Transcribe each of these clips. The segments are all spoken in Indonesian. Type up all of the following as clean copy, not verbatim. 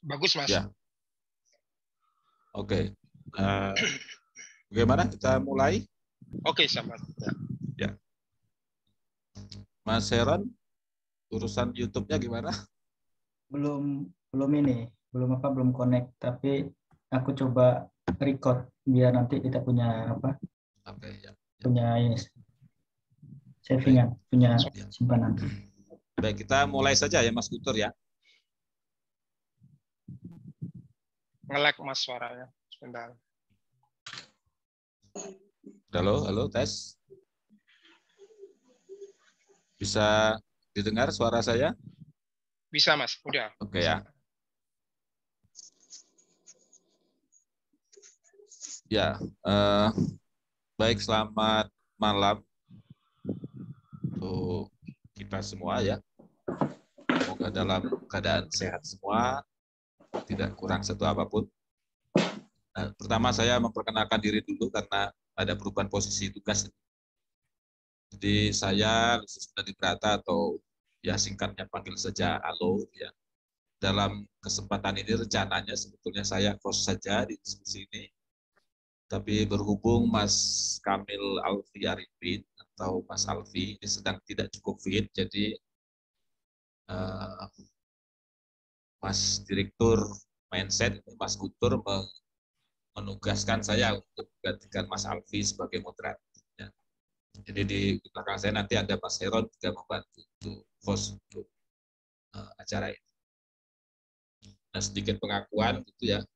Bagus, Mas. Ya, oke. Bagaimana kita mulai? Oke, sama. Ya. Mas Heron, urusan YouTube-nya gimana? Belum connect, tapi aku coba record biar nanti kita punya Oke, ya. punya ini savingan, punya simpanan. Baik, kita mulai saja ya Mas Guntur ya. Nge-lag Mas suaranya. Sebentar. Halo, tes. Bisa didengar suara saya? Bisa, Mas. Udah. Oke ya. Ya, baik, selamat malam untuk kita semua ya. Semoga dalam keadaan sehat semua, tidak kurang satu apapun. Nah, pertama saya memperkenalkan diri dulu karena ada perubahan posisi tugas. Jadi saya Lusius Brata atau ya singkatnya panggil saja Alo ya. Dalam kesempatan ini rencananya sebetulnya saya host saja di diskusi ini. Tapi berhubung Mas Kamil Alfi Arifin atau Mas Alfi ini sedang tidak cukup fit, jadi Mas Direktur Mindset, Mas Guntur menugaskan saya untuk menggantikan Mas Alfi sebagai moderator. Ya. Jadi di belakang saya nanti ada Mas Heron juga membantu untuk host untuk acara ini. Nah, sedikit pengakuan gitu ya.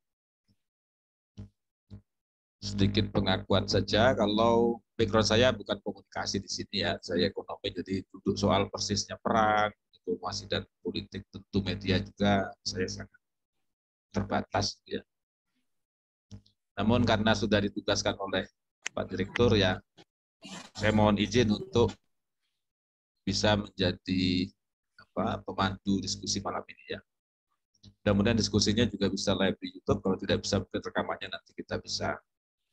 Sedikit pengakuan saja, kalau background saya bukan komunikasi di sini ya, saya ekonomi, jadi duduk soal persisnya perang, informasi dan politik, tentu media juga saya sangat terbatas ya. Namun karena sudah ditugaskan oleh Pak Direktur ya, saya mohon izin untuk bisa menjadi pemandu diskusi malam ini ya. Mudah-mudahan diskusinya juga bisa live di YouTube, kalau tidak bisa mungkin rekamannya nanti kita bisa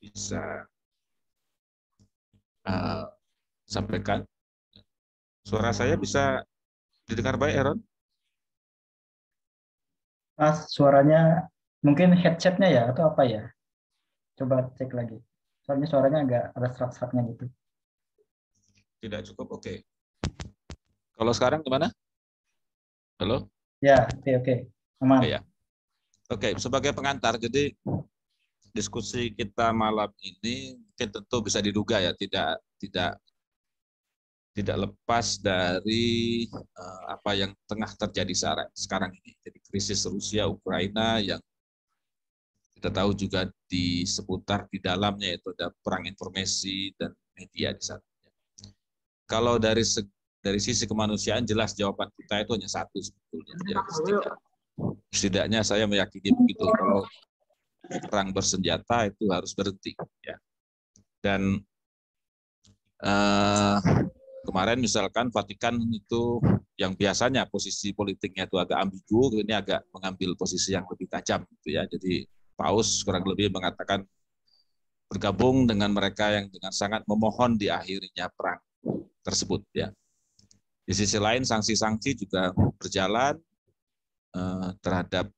sampaikan. Suara saya bisa didengar baik, Heron? Mas, suaranya mungkin headsetnya ya atau apa ya? Coba cek lagi. Soalnya suaranya agak ada serak-seraknya gitu. Tidak cukup, oke. Kalau sekarang gimana? Halo? Ya, oke. Aman. Oke ya. Oke, sebagai pengantar, jadi diskusi kita malam ini mungkin tentu bisa diduga ya, tidak lepas dari apa yang tengah terjadi sekarang ini. Jadi krisis Rusia Ukraina yang kita tahu juga di seputar di dalamnya itu ada perang informasi dan media di sana. Kalau dari sisi kemanusiaan jelas jawaban kita itu hanya satu sebetulnya. Ya, setidaknya saya meyakini begitu, kalau perang bersenjata itu harus berhenti ya. Dan kemarin misalkan Vatikan itu yang biasanya posisi politiknya itu agak ambigu, ini agak mengambil posisi yang lebih tajam gitu ya. Jadi Paus kurang lebih mengatakan bergabung dengan mereka yang dengan sangat memohon diakhirinya perang tersebut ya. Di sisi lain sanksi-sanksi juga berjalan terhadap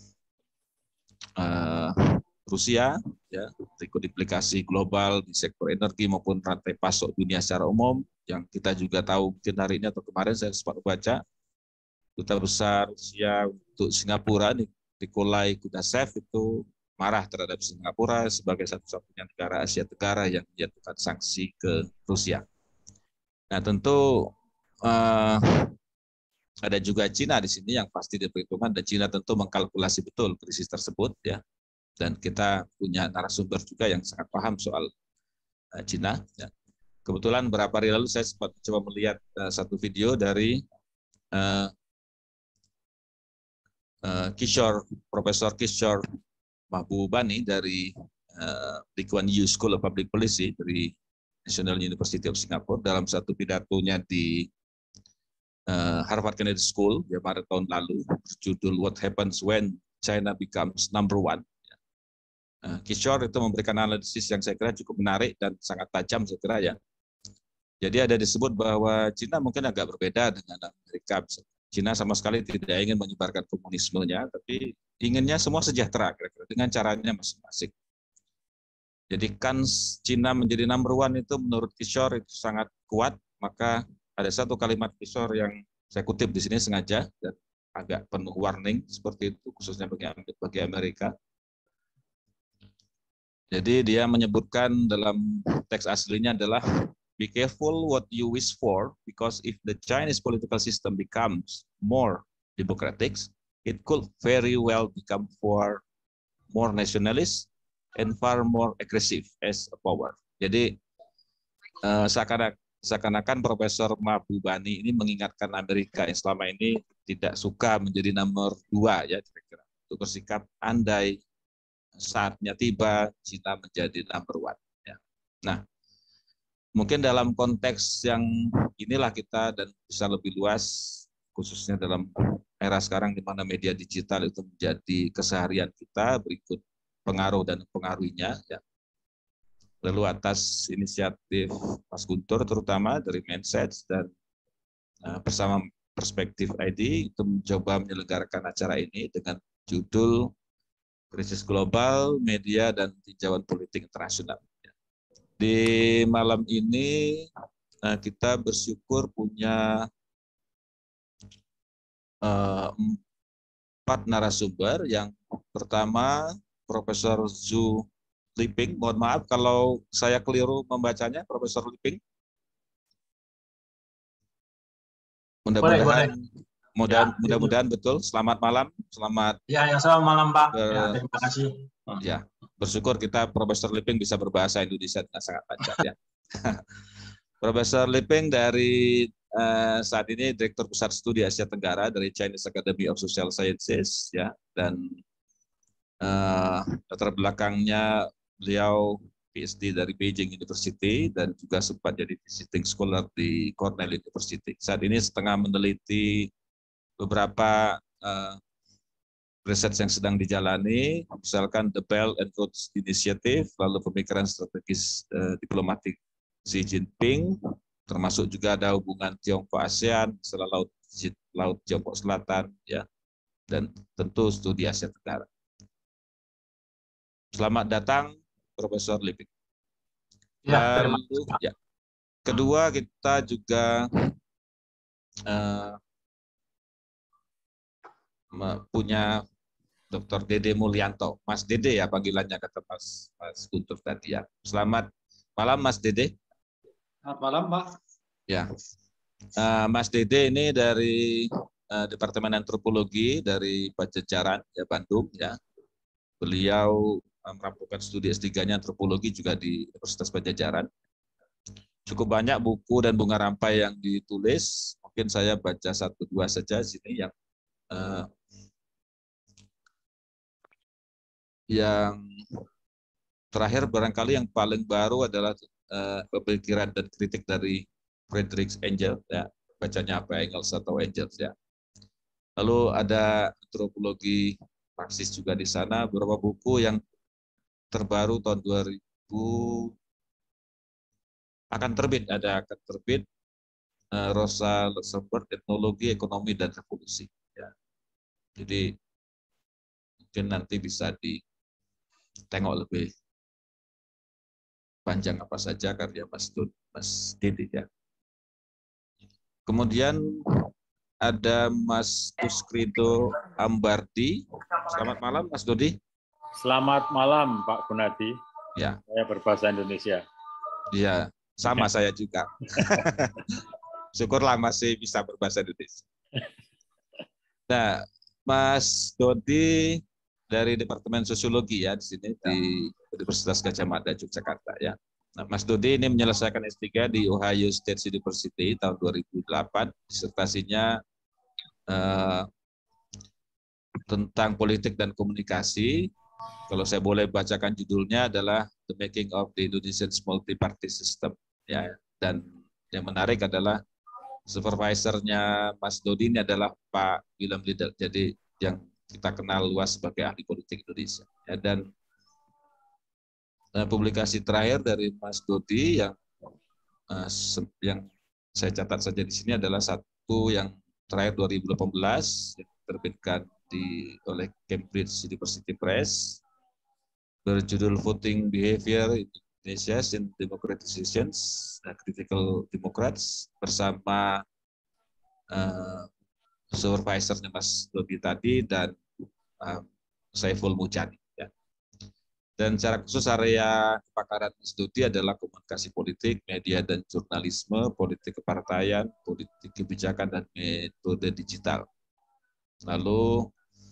Rusia ya, berikut implikasi global di sektor energi maupun rantai pasok dunia secara umum yang kita juga tahu mungkin hari ini atau kemarin saya sempat baca Duta Besar Rusia untuk Singapura Nikolai Kudasev itu marah terhadap Singapura sebagai satu-satunya negara Asia Tenggara yang menjatuhkan sanksi ke Rusia. Nah, tentu ada juga Cina di sini yang pasti diperhitungkan, dan Cina tentu mengkalkulasi betul krisis tersebut ya. Dan kita punya narasumber juga yang sangat paham soal Cina. Ya. Kebetulan beberapa hari lalu saya sempat coba melihat satu video dari Profesor Kishore Mahbubani dari Lee Kuan Yew School of Public Policy dari National University of Singapore dalam satu pidatonya di Harvard Kennedy School ya Maret tahun lalu berjudul What Happens When China Becomes Number One. Kishore itu memberikan analisis yang saya kira cukup menarik dan sangat tajam saya kira ya. Jadi ada disebut bahwa China mungkin agak berbeda dengan Amerika. Cina sama sekali tidak ingin menyebarkan komunismenya, tapi inginnya semua sejahtera kira-kira dengan caranya masing-masing. Jadi kan Cina menjadi number one itu menurut Kishore itu sangat kuat, maka ada satu kalimat Kishore yang saya kutip di sini sengaja dan agak penuh warning seperti itu khususnya bagi Amerika. Jadi dia menyebutkan dalam teks aslinya adalah be careful what you wish for because if the Chinese political system becomes more democratic, it could very well become for more nationalist and far more aggressive as a power. Jadi seakan-akan Profesor Mahbubani ini mengingatkan Amerika yang selama ini tidak suka menjadi nomor 2 ya kira-kira untuk bersikap andai saatnya tiba Cina menjadi number 1. Ya. Nah, mungkin dalam konteks yang inilah kita dan bisa lebih luas khususnya dalam era sekarang di mana media digital itu menjadi keseharian kita berikut pengaruh dan pengaruhinya ya. Lalu atas inisiatif Mas Guntur terutama dari Mensets dan bersama Perspektif ID itu mencoba menyelenggarakan acara ini dengan judul Krisis Global, Media dan Tinjauan Politik Internasional. Di malam ini kita bersyukur punya 4 narasumber. Yang pertama Profesor Zhu Liping, mohon maaf kalau saya keliru membacanya, Profesor Liping. Mudah-mudahan betul. Selamat malam, selamat. Ya, selamat malam Pak. Ya, terima kasih. Ya, bersyukur kita Profesor Liping bisa berbahasa Indonesia dengan sangat lancar ya. Profesor Liping dari saat ini Direktur Pusat Studi Asia Tenggara dari Chinese Academy of Social Sciences ya, dan latar belakangnya beliau PhD dari Beijing University dan juga sempat jadi visiting scholar di Cornell University. Saat ini setengah meneliti beberapa riset yang sedang dijalani, misalkan the Belt and Road Initiative, lalu pemikiran strategis diplomatik Xi Jinping, termasuk juga ada hubungan Tiongkok-ASEAN, setelah Laut Tiongkok Selatan, ya, dan tentu studi Asia Tenggara. Selamat datang, Profesor Liping. Lalu, ya. Kedua, kita juga punya Dr. Dede Mulyanto, Mas Dede ya panggilannya kata Mas Guntur tadi ya. Selamat malam, Mas Dede. Selamat malam, Pak. Ya, Mas Dede ini dari Departemen Antropologi dari Pajajaran, ya Bandung ya. Beliau merampungkan studi S3-nya antropologi juga di Universitas Pajajaran. Cukup banyak buku dan bunga rampai yang ditulis. Mungkin saya baca 1-2 saja sini yang terakhir barangkali yang paling baru adalah pemikiran dan kritik dari Friedrich Engels ya, bacanya apa Engels atau Engels ya. Lalu ada antropologi Marxis juga di sana, beberapa buku yang terbaru tahun 2000 akan terbit Rosa Luxemburg, Etnologi, Ekonomi dan Revolusi ya. Jadi mungkin nanti bisa ditengok lebih panjang apa saja karya Mas Dede ya. Kemudian ada Mas Tuskrido Ambardi. Selamat malam Mas Dodi. Selamat malam Pak Gunadi. Ya. Saya berbahasa Indonesia. Iya, sama saya juga. Syukurlah masih bisa berbahasa Indonesia. Nah, Mas Dodi dari Departemen Sosiologi ya di sini di Universitas Gadjah Mada Yogyakarta ya. Nah, Mas Dodi ini menyelesaikan S3 di Ohio State University tahun 2008. Disertasinya tentang politik dan komunikasi. Kalau saya boleh bacakan judulnya adalah The Making of the Indonesian Multi-Party System. Ya, dan yang menarik adalah supervisornya Mas Dodi ini adalah Pak Willem Liddell. Jadi yang kita kenal luas sebagai ahli politik Indonesia. Ya, dan publikasi terakhir dari Mas Dodi yang saya catat saja di sini adalah satu yang terakhir 2018 yang diterbitkan oleh Cambridge University Press berjudul Voting Behavior Indonesia in Democratic Decisions, Critical Democrats, bersama supervisornya Mas Dodi tadi dan Saiful Mujani. Ya. Dan secara khusus area kepakaran Mas Dodi adalah komunikasi politik, media dan jurnalisme, politik kepartaian, politik kebijakan, dan metode digital. Lalu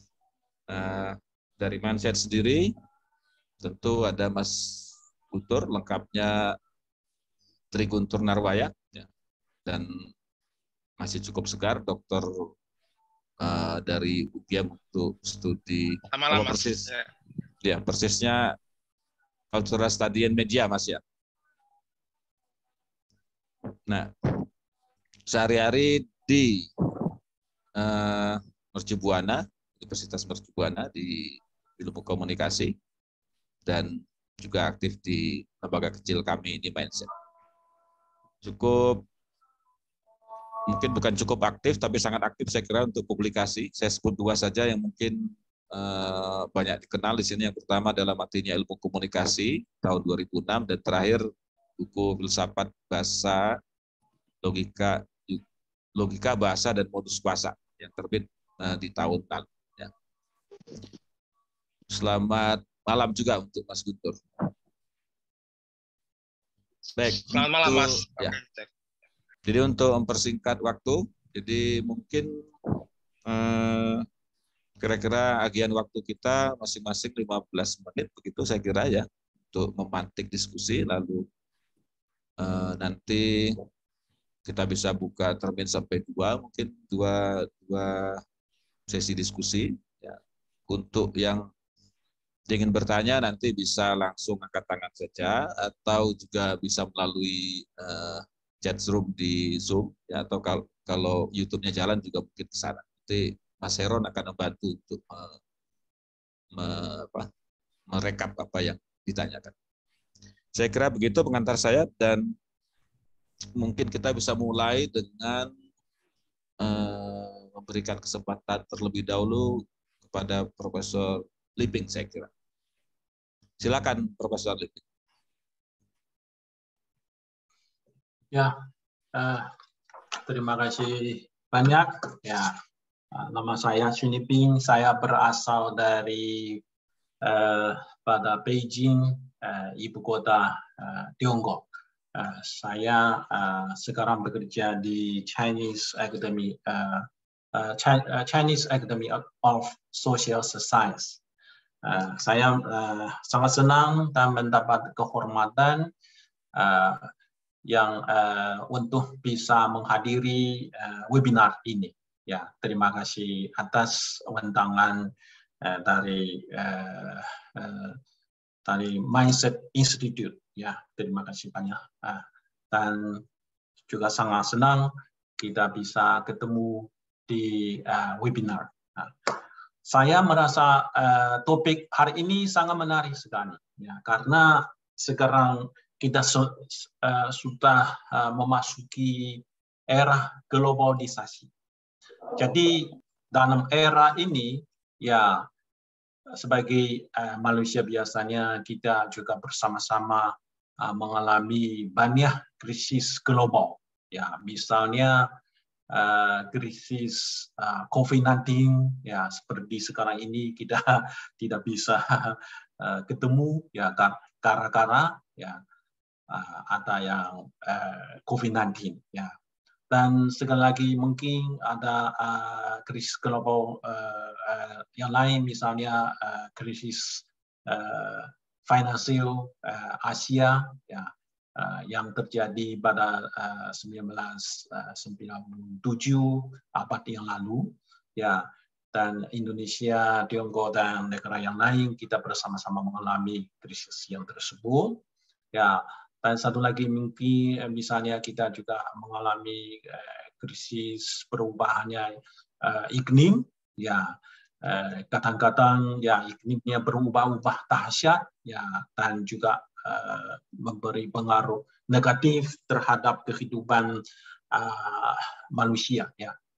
dari Mindset sendiri, tentu ada Mas Guntur, lengkapnya Tri Guntur Narwaya, ya, dan masih cukup segar, dokter dari UGM untuk studi persis, ya persisnya Cultural Study and Media, Mas ya. Nah, sehari-hari di Mercubuana, Universitas Mercubuana di ilmu komunikasi, dan juga aktif di lembaga kecil kami di Mindset. Mungkin bukan cukup aktif, tapi sangat aktif saya kira untuk publikasi. Saya sebut 2 saja yang mungkin banyak dikenal di sini. Yang pertama adalah Matinya Ilmu Komunikasi tahun 2006, dan terakhir buku Filsafat Bahasa, Logika Bahasa dan Modus Kuasa yang terbit di tahun lalu. Ya. Selamat malam juga untuk Mas Guntur. Baik. Selamat malam, Mas. Ya. Jadi untuk mempersingkat waktu, jadi mungkin kira-kira agian waktu kita masing-masing 15 menit begitu saya kira ya, untuk memantik diskusi, lalu nanti kita bisa buka termin sampai 2, mungkin dua sesi diskusi. Ya. Untuk yang ingin bertanya nanti bisa langsung angkat tangan saja, atau juga bisa melalui chat room di Zoom, ya, atau kalau YouTube-nya jalan juga mungkin ke sana. Nanti Mas Heron akan membantu untuk merekap apa yang ditanyakan. Saya kira begitu pengantar saya, dan mungkin kita bisa mulai dengan memberikan kesempatan terlebih dahulu kepada Profesor Liping, saya kira. Silakan Profesor Liping. Ya, terima kasih banyak. Ya, nama saya Xu Liping. Saya berasal dari pada Beijing, ibu kota Tiongkok. Saya sekarang bekerja di Chinese Academy of Social Science. Saya sangat senang dan mendapat kehormatan yang untuk bisa menghadiri webinar ini. Ya, terima kasih atas undangan dari Mindset Institute. Ya, terima kasih banyak. Dan juga sangat senang kita bisa ketemu di webinar. Saya merasa topik hari ini sangat menarik sekali, ya, karena sekarang kita sudah memasuki era globalisasi. Jadi dalam era ini, ya, sebagai manusia biasanya kita juga bersama-sama mengalami banyak krisis global. Ya, misalnya krisis COVID-19, ya, seperti sekarang ini kita tidak bisa ketemu, ya, gara-gara ya ada yang COVID-19, ya. Dan sekali lagi mungkin ada krisis global yang lain, misalnya krisis finansial Asia, ya, yang terjadi pada 1997, abad yang lalu, ya. Dan Indonesia, Tiongkok, dan negara yang lain kita bersama-sama mengalami krisis yang tersebut, ya. Dan satu lagi mungkin misalnya kita juga mengalami krisis perubahannya iklim, ya, kadang-kadang ya iklimnya berubah-ubah dahsyat, ya, dan juga memberi pengaruh negatif terhadap kehidupan manusia, ya.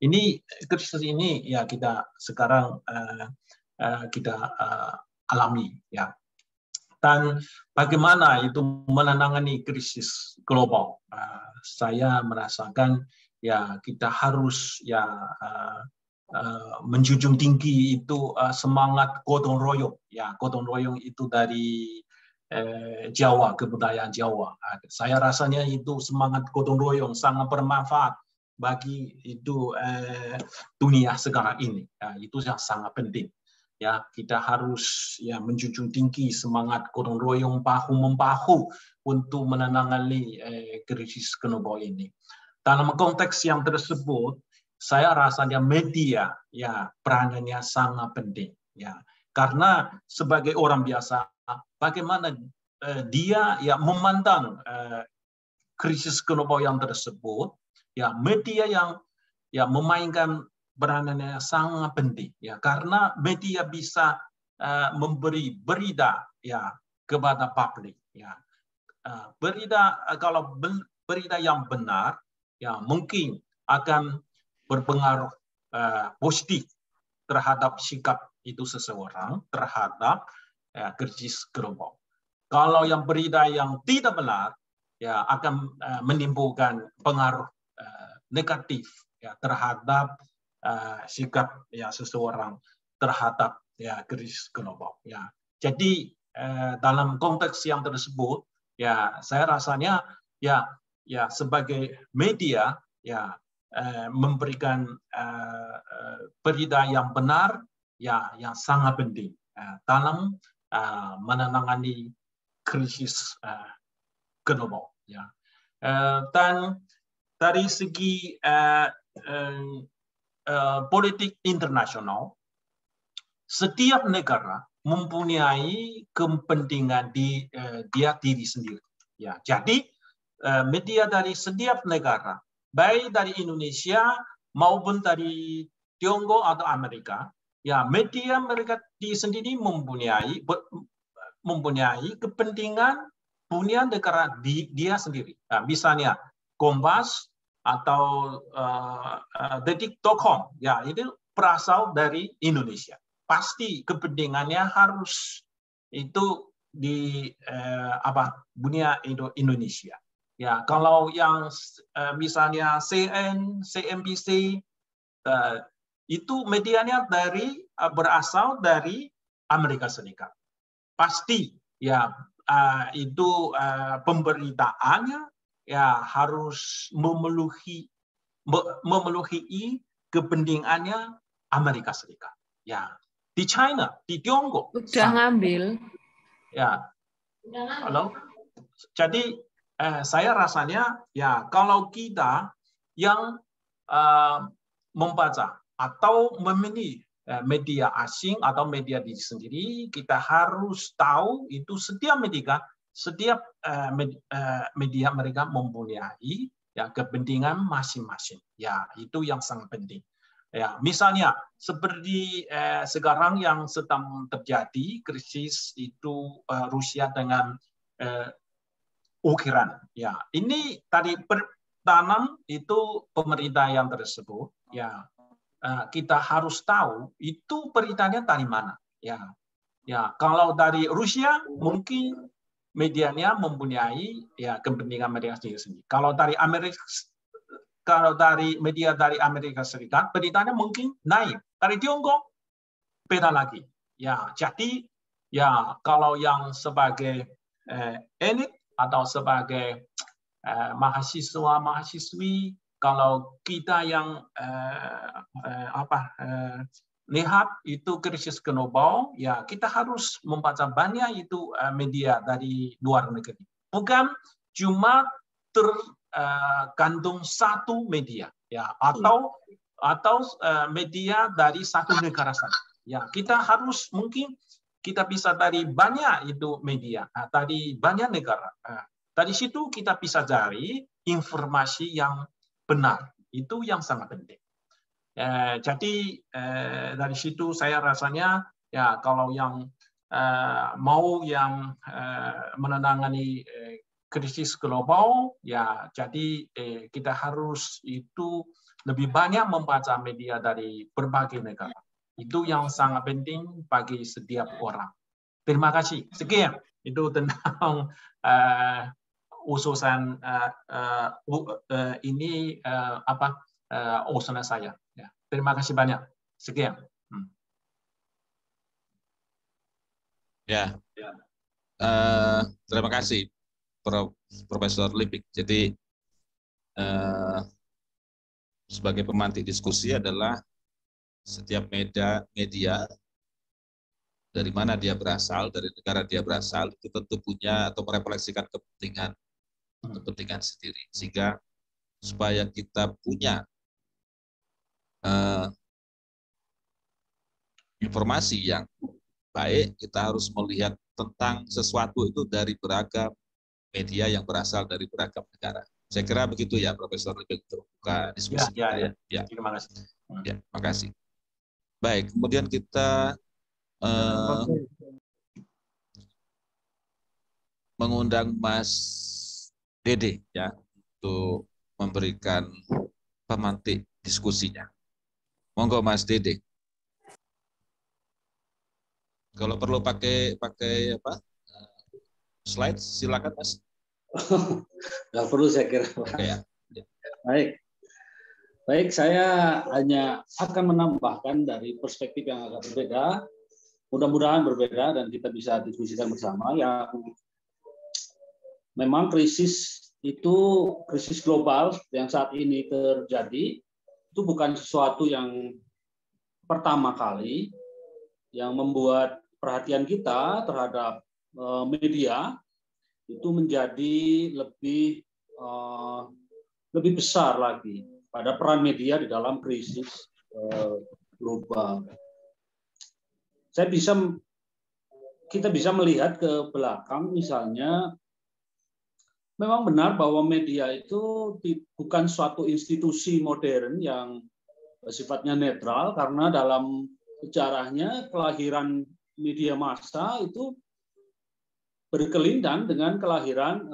Ini krisis ini ya kita sekarang kita alami ya. Dan bagaimana itu menangani krisis global? Saya merasakan ya kita harus ya menjunjung tinggi itu semangat gotong royong. Ya, gotong royong itu dari Jawa, kebudayaan Jawa. Saya rasanya itu semangat gotong royong sangat bermanfaat bagi itu dunia sekarang ini. Ya, itu yang sangat penting. Ya, kita harus ya menjunjung tinggi semangat gotong royong bahu membahu untuk menangani krisis global ini. Dalam konteks yang tersebut, saya rasanya media ya peranannya sangat penting ya. Karena sebagai orang biasa, bagaimana dia ya memandang krisis global yang tersebut, ya media yang ya memainkan peranannya sangat penting ya, karena media bisa memberi berita ya kepada publik ya. Berita kalau berita yang benar ya mungkin akan berpengaruh positif terhadap sikap itu seseorang terhadap krisis global. Kalau yang berita yang tidak benar ya akan menimbulkan pengaruh negatif ya terhadap sikap ya seseorang terhadap ya krisis global ya. Jadi dalam konteks yang tersebut ya saya rasanya ya sebagai media ya memberikan berita yang benar ya yang sangat penting dalam menangani krisis global ya. Dan dari segi politik internasional, setiap negara mempunyai kepentingan di dia diri sendiri. Ya, jadi media dari setiap negara, baik dari Indonesia maupun dari Tiongkok atau Amerika, ya media mereka di sendiri mempunyai kepentingan punya negara dia sendiri. Nah, misalnya Kompas atau detik.com ya itu berasal dari Indonesia. Pasti kepentingannya harus itu di dunia Indonesia. Ya, kalau yang misalnya CNN, CNBC itu medianya berasal dari Amerika Serikat. Pasti ya itu pemberitaannya ya harus memenuhi kepentingannya Amerika Serikat. Ya, di China, di Tiongkok. Udah ngambil. Ya. Halo. Jadi saya rasanya ya kalau kita yang membaca atau memilih media asing atau media diri sendiri, kita harus tahu itu setiap media mereka mempunyai ya kepentingan masing-masing. Ya, itu yang sangat penting. Ya, misalnya seperti sekarang yang sedang terjadi krisis itu Rusia dengan Ukraina. Ya, ini tadi pertama itu pemerintah yang tersebut. Ya, kita harus tahu itu beritanya dari mana. Ya, kalau dari Rusia mungkin medianya mempunyai ya kepentingan mereka sendiri. Kalau dari media dari Amerika Serikat beritanya mungkin naik. Dari Tiongkok beda lagi. Ya, jadi ya kalau yang sebagai elit atau sebagai mahasiswa-mahasiswi, kalau kita yang lihat itu krisis global, ya kita harus membaca banyak itu media dari luar negeri. Bukan cuma tergantung satu media, ya atau media dari satu negara saja. Ya kita harus mungkin kita bisa dari banyak itu media, dari banyak negara. Dari situ kita bisa cari informasi yang benar. Itu yang sangat penting. Jadi dari situ saya rasanya ya kalau yang mau yang menangani krisis global ya jadi kita harus itu lebih banyak membaca media dari berbagai negara. Itu yang sangat penting bagi setiap orang. Terima kasih. Sekian itu tentang usulan ini usulan saya. Ya. Terima kasih banyak. Sekian. Ya. Terima kasih Profesor Lipik. Jadi sebagai pemantik diskusi adalah setiap media dari mana dia berasal, dari negara dia berasal, itu tentu punya atau merefleksikan kepentingan sendiri. Sehingga supaya kita punya informasi yang baik, kita harus melihat tentang sesuatu itu dari beragam media yang berasal dari beragam negara. Saya kira begitu ya, Profesor, lebih terbuka diskusi kita ya. Ya. Terima kasih. Ya, makasih. Baik, kemudian kita mengundang Mas Dede ya untuk memberikan pemantik diskusinya. Monggo Mas Dede. Kalau perlu pakai apa? Slide silakan Mas. Nggak perlu saya kira. Oke ya. Baik, saya hanya akan menambahkan dari perspektif yang agak berbeda, mudah-mudahan berbeda dan kita bisa diskusikan bersama. Yang memang krisis global yang saat ini terjadi itu bukan sesuatu yang pertama kali yang membuat perhatian kita terhadap media itu menjadi lebih besar lagi pada peran media di dalam krisis global. Kita bisa melihat ke belakang, misalnya, memang benar bahwa media itu bukan suatu institusi modern yang sifatnya netral, karena dalam sejarahnya kelahiran media massa itu berkelindan dengan kelahiran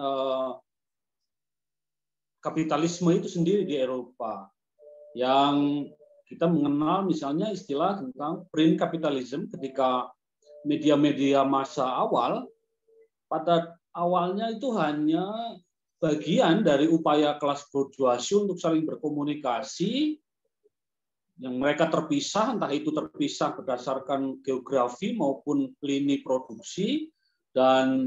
kapitalisme itu sendiri di Eropa. Yang kita mengenal misalnya istilah tentang print capitalism ketika media-media massa awal, pada awalnya itu hanya bagian dari upaya kelas bourgeoisie untuk saling berkomunikasi, yang mereka terpisah, entah itu terpisah berdasarkan geografi maupun lini produksi, dan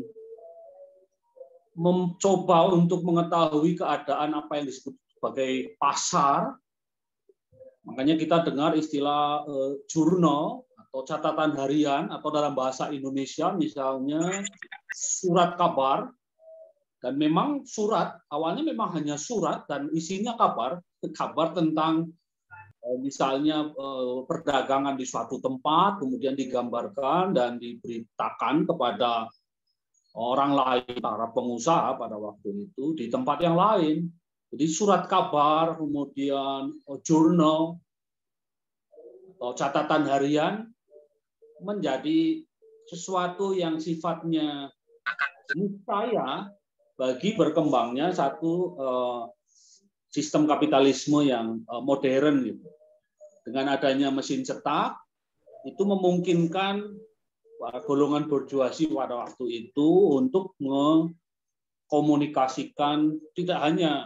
mencoba untuk mengetahui keadaan apa yang disebut sebagai pasar. Makanya kita dengar istilah jurnal atau catatan harian, atau dalam bahasa Indonesia misalnya surat kabar. Dan memang surat, awalnya memang hanya surat dan isinya kabar tentang misalnya perdagangan di suatu tempat, kemudian digambarkan dan diberitakan kepada orang lain, para pengusaha pada waktu itu di tempat yang lain. Jadi surat kabar, kemudian jurnal atau catatan harian menjadi sesuatu yang sifatnya niscaya bagi berkembangnya satu sistem kapitalisme yang modern gitu. Dengan adanya mesin cetak itu memungkinkan golongan bourgeoisie pada waktu itu untuk mengkomunikasikan tidak hanya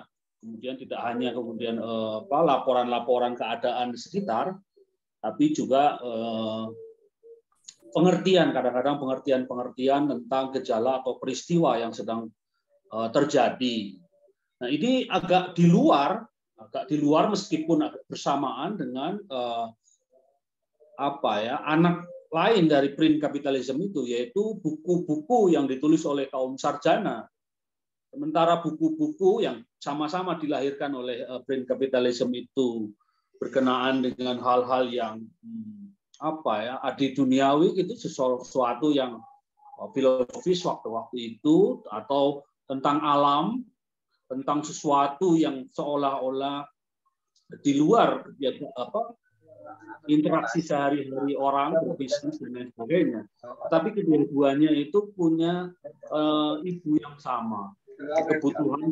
laporan-laporan keadaan sekitar, tapi juga kadang-kadang pengertian tentang gejala atau peristiwa yang sedang terjadi. Nah, ini agak di luar meskipun agak bersamaan dengan anak lain dari print kapitalisme itu, yaitu buku-buku yang ditulis oleh kaum sarjana. Sementara buku-buku yang sama-sama dilahirkan oleh print kapitalisme itu berkenaan dengan hal-hal yang adi duniawi, itu sesuatu yang filosofis waktu itu, atau tentang alam, tentang sesuatu yang seolah-olah di luar interaksi sehari-hari orang, berbisnis dan lain sebagainya. Tapi kedua-duanya itu punya ibu yang sama. kebutuhan.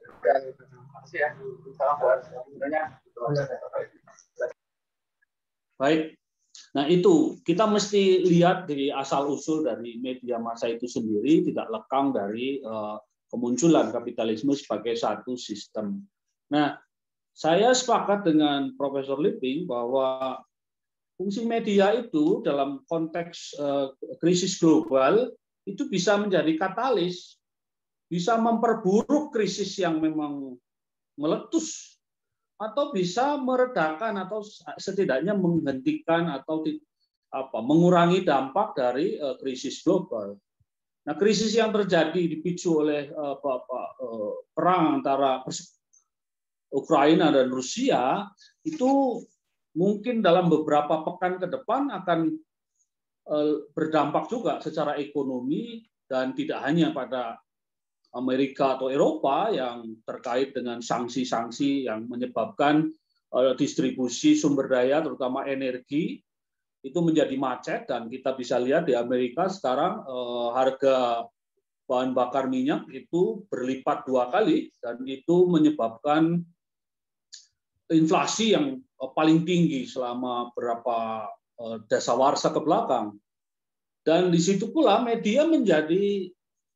Baik. Nah itu kita mesti lihat dari asal usul dari media massa itu sendiri, tidak lekang dari kemunculan kapitalisme sebagai satu sistem. Nah, saya sepakat dengan Profesor Lipping bahwa fungsi media itu dalam konteks krisis global itu bisa menjadi katalis, bisa memperburuk krisis yang memang meletus, atau bisa meredakan atau setidaknya menghentikan atau mengurangi dampak dari krisis global. Nah, krisis yang terjadi dipicu oleh perang antara Ukraina dan Rusia itu mungkin dalam beberapa pekan ke depan akan berdampak juga secara ekonomi, dan tidak hanya pada Amerika atau Eropa yang terkait dengan sanksi-sanksi yang menyebabkan distribusi sumber daya terutama energi itu menjadi macet, dan kita bisa lihat di Amerika sekarang harga bahan bakar minyak itu berlipat 2 kali, dan itu menyebabkan inflasi yang paling tinggi selama beberapa dasawarsa ke belakang. Dan di situ pula media menjadi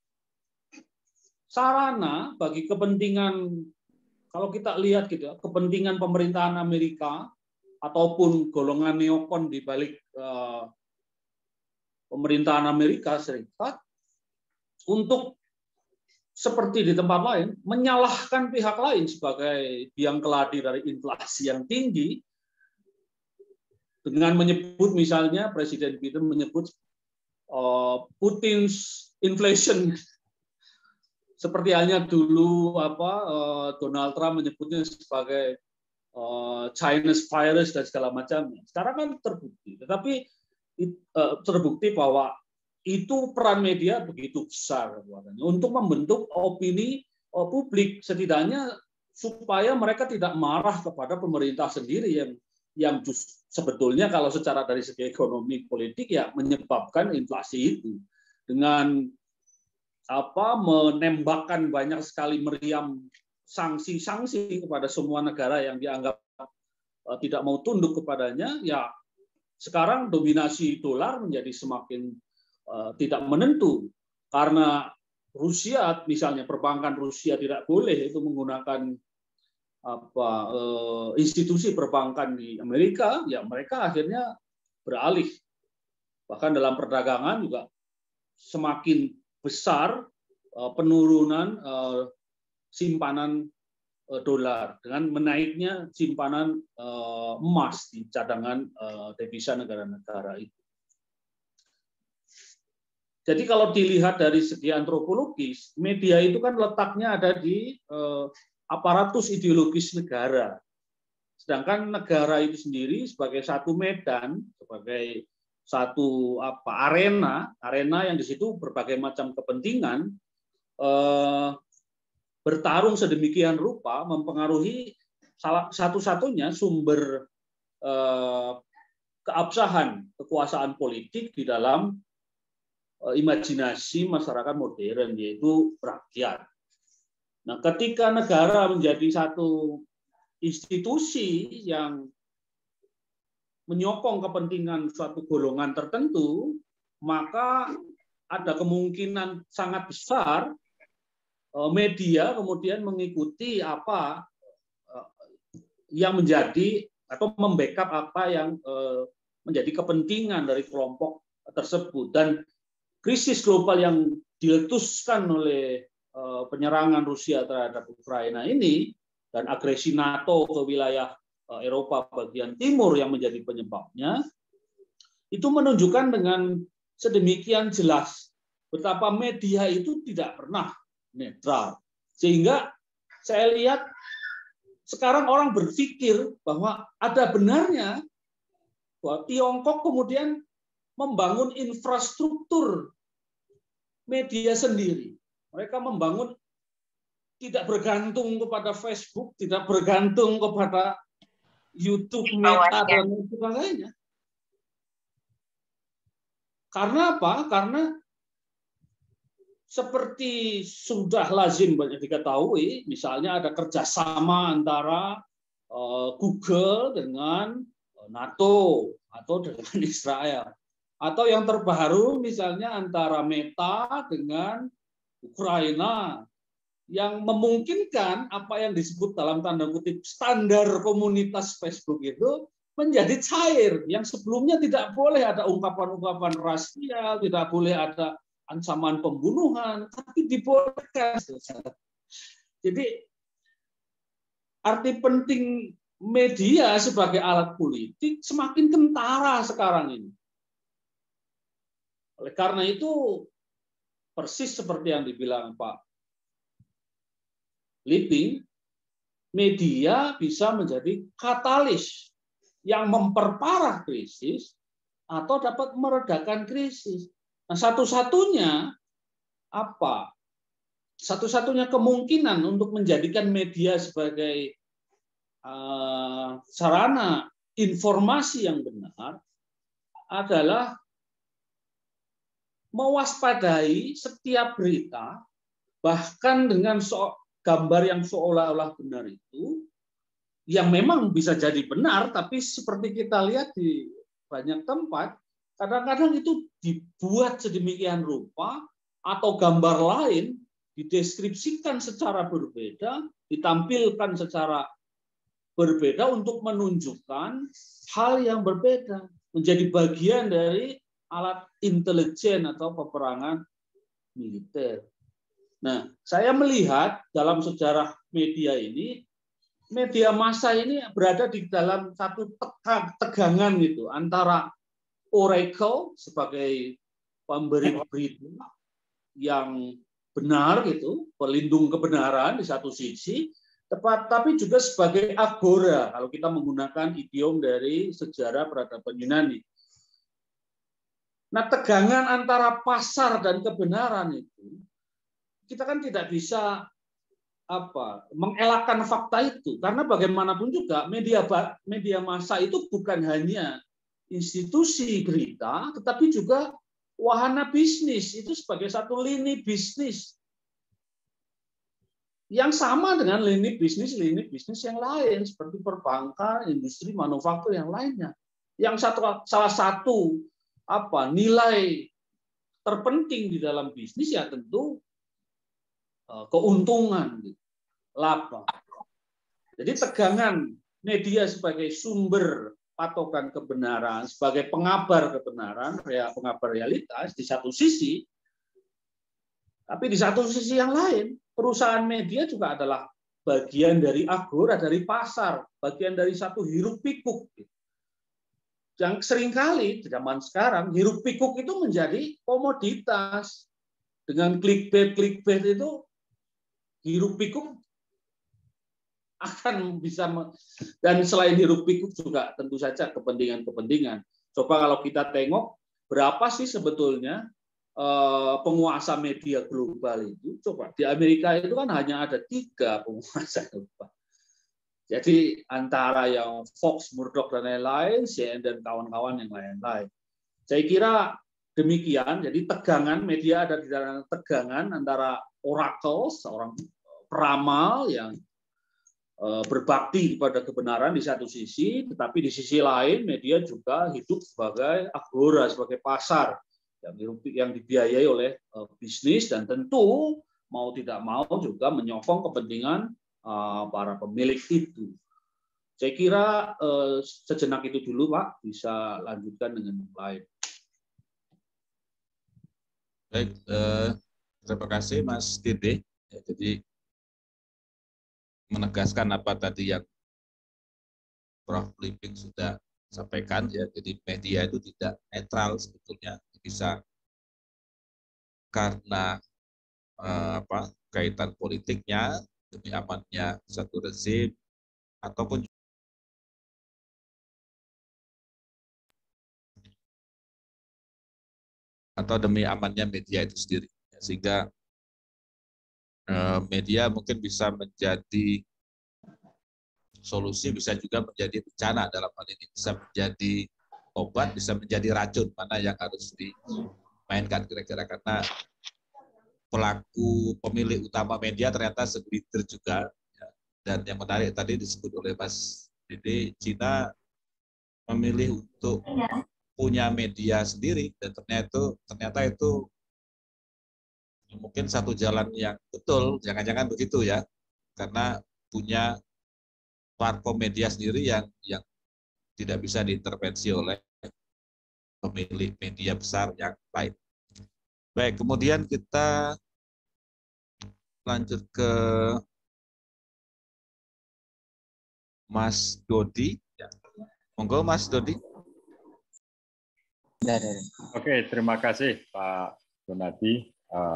sarana bagi kepentingan, kalau kita lihat gitu ya, kepentingan pemerintahan Amerika ataupun golongan neokon di balik pemerintahan Amerika Serikat untuk seperti di tempat lain menyalahkan pihak lain sebagai biang keladi dari inflasi yang tinggi, dengan menyebut misalnya Presiden Biden menyebut Putin's inflation. Seperti halnya dulu Donald Trump menyebutnya sebagai Chinese virus dan segala macamnya. Sekarang kan terbukti, tetapi terbukti bahwa itu peran media begitu besar untuk membentuk opini publik, setidaknya supaya mereka tidak marah kepada pemerintah sendiri yang sebetulnya kalau secara dari segi ekonomi politik ya menyebabkan inflasi itu, dengan menembakkan banyak sekali meriam sanksi-sanksi kepada semua negara yang dianggap tidak mau tunduk kepadanya. Ya sekarang dominasi dolar menjadi semakin tidak menentu, karena Rusia misalnya, perbankan Rusia tidak boleh itu menggunakan institusi perbankan di Amerika, ya mereka akhirnya beralih. Bahkan dalam perdagangan juga semakin besar penurunan simpanan dolar dengan menaiknya simpanan emas di cadangan devisa negara-negara itu. Jadi kalau dilihat dari segi antropologis, media itu kan letaknya ada di aparatus ideologis negara. Sedangkan negara itu sendiri sebagai satu medan, sebagai satu arena yang di situ berbagai macam kepentingan bertarung sedemikian rupa mempengaruhi satu-satunya sumber keabsahan kekuasaan politik di dalam imajinasi masyarakat modern, yaitu rakyat. Nah, ketika negara menjadi satu institusi yang menyokong kepentingan suatu golongan tertentu, maka ada kemungkinan sangat besar media kemudian mengikuti apa yang menjadi atau membackup apa yang menjadi kepentingan dari kelompok tersebut. Dan krisis global yang diletuskan oleh penyerangan Rusia terhadap Ukraina ini dan agresi NATO ke wilayah Eropa bagian timur yang menjadi penyebabnya, itu menunjukkan dengan sedemikian jelas betapa media itu tidak pernah netral. Sehingga saya lihat sekarang orang berpikir bahwa ada benarnya bahwa Tiongkok kemudian membangun infrastruktur media sendiri. Mereka membangun tidak bergantung kepada Facebook, tidak bergantung kepada YouTube, Meta, dan sebagainya. Karena apa? Karena seperti sudah lazim banyak diketahui, misalnya ada kerjasama antara Google dengan NATO atau dengan Israel. Atau yang terbaru misalnya antara Meta dengan Ukraina, yang memungkinkan apa yang disebut dalam tanda kutip standar komunitas Facebook itu menjadi cair, yang sebelumnya tidak boleh ada ungkapan-ungkapan rasial, tidak boleh ada ancaman pembunuhan, tapi dibolehkan. Jadi arti penting media sebagai alat politik semakin kentara sekarang ini. Oleh karena itu, persis seperti yang dibilang Pak Liping, media bisa menjadi katalis yang memperparah krisis atau dapat meredakan krisis. Nah, satu-satunya apa? Satu-satunya kemungkinan untuk menjadikan media sebagai sarana informasi yang benar adalah mewaspadai setiap berita, bahkan dengan gambar yang seolah-olah benar itu, yang memang bisa jadi benar, tapi seperti kita lihat di banyak tempat, kadang-kadang itu dibuat sedemikian rupa atau gambar lain dideskripsikan secara berbeda, ditampilkan secara berbeda untuk menunjukkan hal yang berbeda, menjadi bagian dari alat intelijen atau peperangan militer. Nah, saya melihat dalam sejarah media ini, media massa ini berada di dalam satu tegangan gitu antara oracle sebagai pemberi berita yang benar gitu, pelindung kebenaran di satu sisi, tapi juga sebagai agora kalau kita menggunakan idiom dari sejarah peradaban Yunani. Nah, tegangan antara pasar dan kebenaran itu, kita kan tidak bisa mengelakkan fakta itu, karena bagaimanapun juga media massa itu bukan hanya institusi berita, tetapi juga wahana bisnis, itu sebagai satu lini bisnis yang sama dengan lini bisnis yang lain seperti perbankan, industri manufaktur yang lainnya. Yang salah satu nilai terpenting di dalam bisnis ya tentu keuntungan, laba. Jadi tegangan media sebagai sumber patokan kebenaran, sebagai pengabar kebenaran, pengabar realitas di satu sisi, tapi di satu sisi yang lain, perusahaan media juga adalah bagian dari agora, dari pasar, bagian dari satu hiruk pikuk. Yang seringkali di zaman sekarang hiruk pikuk itu menjadi komoditas. Dengan clickbait itu hiruk pikuk akan bisa, dan selain hiruk pikuk juga tentu saja kepentingan-kepentingan. Coba kalau kita tengok berapa sih sebetulnya penguasa media global itu. Coba di Amerika itu kan hanya ada 3 penguasa global. Jadi antara yang Fox, Murdoch dan lain-lain, CNN dan kawan-kawan yang lain-lain. Saya kira demikian. Jadi tegangan media ada di dalam tegangan antara oracle, seorang peramal yang berbakti kepada kebenaran di satu sisi, tetapi di sisi lain media juga hidup sebagai agora, sebagai pasar yang dibiayai oleh bisnis, dan tentu mau tidak mau juga menyokong kepentingan para pemilik itu. Saya kira sejenak itu dulu, Pak. Bisa lanjutkan dengan yang lain. Baik, terima kasih Mas Dede. Ya, jadi menegaskan apa tadi yang Prof. Liping sudah sampaikan, ya. Jadi media itu tidak netral sebetulnya, bisa karena kaitan politiknya demi amannya satu rezim, ataupun demi amannya media itu sendiri. Sehingga media mungkin bisa menjadi solusi, bisa juga menjadi bencana dalam hal ini, bisa menjadi obat, bisa menjadi racun, mana yang harus dimainkan kira-kira, karena pelaku pemilik utama media ternyata segelintir juga. Dan yang menarik tadi disebut oleh Mas Dede, Cina memilih untuk punya media sendiri, dan ternyata itu mungkin satu jalan yang betul, jangan-jangan begitu ya, karena punya platform media sendiri yang tidak bisa diintervensi oleh pemilik media besar yang lain. Baik, kemudian kita lanjut ke Mas Dodi. Ya. Monggo Mas Dodi. Oke, terima kasih Pak Gunadi.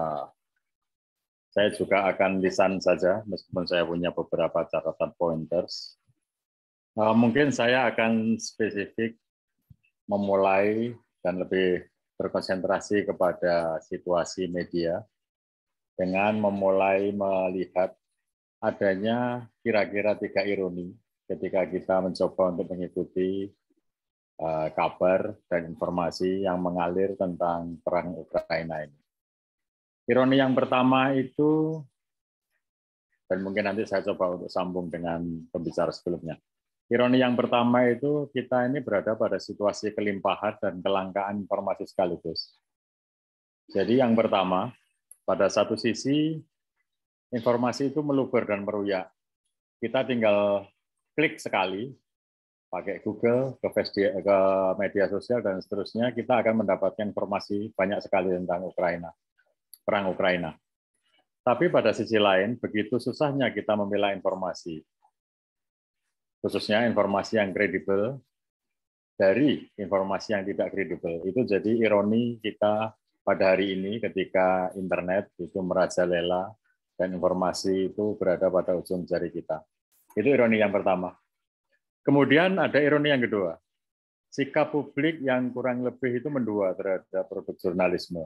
Saya juga akan lisan saja, meskipun saya punya beberapa catatan pointers. Mungkin saya akan spesifik memulai dan lebih berkonsentrasi kepada situasi media dengan memulai melihat adanya kira-kira 3 ironi ketika kita mencoba untuk mengikuti kabar dan informasi yang mengalir tentang perang Ukraina ini. Ironi yang pertama itu, dan mungkin nanti saya coba untuk sambung dengan pembicara sebelumnya. Ironi yang pertama itu, kita ini berada pada situasi kelimpahan dan kelangkaan informasi sekaligus. Jadi yang pertama, pada satu sisi informasi itu meluber dan meruyak. Kita tinggal klik sekali, pakai Google, ke media sosial, dan seterusnya, kita akan mendapatkan informasi banyak sekali tentang Ukraina, perang Ukraina. Tapi pada sisi lain, begitu susahnya kita memilah informasi, khususnya informasi yang kredibel dari informasi yang tidak kredibel. Itu jadi ironi kita pada hari ini ketika internet itu merajalela dan informasi itu berada pada ujung jari kita. Itu ironi yang pertama. Kemudian ada ironi yang kedua. Sikap publik yang kurang lebih itu mendua terhadap produk jurnalisme.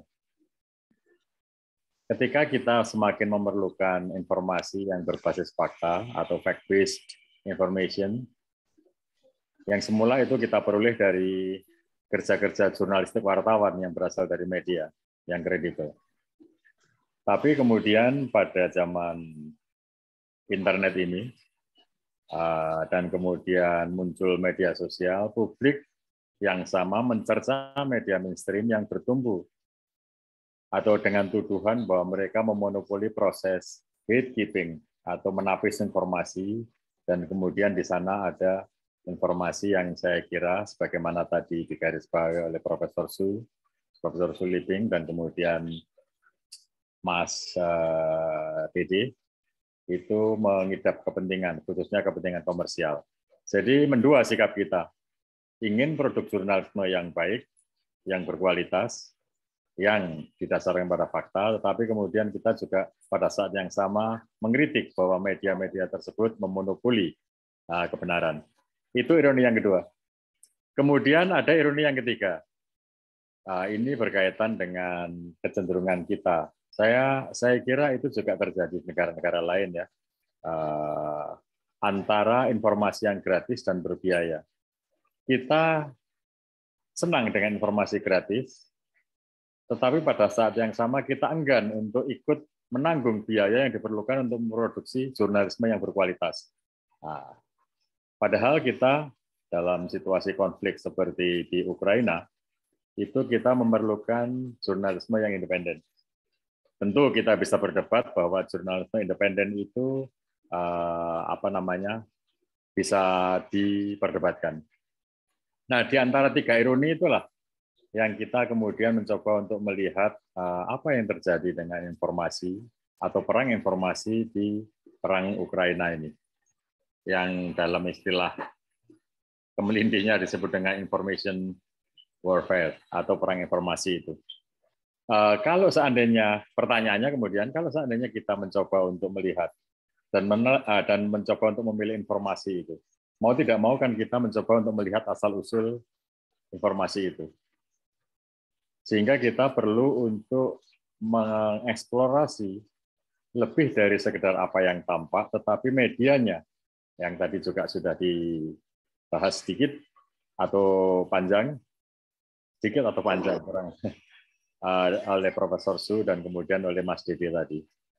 Ketika kita semakin memerlukan informasi yang berbasis fakta atau fact-based information, yang semula itu kita peroleh dari kerja-kerja jurnalistik wartawan yang berasal dari media yang kredibel. Tapi kemudian pada zaman internet ini, dan kemudian muncul media sosial, publik yang sama mencerca media mainstream yang bertumbuh, atau dengan tuduhan bahwa mereka memonopoli proses gatekeeping atau menapis informasi, dan kemudian di sana ada informasi yang saya kira sebagaimana tadi digarisbawahi oleh Profesor Su Liping, dan kemudian Mas PD, itu mengidap kepentingan, khususnya kepentingan komersial. Jadi mendua sikap kita, ingin produk jurnalisme yang baik, yang berkualitas, yang didasarkan pada fakta, tetapi kemudian kita juga pada saat yang sama mengkritik bahwa media-media tersebut memonopoli kebenaran. Itu ironi yang kedua. Kemudian ada ironi yang ketiga. Ini berkaitan dengan kecenderungan kita. Saya kira itu juga terjadi di negara-negara lain ya. Antara informasi yang gratis dan berbiaya. Kita senang dengan informasi gratis, tetapi pada saat yang sama kita enggan untuk ikut menanggung biaya yang diperlukan untuk memproduksi jurnalisme yang berkualitas. Padahal kita dalam situasi konflik seperti di Ukraina, itu kita memerlukan jurnalisme yang independen. Tentu kita bisa berdebat bahwa jurnalisme independen itu bisa diperdebatkan. Nah, di antara 3 ironi itulah yang kita kemudian mencoba untuk melihat apa yang terjadi dengan informasi atau perang informasi di perang Ukraina ini, yang dalam istilah kemelintinya disebut dengan information warfare atau perang informasi itu. Kalau seandainya, pertanyaannya kemudian, kalau seandainya kita mencoba untuk melihat dan mencoba untuk memilih informasi itu, mau tidak mau kan kita mencoba untuk melihat asal-usul informasi itu. Sehingga kita perlu untuk mengeksplorasi lebih dari sekedar apa yang tampak, tetapi medianya, yang tadi juga sudah dibahas sedikit atau panjang, oleh Profesor Su dan kemudian oleh Mas Dede tadi.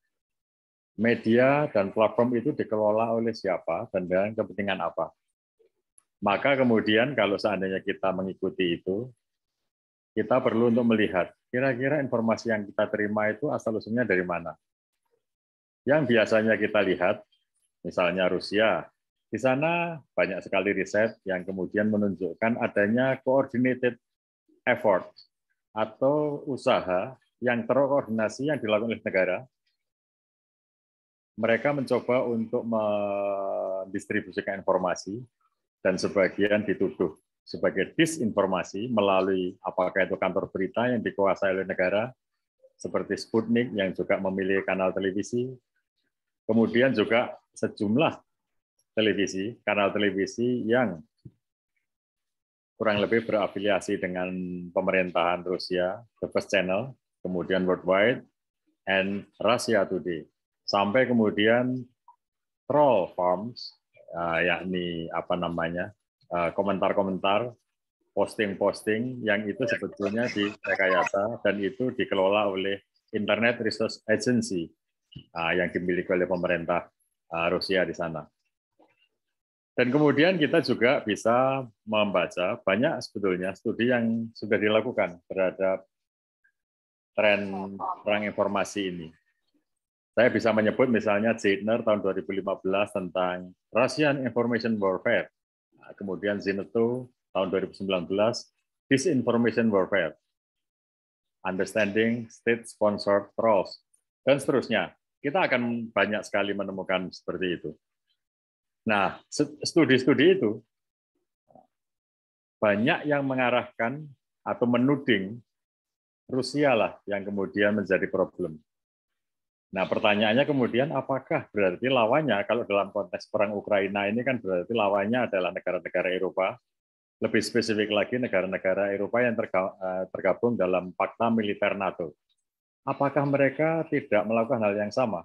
Media dan platform itu dikelola oleh siapa dan dengan kepentingan apa. Maka kemudian kalau seandainya kita mengikuti itu, kita perlu untuk melihat kira-kira informasi yang kita terima itu asal-usulnya dari mana. Yang biasanya kita lihat, misalnya Rusia, di sana banyak sekali riset yang kemudian menunjukkan adanya coordinated effort atau usaha yang terkoordinasi yang dilakukan oleh negara. Mereka mencoba untuk mendistribusikan informasi dan sebagian dituduh sebagai disinformasi melalui apakah itu kantor berita yang dikuasai oleh negara, seperti Sputnik yang juga memiliki kanal televisi, kemudian juga sejumlah televisi, kanal televisi yang kurang lebih berafiliasi dengan pemerintahan Rusia, The First Channel, kemudian Worldwide, and Russia Today. Sampai kemudian troll farms, yakni komentar-komentar, posting-posting yang itu sebetulnya direkayasa dan itu dikelola oleh Internet Research Agency yang dimiliki oleh pemerintah Rusia di sana. Dan kemudian kita juga bisa membaca banyak sebetulnya studi yang sudah dilakukan terhadap tren perang informasi ini. Saya bisa menyebut misalnya Zeitner tahun 2015 tentang Russian Information Warfare. Kemudian Zinetto tahun 2019, Disinformation Warfare. Understanding State-Sponsored Trolls. Dan seterusnya. Kita akan banyak sekali menemukan seperti itu. Nah, studi-studi itu banyak yang mengarahkan atau menuding Rusia lah yang kemudian menjadi problem. Nah, pertanyaannya kemudian apakah berarti lawannya, kalau dalam konteks perang Ukraina ini kan berarti lawannya adalah negara-negara Eropa, lebih spesifik lagi negara-negara Eropa yang tergabung dalam Fakta Militer NATO. Apakah mereka tidak melakukan hal yang sama?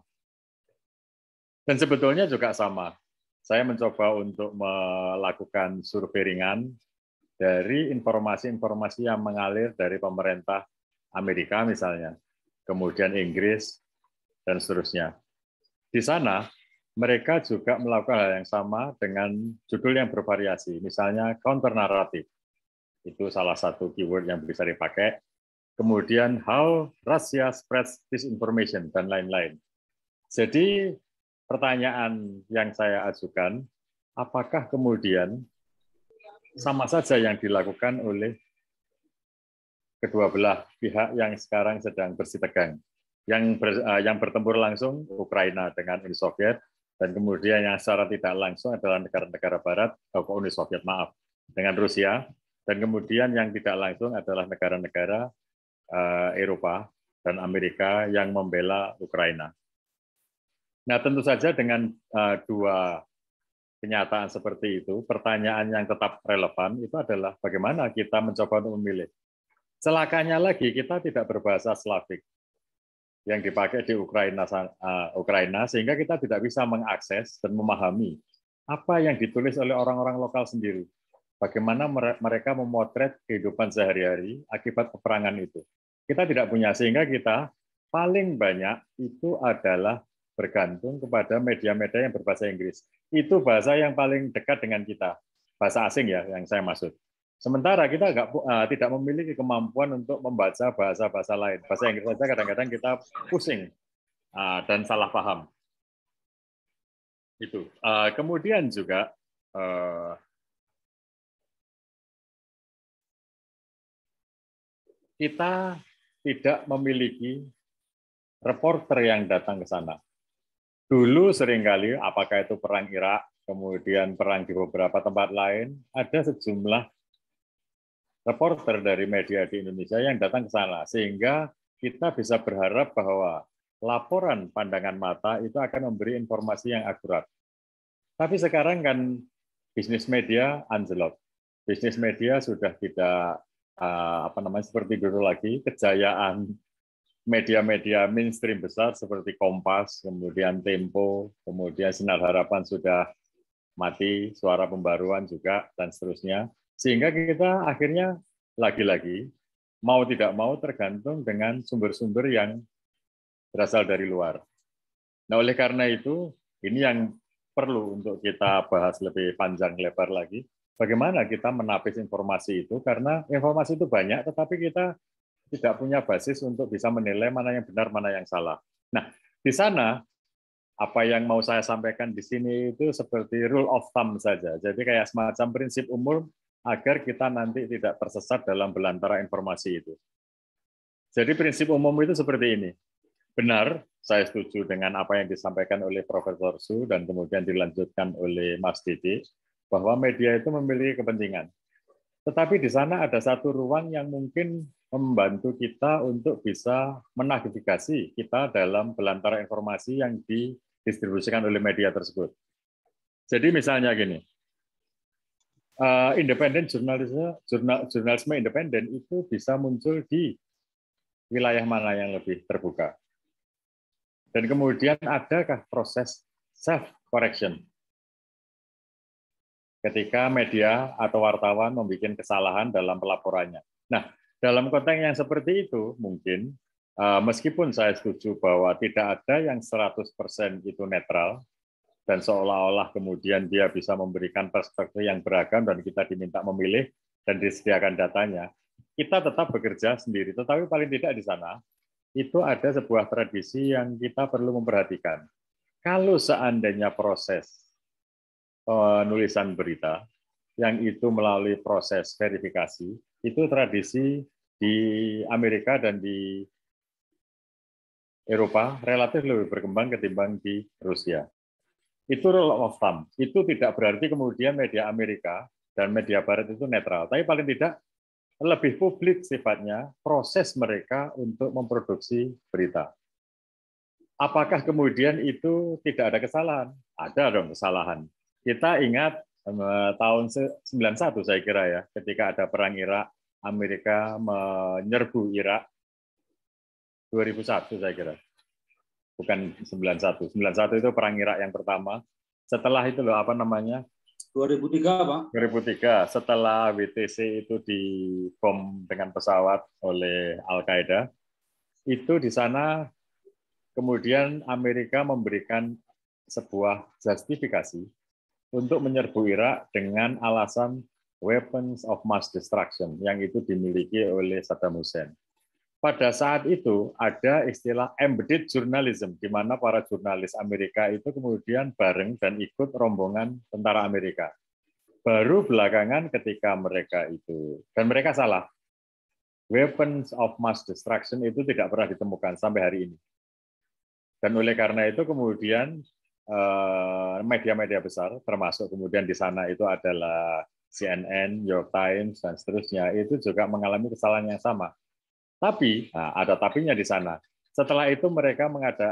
Dan sebetulnya juga sama. Saya mencoba untuk melakukan survei ringan dari informasi-informasi yang mengalir dari pemerintah Amerika misalnya, kemudian Inggris, dan seterusnya. Di sana, mereka juga melakukan hal yang sama dengan judul yang bervariasi, misalnya counter naratif. Itu salah satu keyword yang bisa dipakai. Kemudian, how Russia spreads disinformation, dan lain-lain. Jadi, pertanyaan yang saya ajukan, apakah kemudian sama saja yang dilakukan oleh kedua belah pihak yang sekarang sedang bersitegang? Yang bertempur langsung Ukraina dengan Uni Soviet, dan kemudian yang secara tidak langsung adalah negara-negara Barat, Uni Soviet maaf, dengan Rusia, dan kemudian yang tidak langsung adalah negara-negara Eropa dan Amerika yang membela Ukraina. Nah, tentu saja dengan dua kenyataan seperti itu, pertanyaan yang tetap relevan itu adalah bagaimana kita mencoba untuk memilih. Celakanya lagi, kita tidak berbahasa Slavik yang dipakai di Ukraina, sehingga kita tidak bisa mengakses dan memahami apa yang ditulis oleh orang-orang lokal sendiri. Bagaimana mereka memotret kehidupan sehari-hari akibat peperangan itu. Kita tidak punya, sehingga kita paling banyak itu adalah bergantung kepada media-media yang berbahasa Inggris. Itu bahasa yang paling dekat dengan kita, bahasa asing ya yang saya maksud. Sementara kita tidak memiliki kemampuan untuk membaca bahasa-bahasa lain. Bahasa Inggris saja kadang-kadang kita pusing dan salah paham. Itu. Kemudian juga kita tidak memiliki reporter yang datang ke sana. Dulu seringkali, apakah itu perang Irak, kemudian perang di beberapa tempat lain, ada sejumlah reporter dari media di Indonesia yang datang ke sana, sehingga kita bisa berharap bahwa laporan pandangan mata itu akan memberi informasi yang akurat. Tapi sekarang kan bisnis media anjlok. Bisnis media sudah tidak seperti dulu lagi. Kejayaan media-media mainstream besar seperti Kompas, kemudian Tempo, kemudian Sinar Harapan sudah mati, Suara Pembaruan juga, dan seterusnya. Sehingga kita akhirnya lagi-lagi mau tidak mau tergantung dengan sumber-sumber yang berasal dari luar. Nah, oleh karena itu, ini yang perlu untuk kita bahas lebih panjang lebar lagi. Bagaimana kita menapis informasi itu, karena informasi itu banyak, tetapi kita tidak punya basis untuk bisa menilai mana yang benar, mana yang salah. Nah, di sana, apa yang mau saya sampaikan di sini itu seperti rule of thumb saja. Jadi kayak semacam prinsip umum agar kita nanti tidak tersesat dalam belantara informasi itu. Jadi prinsip umum itu seperti ini. Benar, saya setuju dengan apa yang disampaikan oleh Profesor Su dan kemudian dilanjutkan oleh Mas Didi, bahwa media itu memiliki kepentingan. Tetapi di sana ada satu ruang yang mungkin membantu kita untuk bisa menavigasi kita dalam belantara informasi yang didistribusikan oleh media tersebut. Jadi misalnya gini, independen jurnalisme independen itu bisa muncul di wilayah mana yang lebih terbuka. Dan kemudian adakah proses self-correction ketika media atau wartawan membuat kesalahan dalam pelaporannya. Nah, dalam konteks yang seperti itu, mungkin meskipun saya setuju bahwa tidak ada yang 100% itu netral, dan seolah-olah kemudian dia bisa memberikan perspektif yang beragam dan kita diminta memilih dan disediakan datanya, kita tetap bekerja sendiri. Tetapi paling tidak di sana, itu ada sebuah tradisi yang kita perlu memperhatikan. Kalau seandainya proses penulisan berita yang itu melalui proses verifikasi, itu tradisi di Amerika dan di Eropa relatif lebih berkembang ketimbang di Rusia. Itu rule of thumb. Itu tidak berarti kemudian media Amerika dan media Barat itu netral, tapi paling tidak lebih publik sifatnya proses mereka untuk memproduksi berita. Apakah kemudian itu tidak ada kesalahan? Ada dong kesalahan. Kita ingat tahun 91 saya kira ya, ketika ada perang Irak, Amerika menyerbu Irak 2001 saya kira. Bukan 91. 91 itu perang Irak yang pertama. Setelah itu loh apa namanya? 2003, Pak. 2003, setelah WTC itu dibom dengan pesawat oleh Al-Qaeda, itu di sana kemudian Amerika memberikan sebuah justifikasi untuk menyerbu Irak dengan alasan weapons of mass destruction yang itu dimiliki oleh Saddam Hussein. Pada saat itu ada istilah embedded journalism, di mana para jurnalis Amerika itu kemudian bareng dan ikut rombongan tentara Amerika. Baru belakangan ketika mereka itu, dan mereka salah, weapons of mass destruction itu tidak pernah ditemukan sampai hari ini. Dan oleh karena itu kemudian media-media besar, termasuk kemudian di sana itu adalah CNN, New York Times, dan seterusnya, itu juga mengalami kesalahan yang sama. Tapi ada tapinya di sana. Setelah itu mereka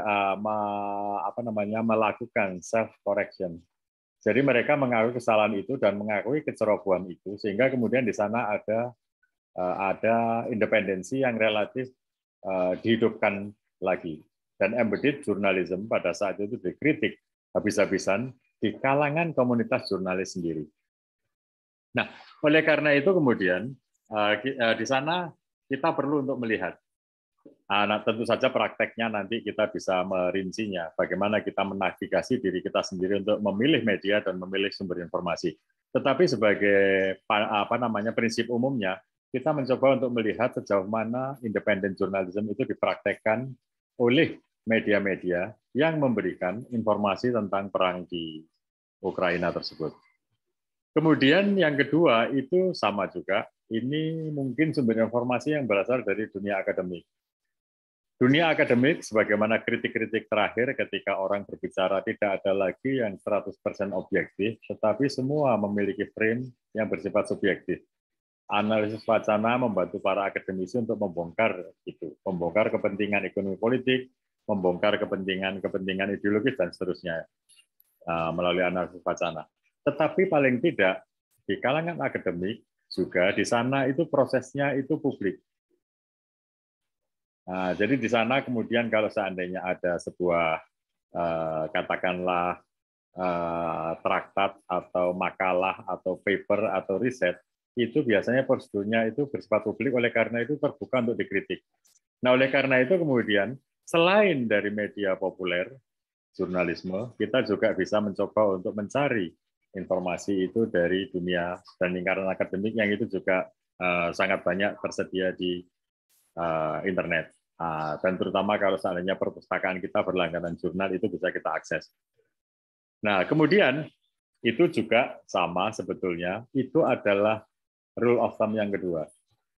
melakukan self correction. Jadi mereka mengakui kesalahan itu dan mengakui kecerobohan itu, sehingga kemudian di sana ada independensi yang relatif dihidupkan lagi. Dan embedded journalism pada saat itu dikritik habis-habisan di kalangan komunitas jurnalis sendiri. Nah, oleh karena itu kemudian di sana kita perlu untuk melihat. Nah, tentu saja prakteknya nanti kita bisa merincinya, bagaimana kita menavigasi diri kita sendiri untuk memilih media dan memilih sumber informasi. Tetapi sebagai prinsip umumnya, kita mencoba untuk melihat sejauh mana independent journalism itu dipraktekkan oleh media-media yang memberikan informasi tentang perang di Ukraina tersebut. Kemudian yang kedua itu sama juga, ini mungkin sumber informasi yang berasal dari dunia akademik. Dunia akademik, sebagaimana kritik-kritik terakhir ketika orang berbicara tidak ada lagi yang 100% objektif, tetapi semua memiliki frame yang bersifat subjektif. Analisis wacana membantu para akademisi untuk membongkar itu, membongkar kepentingan ekonomi politik, membongkar kepentingan ideologis dan seterusnya melalui analisis wacana. Tetapi paling tidak di kalangan akademik juga di sana itu prosesnya itu publik. Jadi di sana kemudian kalau seandainya ada sebuah katakanlah traktat atau makalah atau paper atau riset itu biasanya prosedurnya itu bersifat publik, oleh karena itu terbuka untuk dikritik. Nah, oleh karena itu kemudian selain dari media populer, jurnalisme, kita juga bisa mencoba untuk mencari informasi itu dari dunia dan lingkaran akademik yang itu juga sangat banyak tersedia di internet. Dan terutama kalau seandainya perpustakaan kita berlangganan jurnal, itu bisa kita akses. Nah, kemudian itu juga sama sebetulnya, itu adalah rule of thumb yang kedua.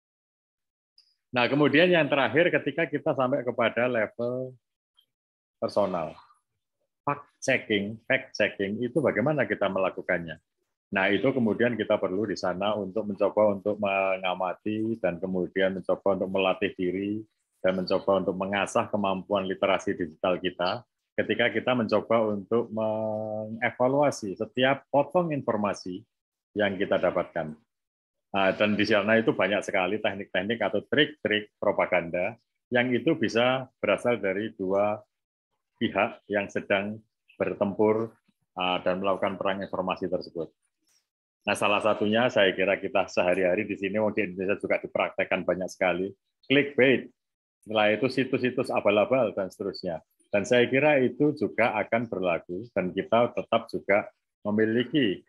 Nah, kemudian yang terakhir ketika kita sampai kepada level personal. Fact checking itu bagaimana kita melakukannya. Nah, itu kemudian kita perlu di sana untuk mencoba untuk mengamati dan kemudian mencoba untuk melatih diri dan mencoba untuk mengasah kemampuan literasi digital kita ketika kita mencoba untuk mengevaluasi setiap potong informasi yang kita dapatkan. Dan di sana itu banyak sekali teknik-teknik atau trik-trik propaganda yang itu bisa berasal dari dua pihak yang sedang bertempur dan melakukan perang informasi tersebut. Nah, salah satunya saya kira kita sehari-hari di sini di Indonesia juga dipraktekkan banyak sekali, clickbait. Setelah itu situs-situs abal-abal dan seterusnya. Dan saya kira itu juga akan berlaku dan kita tetap juga memiliki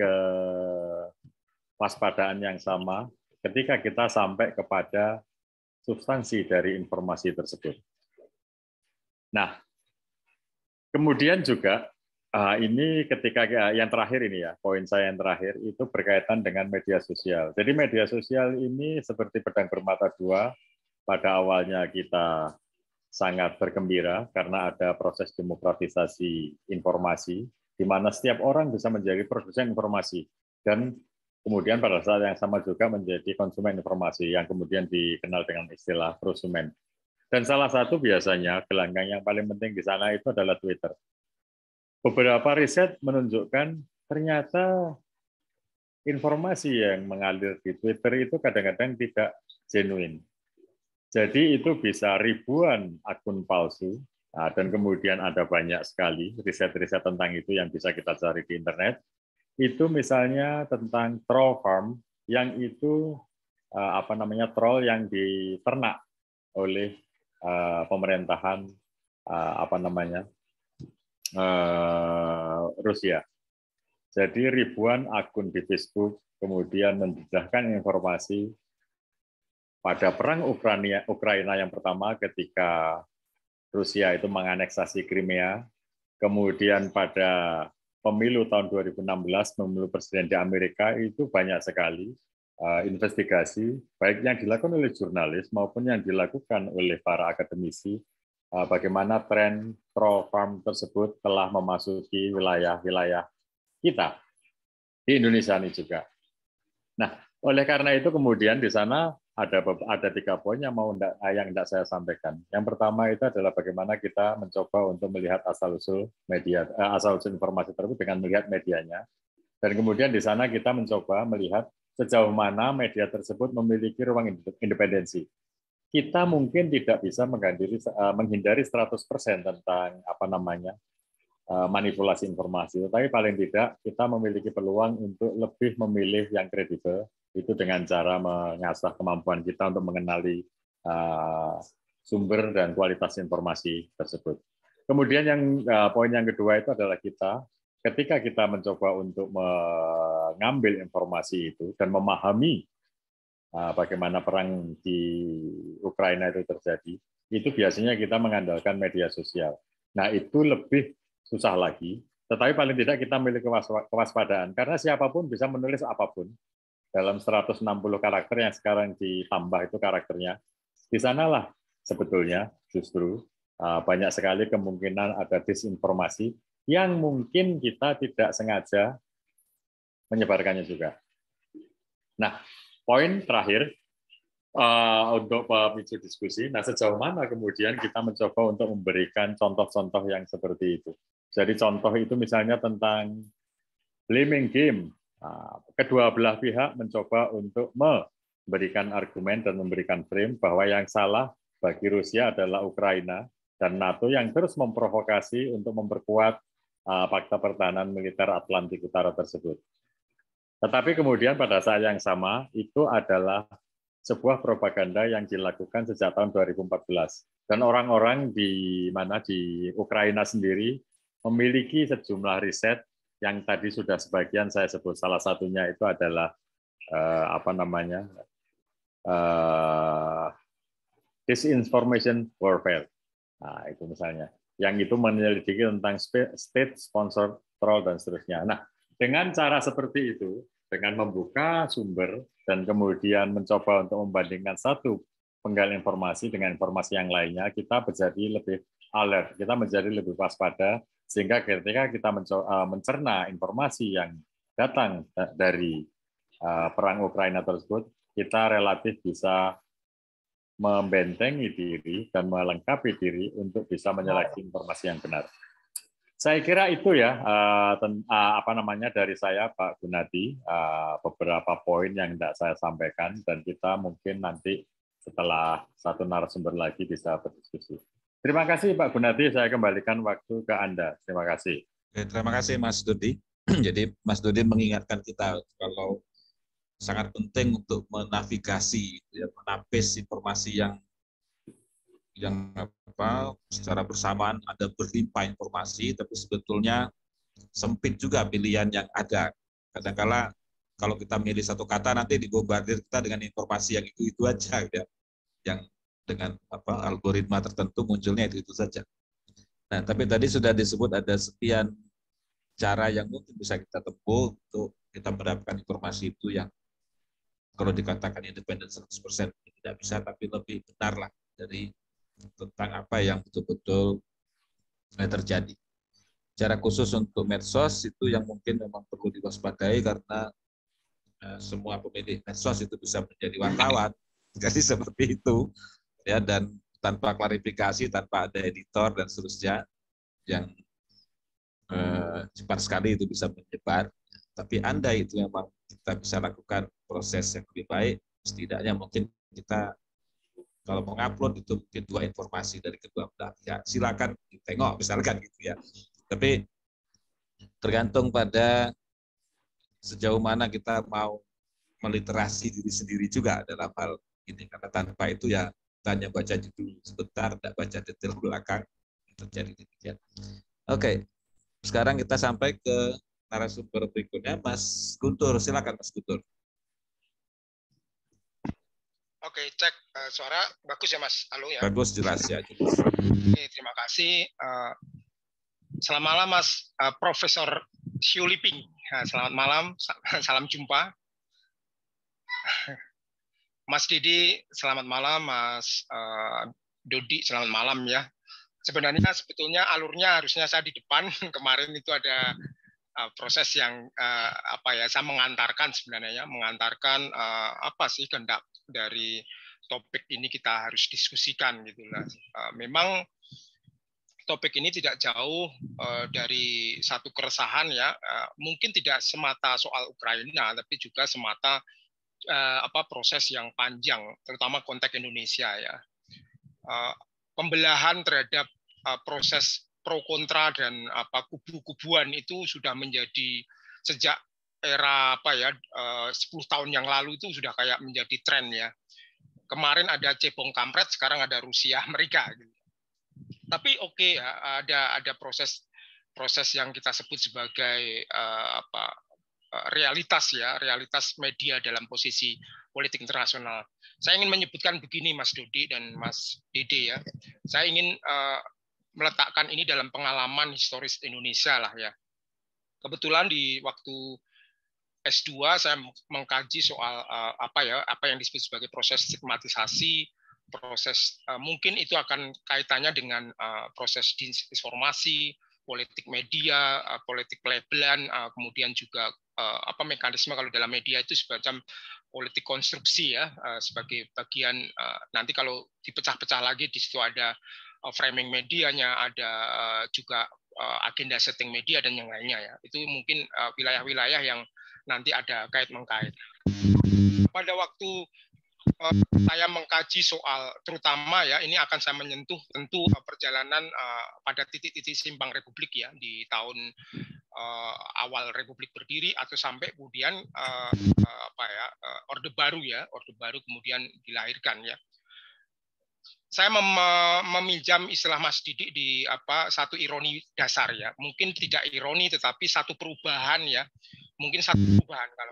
kewaspadaan yang sama ketika kita sampai kepada substansi dari informasi tersebut. Nah, kemudian juga ini ketika yang terakhir ini ya, poin saya yang terakhir itu berkaitan dengan media sosial. Jadi media sosial ini seperti pedang bermata dua. Pada awalnya kita sangat bergembira karena ada proses demokratisasi informasi, di mana setiap orang bisa menjadi produsen informasi dan kemudian pada saat yang sama juga menjadi konsumen informasi yang kemudian dikenal dengan istilah prosumen. Dan salah satu biasanya gelanggang yang paling penting di sana itu adalah Twitter. Beberapa riset menunjukkan ternyata informasi yang mengalir di Twitter itu kadang-kadang tidak genuine. Jadi itu bisa ribuan akun palsu, dan kemudian ada banyak sekali riset-riset tentang itu yang bisa kita cari di internet. Itu misalnya tentang troll farm, yang itu troll yang diternak oleh pemerintahan Rusia. Jadi ribuan akun di Facebook kemudian mendedahkan informasi pada perang Ukraina yang pertama ketika Rusia itu menganeksasi Crimea, kemudian pada pemilu tahun 2016, pemilu presiden di Amerika itu banyak sekali investigasi, baik yang dilakukan oleh jurnalis maupun yang dilakukan oleh para akademisi, bagaimana tren troll farm tersebut telah memasuki wilayah-wilayah kita, di Indonesia ini juga. Nah, oleh karena itu kemudian di sana ada 3 poin yang tidak saya sampaikan. Yang pertama itu adalah bagaimana kita mencoba untuk melihat asal-usul informasi tersebut dengan melihat medianya. Dan kemudian di sana kita mencoba melihat sejauh mana media tersebut memiliki ruang independensi. Kita mungkin tidak bisa menghindari 100% tentang manipulasi informasi, tetapi paling tidak kita memiliki peluang untuk lebih memilih yang kredibel, itu dengan cara mengasah kemampuan kita untuk mengenali sumber dan kualitas informasi tersebut. Kemudian poin yang kedua itu adalah ketika kita mencoba untuk mengambil informasi itu dan memahami bagaimana perang di Ukraina itu terjadi, itu biasanya kita mengandalkan media sosial. Nah, itu lebih susah lagi, tetapi paling tidak kita memiliki kewaspadaan, karena siapapun bisa menulis apapun dalam 160 karakter yang sekarang ditambah itu karakternya. Di sanalah sebetulnya justru banyak sekali kemungkinan ada disinformasi yang mungkin kita tidak sengaja menyebarkannya juga. Nah, poin terakhir untuk pemicu diskusi, nah sejauh mana kemudian kita mencoba untuk memberikan contoh-contoh yang seperti itu. Jadi contoh itu misalnya tentang blaming game. Kedua belah pihak mencoba untuk memberikan argumen dan memberikan frame bahwa yang salah bagi Rusia adalah Ukraina dan NATO yang terus memprovokasi untuk memperkuat fakta pertahanan militer Atlantik Utara tersebut. Tetapi kemudian pada saat yang sama itu adalah sebuah propaganda yang dilakukan sejak tahun 2014. Dan orang-orang di Ukraina sendiri memiliki sejumlah riset yang tadi sudah sebagian saya sebut. Salah satunya itu adalah disinformation warfare. Nah, itu misalnya. Yang itu menyelidiki tentang state sponsor troll dan seterusnya. Nah, dengan cara seperti itu, dengan membuka sumber dan kemudian mencoba untuk membandingkan satu penggal informasi dengan informasi yang lainnya, kita menjadi lebih alert, kita menjadi lebih waspada, sehingga ketika kita mencerna informasi yang datang dari perang Ukraina tersebut, kita relatif bisa membentengi diri dan melengkapi diri untuk bisa menyeleksi informasi yang benar. Saya kira itu ya dari saya, Pak Gunadi, beberapa poin yang tidak saya sampaikan, dan kita mungkin nanti setelah satu narasumber lagi bisa berdiskusi. Terima kasih Pak Gunadi, saya kembalikan waktu ke Anda. Terima kasih. Terima kasih Mas Dodi. Jadi Mas Dodi mengingatkan kita kalau sangat penting untuk menavigasi, menapis informasi yang secara bersamaan ada berlimpah informasi, tapi sebetulnya sempit juga pilihan yang ada. Kadang-kala kalau kita milih satu kata nanti dibombardir kita dengan informasi yang itu aja, ya, yang dengan algoritma tertentu munculnya itu saja. Nah, tapi tadi sudah disebut ada sekian cara yang mungkin bisa kita tempuh untuk kita mendapatkan informasi itu yang kalau dikatakan independen 100% tidak bisa, tapi lebih benar lah dari tentang apa yang betul-betul terjadi. Secara khusus untuk medsos itu yang mungkin memang perlu diwaspadai karena semua pemilih medsos itu bisa menjadi wartawan. Jadi seperti itu, ya, dan tanpa klarifikasi, tanpa ada editor dan seterusnya yang cepat sekali itu bisa menyebar. Tapi andai itu memang kita bisa lakukan proses yang lebih baik, setidaknya mungkin kita kalau mengupload itu mungkin 2 informasi dari kedua belah pihak, silakan ditengok misalkan gitu ya. Tapi tergantung pada sejauh mana kita mau meliterasi diri sendiri juga dalam hal ini, karena tanpa itu ya kita hanya baca judul sebentar, tidak baca detail belakang, terjadi demikian. Oke, sekarang kita sampai ke narasumber berikutnya, Mas Guntur. Silakan Mas Guntur. Oke, cek suara bagus ya Mas. Halo ya. Bagus, jelas ya. Oke, terima kasih. Selamat malam Mas Profesor Xiu Liping. Selamat malam, salam jumpa. Mas Didi, selamat malam. Mas Dodi, selamat malam ya. Sebetulnya alurnya harusnya saya di depan. Kemarin itu ada proses yang saya mengantarkan sebenarnya, mengantarkan apa sih kehendak dari topik ini kita harus diskusikan gitulah. Memang topik ini tidak jauh dari satu keresahan ya, mungkin tidak semata soal Ukraina, tapi juga semata proses yang panjang, terutama konteks Indonesia ya. Pembelahan terhadap proses pro kontra dan kubu-kubuan itu sudah menjadi sejak era 10 tahun yang lalu itu sudah kayak menjadi tren ya. Kemarin ada cebong kampret, sekarang ada Rusia Amerika gitu. Tapi oke, ada proses yang kita sebut sebagai realitas ya, realitas media dalam posisi politik internasional. Saya ingin menyebutkan begini Mas Dodi dan Mas Dede ya. Saya ingin meletakkan ini dalam pengalaman historis Indonesia lah ya. Kebetulan di waktu S2 saya mengkaji soal apa yang disebut sebagai proses stigmatisasi, proses mungkin itu akan kaitannya dengan proses disinformasi, politik media, politik pelabelan, kemudian juga mekanisme kalau dalam media itu semacam politik konstruksi ya, sebagai bagian nanti kalau dipecah-pecah lagi di situ ada framing medianya, ada juga agenda setting media dan yang lainnya ya. Itu mungkin wilayah-wilayah yang nanti ada kait-mengkait. Pada waktu saya mengkaji soal terutama ya, ini akan saya menyentuh tentu perjalanan pada titik-titik simpang Republik ya di tahun awal Republik berdiri atau sampai kemudian Orde Baru ya, Orde Baru kemudian dilahirkan ya. Saya meminjam istilah Mas Didik di satu ironi dasar ya, mungkin tidak ironi tetapi satu perubahan ya, mungkin satu perubahan kalau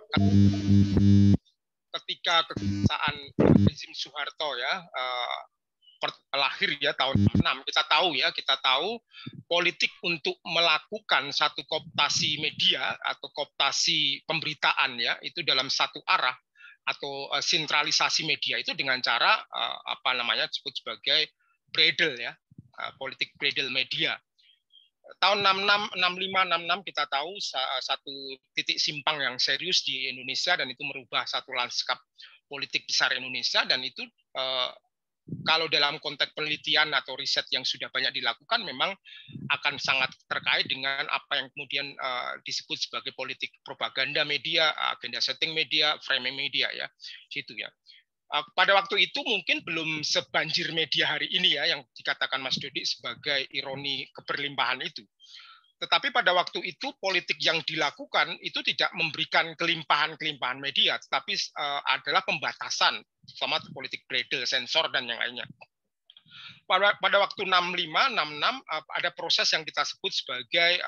ketika kekuasaan rezim Soeharto ya lahir ya tahun 66, kita tahu politik untuk melakukan satu kooptasi media atau kooptasi pemberitaan ya itu dalam satu arah atau sentralisasi media itu dengan cara disebut sebagai bredel ya, politik bredel media. Tahun 65 kita tahu satu titik simpang yang serius di Indonesia dan itu merubah satu lanskap politik besar Indonesia, dan itu kalau dalam konteks penelitian atau riset yang sudah banyak dilakukan memang akan sangat terkait dengan apa yang kemudian disebut sebagai politik propaganda media, agenda setting media, framing media ya, situ ya. Pada waktu itu mungkin belum sebanjir media hari ini ya yang dikatakan Mas Dodi sebagai ironi keberlimpahan itu. Tetapi pada waktu itu politik yang dilakukan itu tidak memberikan kelimpahan-kelimpahan media, tetapi adalah pembatasan, sama politik bredel, sensor dan yang lainnya. Pada waktu 65, 66 ada proses yang kita sebut sebagai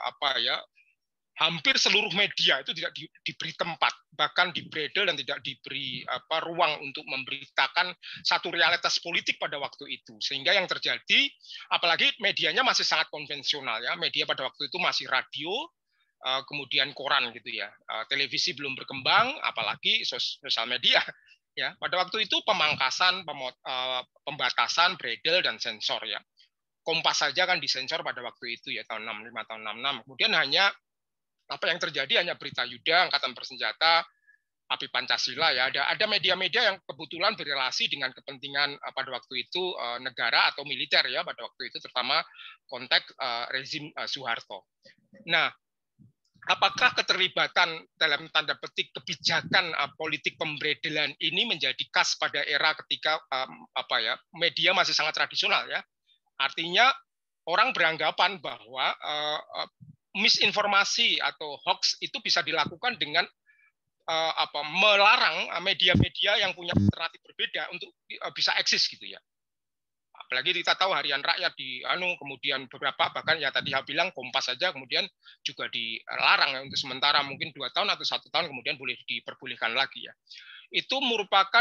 hampir seluruh media itu tidak diberi tempat, bahkan dibredel dan tidak diberi ruang untuk memberitakan satu realitas politik pada waktu itu. Sehingga yang terjadi, apalagi medianya masih sangat konvensional ya, media pada waktu itu masih radio, kemudian koran gitu ya, televisi belum berkembang, apalagi sosial media. Ya, pada waktu itu pemangkasan, pembatasan, bredel dan sensor ya. Kompas saja kan disensor pada waktu itu ya tahun 65, tahun 66. Kemudian hanya apa yang terjadi hanya Berita Yuda, Angkatan Bersenjata, API Pancasila ya. Ada media-media yang kebetulan berrelasi dengan kepentingan pada waktu itu negara atau militer ya pada waktu itu, terutama konteks rezim Soeharto. Nah, apakah keterlibatan dalam tanda petik kebijakan politik pembredelan ini menjadi khas pada era ketika media masih sangat tradisional ya? Artinya orang beranggapan bahwa misinformasi atau hoax itu bisa dilakukan dengan melarang media-media yang punya alternatif berbeda untuk bisa eksis gitu ya. Apalagi kita tahu Harian Rakyat kemudian beberapa bahkan ya tadi saya bilang Kompas saja kemudian juga dilarang ya, untuk sementara mungkin 2 tahun atau 1 tahun kemudian boleh diperbolehkan lagi ya. Itu merupakan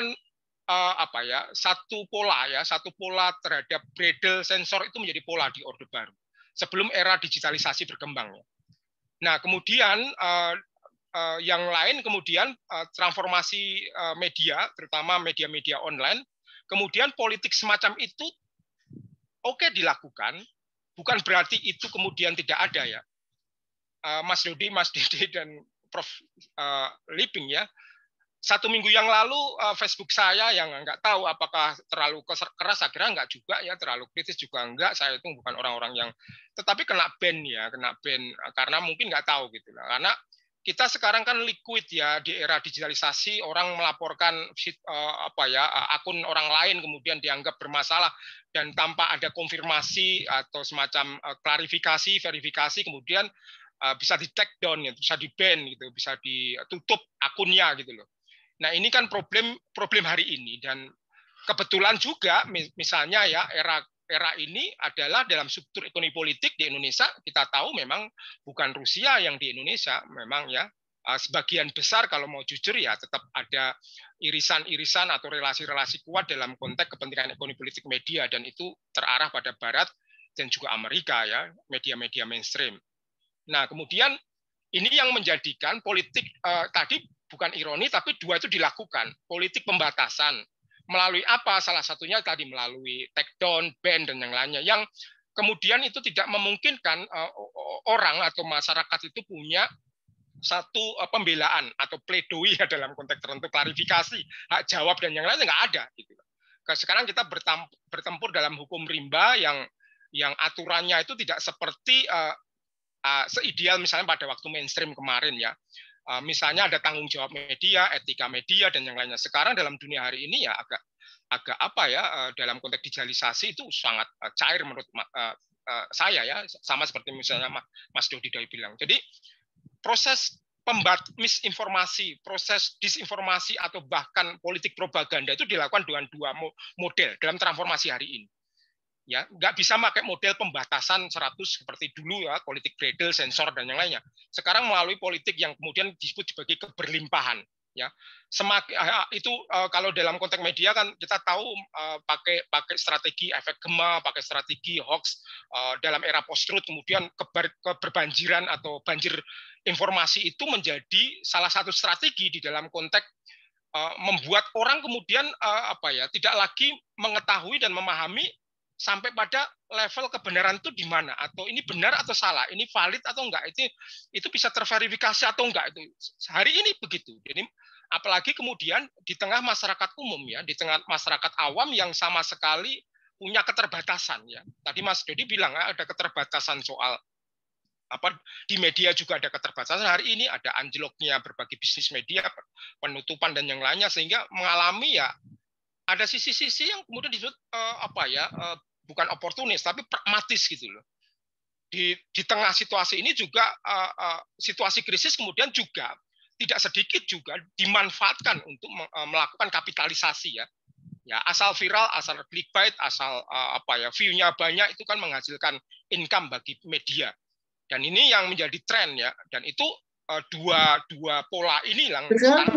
satu pola terhadap bredel sensor itu menjadi pola di Orde Baru sebelum era digitalisasi berkembang. Nah, kemudian yang lain kemudian transformasi media, terutama media-media online, kemudian politik semacam itu oke dilakukan, bukan berarti itu kemudian tidak ada ya. Mas Dodi, Mas Dede, dan Prof. Liping ya, 1 minggu yang lalu Facebook saya yang nggak tahu apakah terlalu keras, saya kira nggak juga ya, terlalu kritis juga nggak, saya itu bukan orang-orang yang, tetapi kena ban karena mungkin nggak tahu gitu lah, karena kita sekarang kan liquid ya di era digitalisasi, orang melaporkan akun orang lain kemudian dianggap bermasalah dan tanpa ada konfirmasi atau semacam klarifikasi, verifikasi kemudian bisa di take down, bisa di ban gitu, bisa ditutup akunnya gitu loh. Nah, ini kan problem hari ini, dan kebetulan juga misalnya ya era ini adalah dalam struktur ekonomi politik di Indonesia, kita tahu memang bukan Rusia yang di Indonesia, memang ya sebagian besar kalau mau jujur ya tetap ada irisan-irisan atau relasi-relasi kuat dalam konteks kepentingan ekonomi politik media, dan itu terarah pada Barat dan juga Amerika ya, media-media mainstream. Nah, kemudian ini yang menjadikan politik tadi bukan ironi, tapi 2 itu dilakukan. Politik pembatasan. Melalui apa? Salah satunya tadi melalui take down, ban, dan yang lainnya. Yang kemudian itu tidak memungkinkan orang atau masyarakat itu punya satu pembelaan atau pledoi ya dalam konteks tertentu, klarifikasi, hak jawab, dan yang lainnya nggak ada. Gitu. Sekarang kita bertempur dalam hukum rimba yang aturannya itu tidak seperti seideal misalnya pada waktu mainstream kemarin ya. Misalnya ada tanggung jawab media, etika media, dan yang lainnya. Sekarang dalam dunia hari ini ya agak dalam konteks digitalisasi itu sangat cair menurut saya ya, sama seperti misalnya Mas Dodi Doi bilang. Jadi proses misinformasi, proses disinformasi atau bahkan politik propaganda itu dilakukan dengan dua model dalam transformasi hari ini. Ya, nggak bisa pakai model pembatasan 100 seperti dulu ya, politik bredel, sensor dan yang lainnya. Sekarang melalui politik yang kemudian disebut sebagai keberlimpahan. Ya, semakin itu kalau dalam konteks media kan kita tahu pakai strategi efek gema, pakai strategi hoax dalam era post-truth, kemudian keberbanjiran atau banjir informasi itu menjadi salah satu strategi di dalam konteks membuat orang kemudian tidak lagi mengetahui dan memahami sampai pada level kebenaran itu di mana, atau ini benar atau salah, ini valid atau enggak, itu bisa terverifikasi atau enggak. Itu hari ini begitu. Jadi apalagi kemudian di tengah masyarakat umum ya, di tengah masyarakat awam yang sama sekali punya keterbatasan ya. Tadi Mas Dodi bilang ada keterbatasan soal di media, juga ada keterbatasan. Hari ini ada anjloknya berbagai bisnis media, penutupan dan yang lainnya, sehingga mengalami ya ada sisi-sisi yang kemudian disebut bukan oportunis tapi pragmatis gitu loh. Di tengah situasi ini juga situasi krisis kemudian juga tidak sedikit juga dimanfaatkan untuk melakukan kapitalisasi ya. Ya, asal viral, asal clickbait, asal view-nya banyak, itu kan menghasilkan income bagi media. Dan ini yang menjadi tren ya. Dan itu dua pola ini yang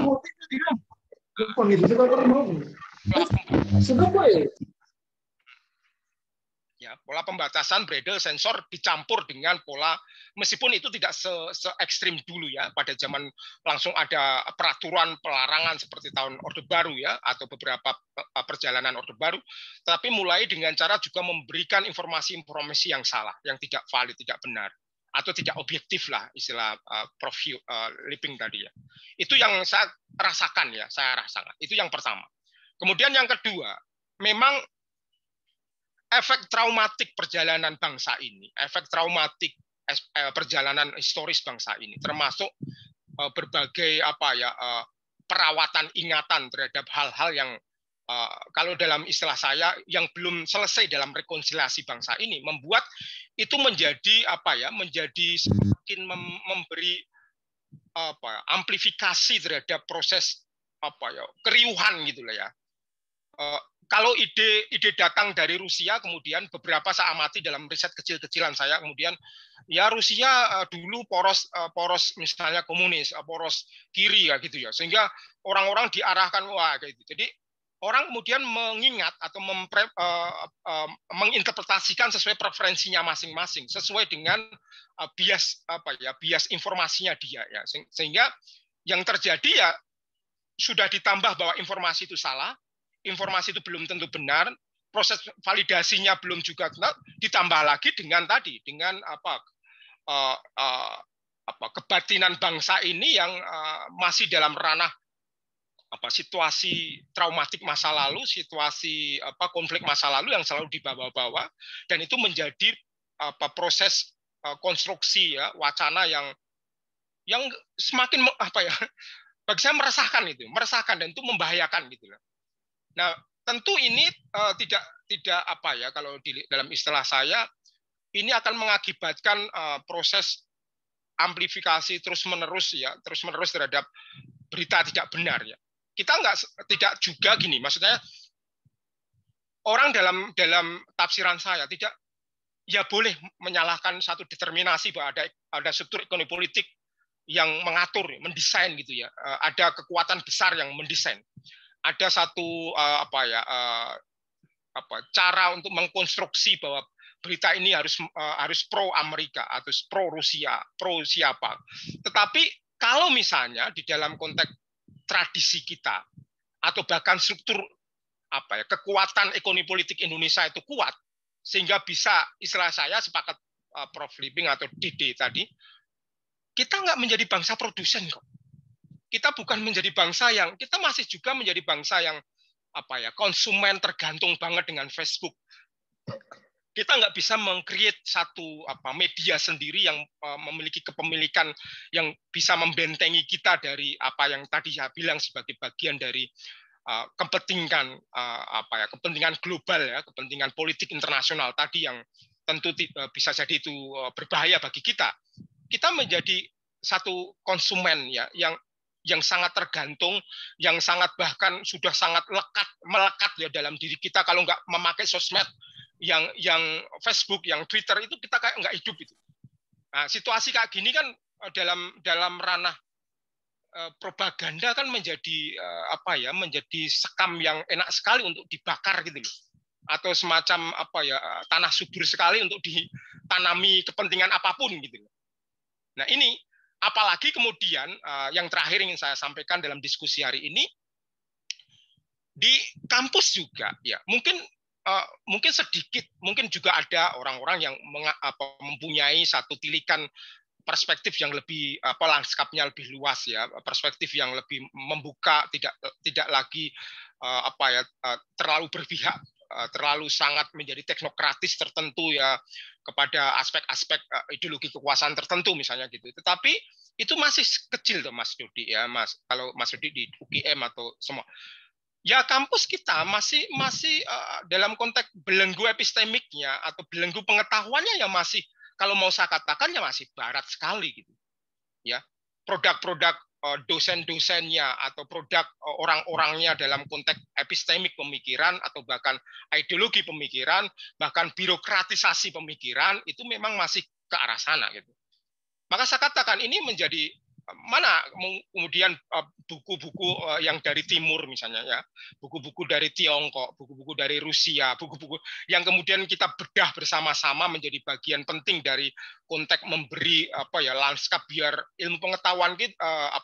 pola pembatasan, bredel, sensor dicampur dengan pola, meskipun itu tidak se ekstrim dulu ya, pada zaman langsung ada peraturan pelarangan seperti tahun Orde Baru ya, atau beberapa perjalanan Orde Baru, tapi mulai dengan cara juga memberikan informasi-informasi yang salah, yang tidak valid, tidak benar, atau tidak objektif lah, istilah Prof. Lipping tadi ya. Itu yang saya rasakan ya, itu yang pertama. Kemudian yang kedua, memang efek traumatik perjalanan bangsa ini, efek traumatik perjalanan historis bangsa ini, termasuk berbagai perawatan ingatan terhadap hal-hal yang kalau dalam istilah saya yang belum selesai dalam rekonsiliasi bangsa ini, membuat itu menjadi menjadi semakin memberi amplifikasi terhadap proses keriuhan gitu lah ya. Kalau ide datang dari Rusia, kemudian beberapa saya amati dalam riset kecil-kecilan saya, kemudian ya Rusia dulu poros misalnya komunis, poros kiri ya gitu ya, sehingga orang-orang diarahkan wah kayak gitu. Jadi orang kemudian mengingat atau menginterpretasikan sesuai preferensinya masing-masing, sesuai dengan bias informasinya dia ya, sehingga yang terjadi ya sudah ditambah bahwa informasi itu salah, informasi itu belum tentu benar, proses validasinya belum juga benar, ditambah lagi dengan kebatinan bangsa ini yang masih dalam ranah situasi traumatik masa lalu, situasi konflik masa lalu yang selalu dibawa-bawa, dan itu menjadi proses konstruksi ya, wacana yang semakin bagi saya meresahkan dan itu membahayakan gitu loh. Nah, tentu ini tidak kalau dalam istilah saya ini akan mengakibatkan proses amplifikasi terus-menerus terhadap berita tidak benar ya. Kita tidak juga gini, maksudnya orang dalam tafsiran saya tidak ya boleh menyalahkan satu determinasi bahwa ada struktur ekonomi politik yang mengatur, mendesain gitu ya. Ada kekuatan besar yang mendesain. Ada satu cara untuk mengkonstruksi bahwa berita ini harus pro Amerika atau pro Rusia, pro siapa. Tetapi kalau misalnya di dalam konteks tradisi kita atau bahkan struktur kekuatan ekonomi politik Indonesia itu kuat sehingga bisa, istilah saya sepakat Prof. Lipping atau Dede tadi, kita nggak menjadi bangsa produsen kok. Kita bukan menjadi bangsa yang, kita masih juga menjadi bangsa yang konsumen, tergantung banget dengan Facebook. Kita nggak bisa meng-create satu media sendiri yang memiliki kepemilikan yang bisa membentengi kita dari apa yang tadi saya bilang sebagai bagian dari kepentingan kepentingan global ya, kepentingan politik internasional tadi yang tentu bisa jadi itu berbahaya bagi kita. Kita menjadi satu konsumen ya yang sangat tergantung, yang sangat bahkan sudah sangat melekat ya dalam diri kita. Kalau nggak memakai sosmed yang Facebook, yang Twitter, itu kita kayak nggak hidup itu. Nah, situasi kayak gini kan dalam ranah propaganda kan menjadi menjadi sekam yang enak sekali untuk dibakar gitu loh, atau semacam tanah subur sekali untuk ditanami kepentingan apapun gitu loh. Nah ini apalagi kemudian yang terakhir ingin saya sampaikan dalam diskusi hari ini, di kampus juga ya mungkin sedikit, mungkin juga ada orang-orang yang mempunyai satu tilikan perspektif yang lebih lanskapnya lebih luas ya, perspektif yang lebih membuka, tidak lagi terlalu berpihak, terlalu sangat menjadi teknokratis tertentu ya kepada aspek-aspek ideologi kekuasaan tertentu misalnya gitu. Tetapi itu masih kecil tuh Mas Dodi ya, kalau Mas Dodi di UGM atau semua. Ya kampus kita masih dalam konteks belenggu epistemiknya atau belenggu pengetahuannya ya masih, kalau mau saya katakan ya masih barat sekali gitu. Ya. Produk-produk dosen-dosennya atau produk orang-orangnya dalam konteks epistemik pemikiran atau bahkan ideologi pemikiran, bahkan birokratisasi pemikiran itu memang masih ke arah sana gitu. Maka saya katakan ini menjadi mana kemudian buku-buku yang dari timur misalnya ya, buku-buku dari Tiongkok, buku-buku dari Rusia, buku-buku yang kemudian kita bedah bersama-sama menjadi bagian penting dari konteks memberi lanskap biar ilmu pengetahuan kita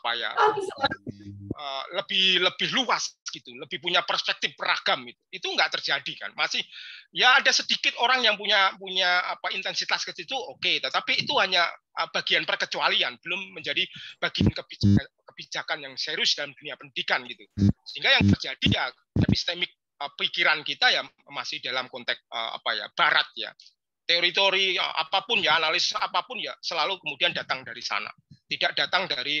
lebih luas gitu, lebih punya perspektif beragam gitu. Itu nggak terjadi kan. Masih ya ada sedikit orang yang punya intensitas ke situ, oke, tetapi itu hanya bagian perkecualian, belum menjadi bagian kebijakan yang serius dalam dunia pendidikan gitu. Sehingga yang terjadi ya epistemik pikiran kita ya masih dalam konteks barat ya. Teori-teori apapun ya, analisis apapun ya selalu kemudian datang dari sana. Tidak datang dari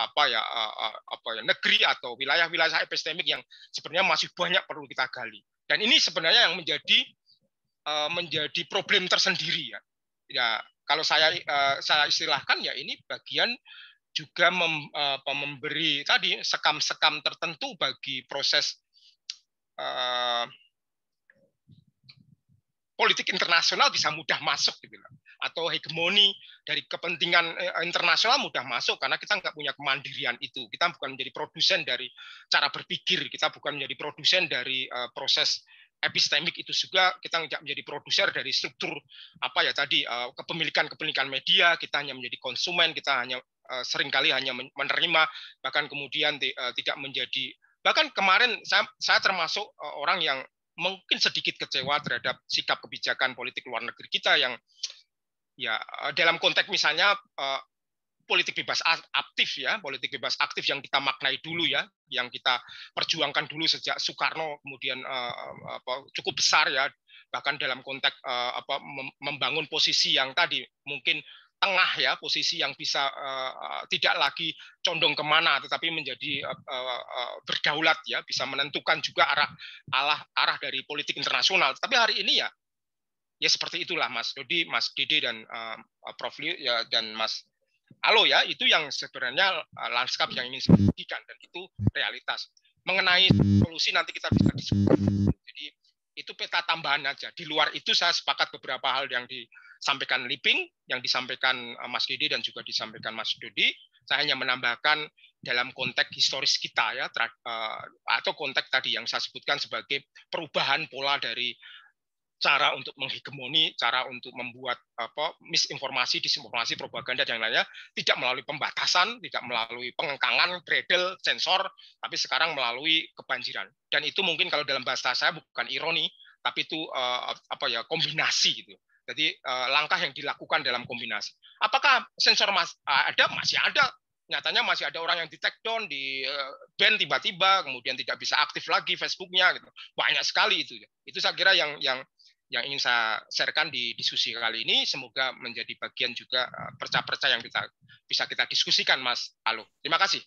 negeri atau wilayah-wilayah epistemik yang sebenarnya masih banyak perlu kita gali. Dan ini sebenarnya yang menjadi problem tersendiri ya. Ya kalau saya istilahkan ya ini bagian juga memberi tadi sekam-sekam tertentu bagi proses politik internasional bisa mudah masuk gitu loh. Atau hegemoni dari kepentingan internasional mudah masuk karena kita nggak punya kemandirian itu. Kita bukan menjadi produsen dari cara berpikir, kita bukan menjadi produsen dari proses epistemik itu juga, kita nggak menjadi produser dari struktur kepemilikan media, kita hanya menjadi konsumen, kita hanya seringkali hanya menerima, bahkan kemudian tidak menjadi, bahkan kemarin saya termasuk orang yang mungkin sedikit kecewa terhadap sikap kebijakan politik luar negeri kita yang ya dalam konteks misalnya politik bebas aktif ya, politik bebas aktif yang kita maknai dulu ya, yang kita perjuangkan dulu sejak Soekarno, kemudian cukup besar ya, bahkan dalam konteks membangun posisi yang tadi mungkin tengah ya, posisi yang bisa tidak lagi condong kemana, tetapi menjadi berdaulat ya, bisa menentukan juga arah dari politik internasional. Tapi hari ini ya seperti itulah Mas Dodi, Mas Dede dan Prof. Ya, dan Mas Alo ya, itu yang sebenarnya lanskap yang ingin saya berikan dan itu realitas. Mengenai solusi nanti kita bisa diskusikan. Jadi itu peta tambahan aja. Di luar itu saya sepakat beberapa hal yang disampaikan Liping, yang disampaikan Mas Dede dan juga disampaikan Mas Dodi. Saya hanya menambahkan dalam konteks historis kita ya, atau konteks tadi yang saya sebutkan sebagai perubahan pola dari cara untuk menghegemoni, cara untuk membuat misinformasi, disinformasi, propaganda dan lainnya tidak melalui pembatasan, tidak melalui pengengkangan, bredel, sensor, tapi sekarang melalui kebanjiran. Dan itu mungkin kalau dalam bahasa saya bukan ironi, tapi itu kombinasi gitu. Jadi langkah yang dilakukan dalam kombinasi. Apakah sensor ada? Masih ada. Nyatanya masih ada orang yang di take down, di ban tiba-tiba, kemudian tidak bisa aktif lagi Facebooknya gitu. Banyak sekali itu. Itu saya kira yang ingin saya sharekan di diskusi kali ini, semoga menjadi bagian juga perca-perca yang bisa kita diskusikan, Mas Alo. Terima kasih.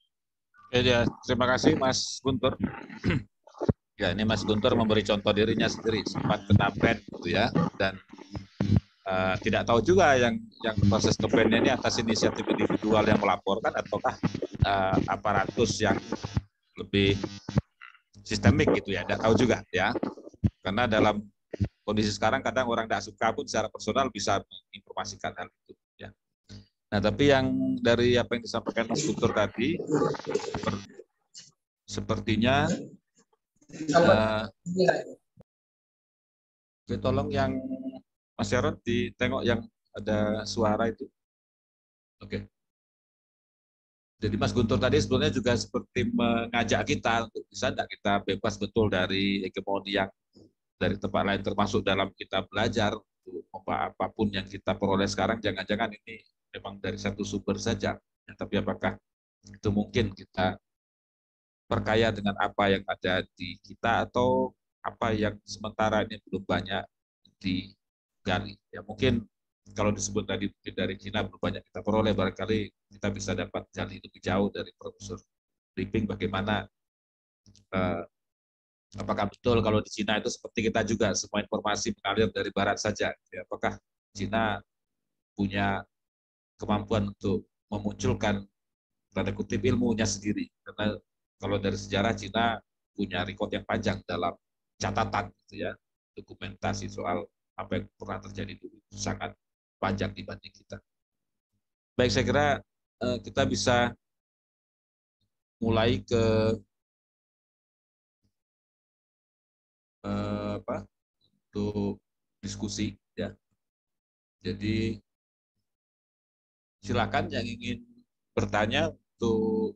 Ya, terima kasih Mas Guntur. Ya, ini Mas Guntur memberi contoh dirinya sendiri, sempat kena ban gitu ya, dan tidak tahu juga yang proses campaign ini atas inisiatif individual yang melaporkan ataukah aparatus yang lebih sistemik gitu ya, tidak tahu juga ya. Karena dalam kondisi sekarang kadang orang tidak suka pun secara personal bisa menginformasikan hal itu ya. Nah, tapi yang dari apa yang disampaikan Mas Guntur tadi sepertinya tolong yang Mas Sharon ditengok yang ada suara itu. Oke. Jadi Mas Guntur tadi sebenarnya juga seperti mengajak kita untuk bisa tidak kita bebas betul dari hegemoni yang dari tempat lain, termasuk dalam kita belajar apapun yang kita peroleh sekarang, jangan-jangan ini memang dari satu sumber saja. Ya, tapi apakah itu mungkin kita perkaya dengan apa yang ada di kita atau apa yang sementara ini belum banyak digali. Ya mungkin kalau disebut tadi mungkin dari Cina belum banyak kita peroleh, barangkali kita bisa dapat gali lebih jauh dari Profesor Lipping bagaimana apakah betul kalau di Cina itu seperti kita juga semua informasi mengalir dari barat saja. Ya, apakah Cina punya kemampuan untuk memunculkan tanda kutip ilmunya sendiri? Karena kalau dari sejarah Cina punya rekod yang panjang dalam catatan gitu ya, dokumentasi soal apa yang pernah terjadi dulu sangat panjang dibanding kita. Baik, saya kira kita bisa mulai ke untuk diskusi ya. Jadi silakan yang ingin bertanya untuk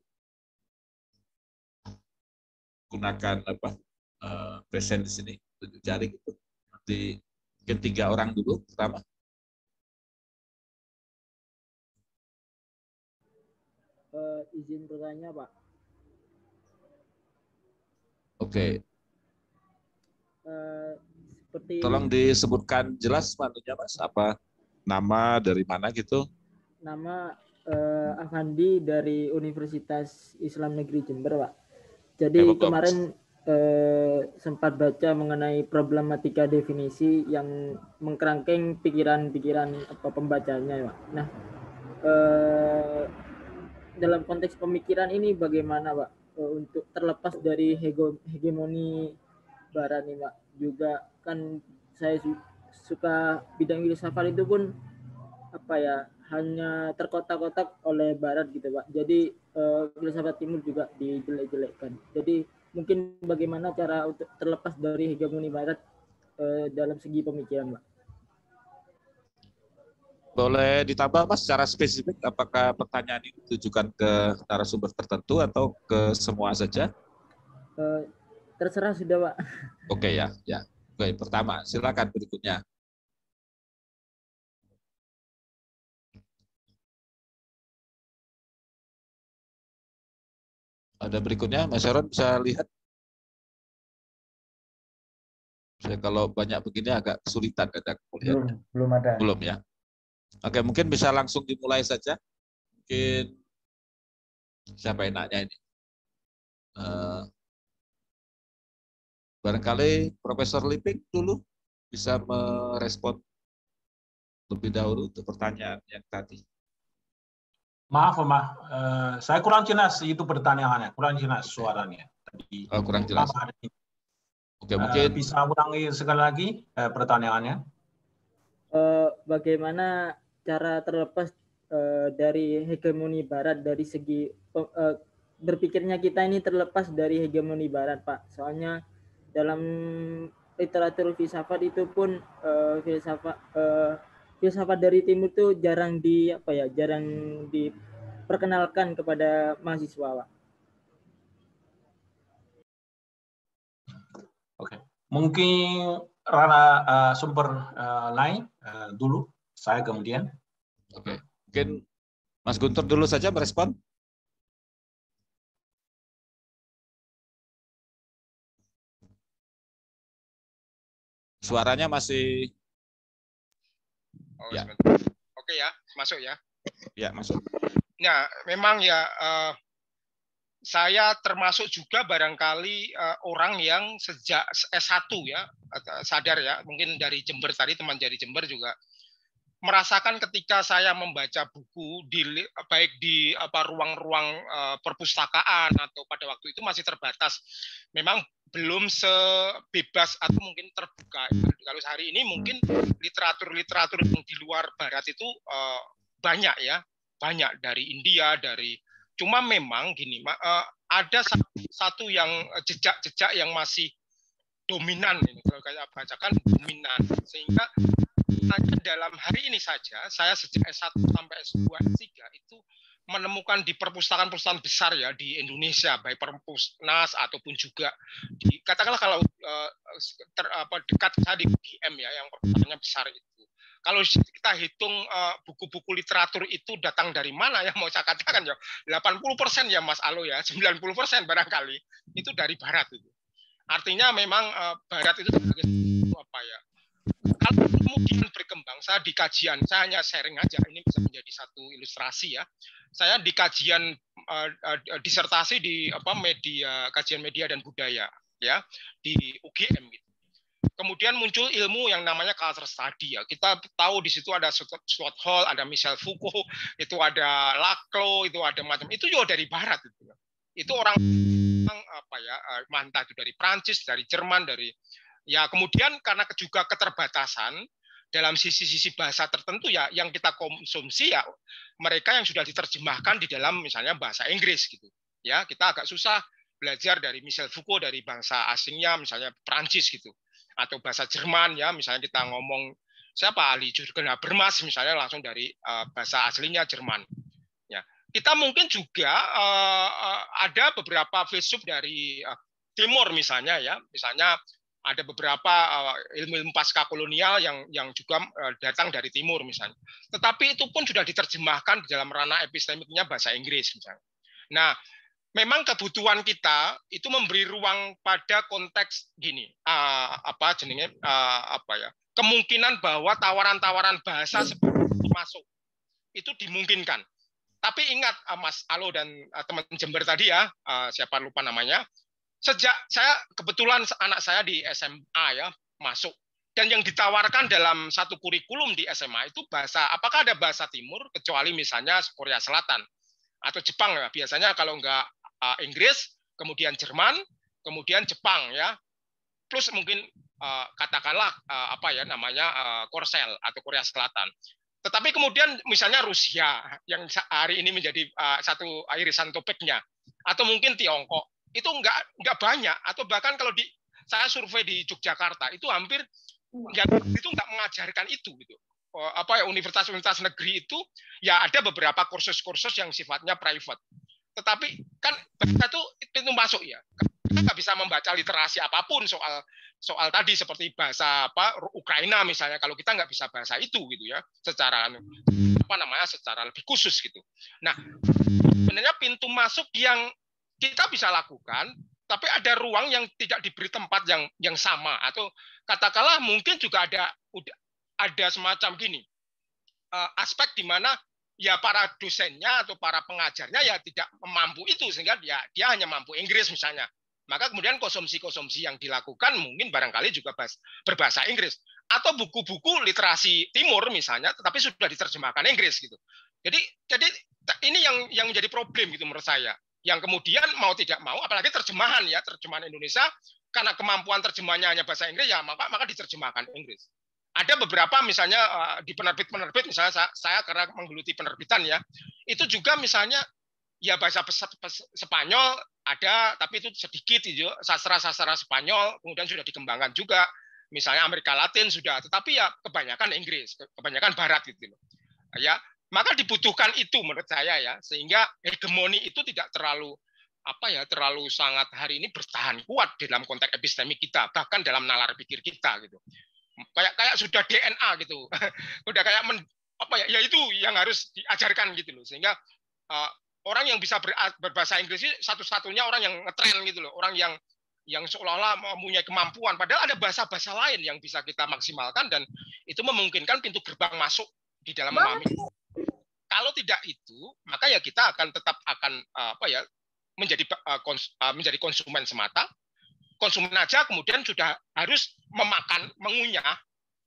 gunakan present di sini tunjuk jari gitu. Nanti mungkin 3 orang dulu pertama. Izin bertanya, Pak. Oke. Seperti tolong disebutkan jelas manunya Mas, apa nama dari mana gitu? Nama Afandi dari Universitas Islam Negeri Jember, Pak. Jadi kemarin sempat baca mengenai problematika definisi yang mengkerangkeng pikiran-pikiran pembacanya, Pak. Nah, dalam konteks pemikiran ini bagaimana, Pak, untuk terlepas dari hegemoni Barat nih, Pak? Juga kan saya suka bidang filsafat itu pun apa ya, hanya terkotak-kotak oleh Barat gitu, Pak. Jadi filsafat Timur juga dijelek-jelekkan. Jadi mungkin bagaimana cara untuk terlepas dari hegemoni Barat dalam segi pemikiran, Pak? Boleh ditambah Mas secara spesifik, apakah pertanyaan ini ditujukan ke narasumber tertentu atau ke semua saja? Terserah sudah, Pak. Oke ya. Oke, pertama, silakan berikutnya. Ada berikutnya, Mas Sharon bisa lihat? Saya kalau banyak begini agak kesulitan kadang melihatnya. Belum ada. Belum ya. Oke, mungkin bisa langsung dimulai saja. Mungkin siapa yang nanya ini? Barangkali Profesor Lipping dulu bisa merespon lebih dahulu untuk pertanyaan yang tadi. Maaf, saya kurang jelas itu pertanyaannya, kurang jelas suaranya. Tadi kurang jelas. Oke, mungkin bisa ulangi sekali lagi pertanyaannya. Bagaimana cara terlepas dari hegemoni Barat, dari segi berpikirnya kita ini terlepas dari hegemoni Barat, Pak? Soalnya dalam literatur filsafat itu pun filsafat dari Timur itu jarang diperkenalkan kepada mahasiswa, Pak. Oke, mungkin sumber lain dulu, saya kemudian. Oke, mungkin Mas Guntur dulu saja merespon. Suaranya masih. Ya. Oke ya, masuk ya. Ya, masuk. Nah, memang ya saya termasuk juga barangkali orang yang sejak S1 ya, sadar ya, mungkin dari Jember tadi, teman dari Jember juga merasakan ketika saya membaca buku baik di ruang-ruang perpustakaan atau pada waktu itu masih terbatas, memang belum sebebas atau mungkin terbuka. Kalau hari ini mungkin literatur yang di luar Barat itu banyak ya, banyak dari India, cuma memang gini, ada satu yang jejak-jejak yang masih dominan ini, kalau saya bacakan dominan, sehingga hanya dalam hari ini saja saya sejak S1 sampai S2 S3 itu menemukan di perpustakaan-perpustakaan besar ya di Indonesia, baik Perpusnas ataupun juga di, katakanlah kalau dekat saya di UGM ya, yang perpustakaannya besar itu. Kalau kita hitung buku-buku literatur itu datang dari mana ya, mau saya katakan ya 80% ya Mas Alo ya, 90% barangkali itu dari Barat itu. Artinya memang Barat itu sebagai apa ya? Kalau kemudian berkembang, saya di kajian, saya hanya sharing aja, ini bisa menjadi satu ilustrasi ya. Saya di kajian disertasi di kajian media dan budaya ya di UGM gitu. Kemudian muncul ilmu yang namanya culture study ya. Kita tahu di situ ada Stuart Hall, ada Michel Foucault, itu ada Laclau, itu ada macam itu juga dari Barat itu. Itu orang mantah itu dari Prancis, dari Jerman, dari ya, kemudian karena juga keterbatasan dalam sisi-sisi bahasa tertentu ya yang kita konsumsi ya mereka yang sudah diterjemahkan di dalam misalnya bahasa Inggris gitu. Ya, kita agak susah belajar dari Michel Foucault dari bangsa asingnya misalnya Prancis gitu. Atau bahasa Jerman ya, misalnya kita ngomong siapa Ali Jürgen Habermas misalnya langsung dari bahasa aslinya Jerman. Ya, kita mungkin juga ada beberapa filsuf dari Timur misalnya ya, misalnya ada beberapa ilmu pasca kolonial yang juga datang dari Timur misalnya. Tetapi itu pun sudah diterjemahkan di dalam ranah epistemiknya bahasa Inggris misalnya. Nah, memang kebutuhan kita itu memberi ruang pada konteks gini, kemungkinan bahwa tawaran-tawaran bahasa seperti itu masuk itu dimungkinkan. Tapi ingat Mas Alo dan teman Jember tadi ya, siapa lupa namanya. Sejak saya kebetulan anak saya di SMA ya masuk, dan yang ditawarkan dalam satu kurikulum di SMA itu bahasa, apakah ada bahasa Timur kecuali misalnya Korea Selatan atau Jepang ya, biasanya kalau enggak Inggris, kemudian Jerman, kemudian Jepang ya, plus mungkin katakanlah Korsel atau Korea Selatan. Tetapi kemudian misalnya Rusia yang hari ini menjadi satu irisan topiknya, atau mungkin Tiongkok. Itu enggak banyak, atau bahkan kalau saya survei di Yogyakarta itu hampir itu enggak mengajarkan itu gitu. Universitas-universitas negeri itu ya ada beberapa kursus-kursus yang sifatnya private. Tetapi kan bahasa itu pintu masuk ya. Kita nggak bisa membaca literasi apapun soal tadi seperti bahasa Ukraina misalnya, kalau kita nggak bisa bahasa itu gitu ya, secara secara lebih khusus gitu. Nah, sebenarnya pintu masuk yang kita bisa lakukan, tapi ada ruang yang tidak diberi tempat yang sama, atau katakanlah mungkin juga ada semacam gini, aspek di mana ya para dosennya atau para pengajarnya ya tidak mampu itu, sehingga dia hanya mampu Inggris misalnya. Maka kemudian konsumsi-konsumsi yang dilakukan mungkin barangkali juga berbahasa Inggris, atau buku-buku literasi Timur misalnya, tetapi sudah diterjemahkan Inggris gitu. Jadi ini yang menjadi problem gitu menurut saya. Yang kemudian mau tidak mau, apalagi terjemahan Indonesia, karena kemampuan terjemahnya hanya bahasa Inggris ya maka diterjemahkan Inggris. Ada beberapa misalnya di penerbit misalnya saya karena menggeluti penerbitan ya, itu juga misalnya ya bahasa Spanyol ada, tapi itu sedikit itu, sastra Spanyol kemudian sudah dikembangkan juga, misalnya Amerika Latin sudah, tetapi ya kebanyakan Inggris, kebanyakan Barat gitu loh. Ya, maka dibutuhkan itu menurut saya ya, sehingga hegemoni itu tidak terlalu sangat hari ini bertahan kuat dalam konteks epistemik kita, bahkan dalam nalar pikir kita gitu. Kayak sudah DNA gitu. Udah kayak ya itu yang harus diajarkan gitu loh, sehingga orang yang bisa berbahasa Inggris itu satu-satunya orang yang ngetren gitu loh, orang yang seolah-olah mempunyai kemampuan, padahal ada bahasa-bahasa lain yang bisa kita maksimalkan, dan itu memungkinkan pintu gerbang masuk di dalam memahami. Kalau tidak itu, maka ya kita akan tetap menjadi konsumen semata, konsumen aja, kemudian sudah harus mengunyah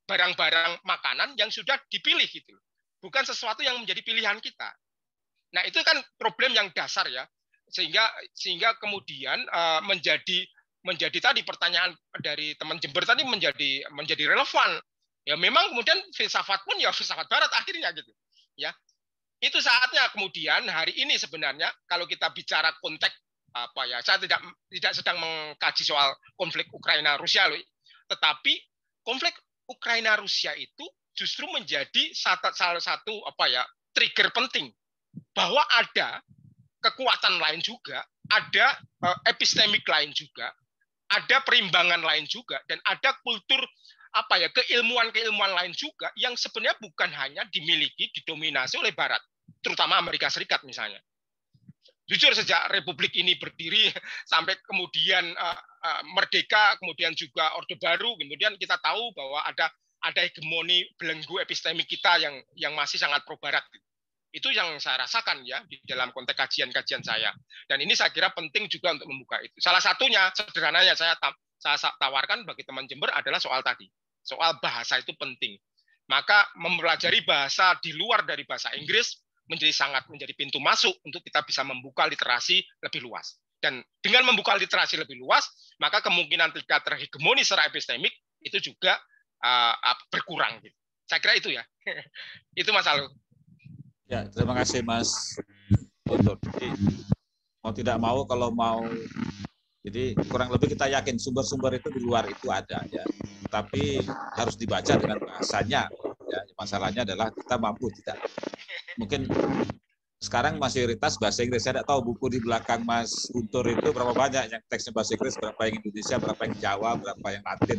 barang-barang makanan yang sudah dipilih gitu, bukan sesuatu yang menjadi pilihan kita. Nah, itu kan problem yang dasar ya, sehingga kemudian menjadi tadi pertanyaan dari teman Jember tadi menjadi relevan. Ya memang kemudian filsafat pun ya filsafat Barat akhirnya gitu. Ya, itu saatnya kemudian hari ini sebenarnya kalau kita bicara konteks apa ya, saya tidak sedang mengkaji soal konflik Ukraina Rusia loh, tetapi konflik Ukraina Rusia itu justru menjadi salah satu apa ya trigger penting bahwa ada kekuatan lain juga, ada epistemik lain juga, ada perimbangan lain juga, dan ada kultur apa ya keilmuan lain juga yang sebenarnya bukan hanya dimiliki, didominasi oleh Barat, terutama Amerika Serikat misalnya. Jujur sejak Republik ini berdiri sampai kemudian merdeka, kemudian juga Orde Baru, kemudian kita tahu bahwa ada hegemoni belenggu epistemik kita yang masih sangat pro Barat. Itu yang saya rasakan ya di dalam konteks kajian-kajian saya. Dan ini saya kira penting juga untuk membuka itu. Salah satunya sederhananya saya tawarkan bagi teman Jember adalah soal tadi. Soal bahasa itu penting. Maka mempelajari bahasa di luar dari bahasa Inggris menjadi pintu masuk untuk kita bisa membuka literasi lebih luas. Dan dengan membuka literasi lebih luas, maka kemungkinan kita terhegemoni secara epistemik itu juga berkurang. Saya kira itu ya. Itu Mas Aldo. Ya, terima kasih Mas Guntur. Jadi mau tidak mau kalau mau, jadi kurang lebih kita yakin sumber-sumber itu di luar itu ada ya, tapi harus dibaca dengan bahasanya. Ya, masalahnya adalah kita mampu tidak. Mungkin sekarang mayoritas bahasa Inggris. Saya tidak tahu buku di belakang Mas Guntur itu berapa banyak yang teksnya bahasa Inggris, berapa yang Indonesia, berapa yang Jawa, berapa yang Latin.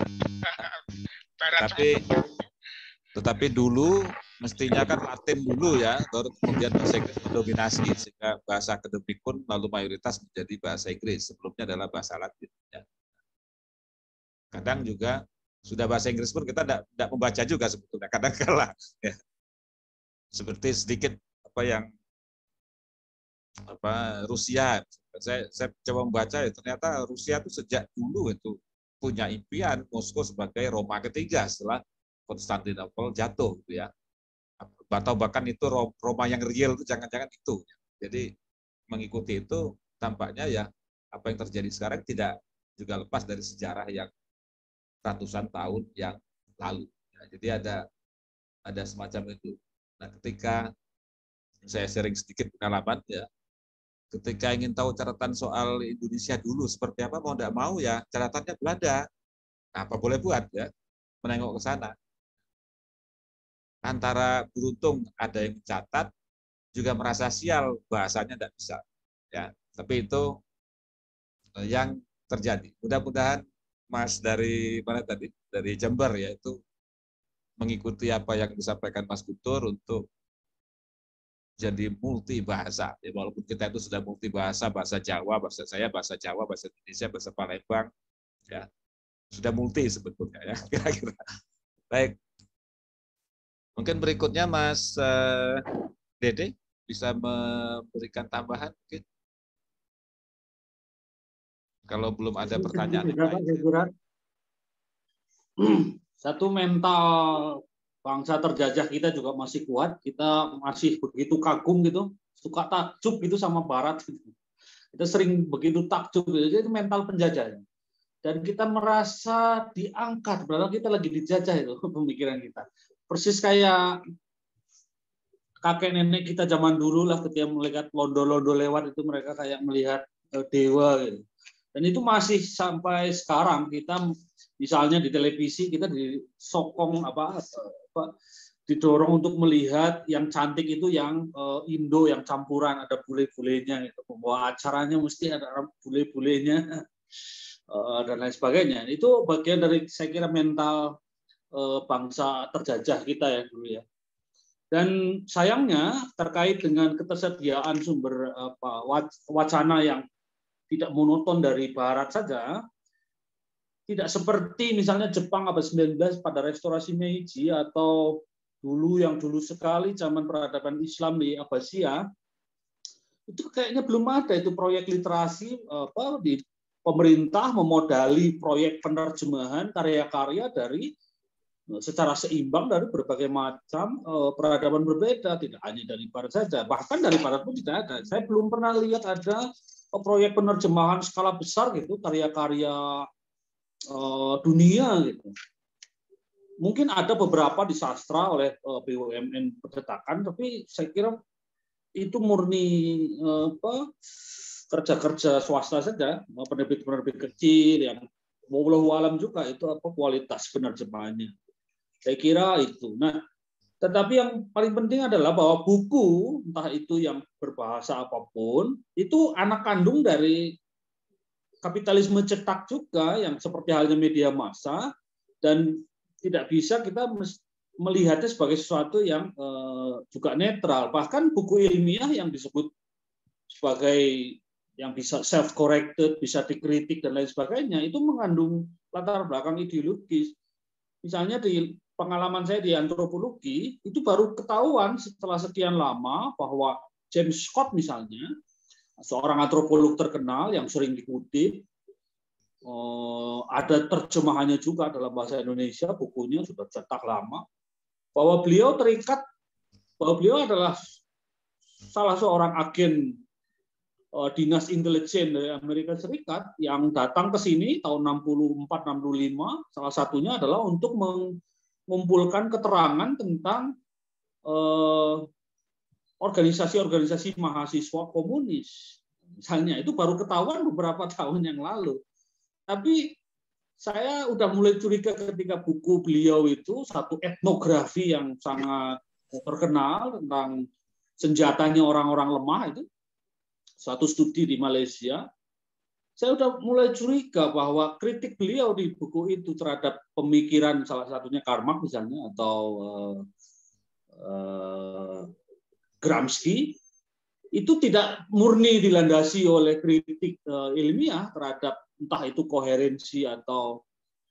Tetapi dulu mestinya kan Latin dulu ya, baru kemudian bahasa Inggris mendominasi, sehingga bahasa akademik pun lalu mayoritas menjadi bahasa Inggris. Sebelumnya adalah bahasa Latin. Ya. Kadang juga sudah bahasa Inggris pun kita tidak membaca juga sebetulnya, kadang-kala. Ya. Seperti sedikit Rusia. Saya coba membaca, ya, ternyata Rusia itu sejak dulu itu punya impian Moskow sebagai Roma ketiga setelah Konstantinopel jatuh, gitu ya. Atau bahkan itu Roma yang real itu jangan-jangan itu. Jadi mengikuti itu tampaknya ya apa yang terjadi sekarang tidak juga lepas dari sejarah yang ratusan tahun yang lalu. Ya, jadi ada semacam itu. Nah, ketika saya sharing sedikit pengalaman ya, ketika ingin tahu catatan soal Indonesia dulu seperti apa, mau tidak mau ya catatannya Belanda. Nah, apa boleh buat ya, menengok ke sana. Antara beruntung ada yang mencatat, juga merasa sial bahasanya tidak bisa. Ya, tapi itu yang terjadi. Mudah-mudahan Mas dari mana tadi? Dari Jember ya, itu mengikuti apa yang disampaikan Mas Guntur untuk jadi multi bahasa. Ya, walaupun kita itu sudah multi bahasa, bahasa Jawa, bahasa saya, bahasa Jawa, bahasa Indonesia, bahasa Palembang, ya sudah multi sebetulnya ya. Kira-kira. Baik. Mungkin berikutnya Mas Dede bisa memberikan tambahan mungkin. Kalau belum ada pertanyaan lain. Satu, mental bangsa terjajah kita juga masih kuat. Kita masih begitu kagum gitu, suka takjub gitu sama Barat. Kita sering begitu takjub gitu. Jadi mental penjajah. Dan kita merasa diangkat, berarti kita lagi dijajah itu pemikiran kita. Persis kayak kakek nenek kita zaman dulu lah, ketika melihat londo-londo lewat itu mereka kayak melihat dewa gitu. Dan itu masih sampai sekarang kita misalnya di televisi kita disokong didorong untuk melihat yang cantik itu yang Indo yang campuran, ada bule-bulenya gitu. Bahwa acaranya mesti ada bule-bulenya dan lain sebagainya. Itu bagian dari saya kira mental bangsa terjajah kita ya dulu ya. Dan sayangnya terkait dengan ketersediaan sumber wacana yang tidak monoton dari Barat saja, tidak seperti misalnya Jepang abad 19 pada restorasi Meiji atau dulu sekali zaman peradaban Islam di Abbasiyah, itu kayaknya belum ada itu proyek literasi di pemerintah memodali proyek penerjemahan karya-karya dari secara seimbang dari berbagai macam peradaban berbeda, tidak hanya dari barat saja, bahkan dari barat pun tidak ada. Saya belum pernah lihat ada proyek penerjemahan skala besar gitu, karya-karya dunia gitu. Mungkin ada beberapa di sastra oleh BUMN percetakan, tapi saya kira itu murni kerja-kerja swasta saja, penerbit-penerbit kecil yang wallahu alam juga itu kualitas penerjemahannya. Saya kira itu. Nah, tetapi yang paling penting adalah bahwa buku, entah itu yang berbahasa apapun, itu anak kandung dari kapitalisme cetak juga, yang seperti halnya media massa, dan tidak bisa kita melihatnya sebagai sesuatu yang juga netral. Bahkan buku ilmiah yang disebut sebagai yang bisa self-corrected, bisa dikritik, dan lain sebagainya, itu mengandung latar belakang ideologis. Misalnya di pengalaman saya di antropologi, itu baru ketahuan setelah sekian lama bahwa James Scott misalnya, seorang antropolog terkenal yang sering dikutip, ada terjemahannya juga dalam bahasa Indonesia, bukunya sudah cetak lama, bahwa beliau terikat, bahwa beliau adalah salah seorang agen dinas intelijen dari Amerika Serikat yang datang ke sini tahun 64-65, salah satunya adalah untuk mengumpulkan keterangan tentang organisasi-organisasi mahasiswa komunis. Misalnya, itu baru ketahuan beberapa tahun yang lalu. Tapi saya udah mulai curiga ketika buku beliau itu, satu etnografi yang sangat terkenal tentang senjatanya orang-orang lemah itu, suatu studi di Malaysia, saya udah mulai curiga bahwa kritik beliau di buku itu terhadap pemikiran salah satunya Karl Marx misalnya, atau Gramsci, itu tidak murni dilandasi oleh kritik ilmiah terhadap entah itu koherensi atau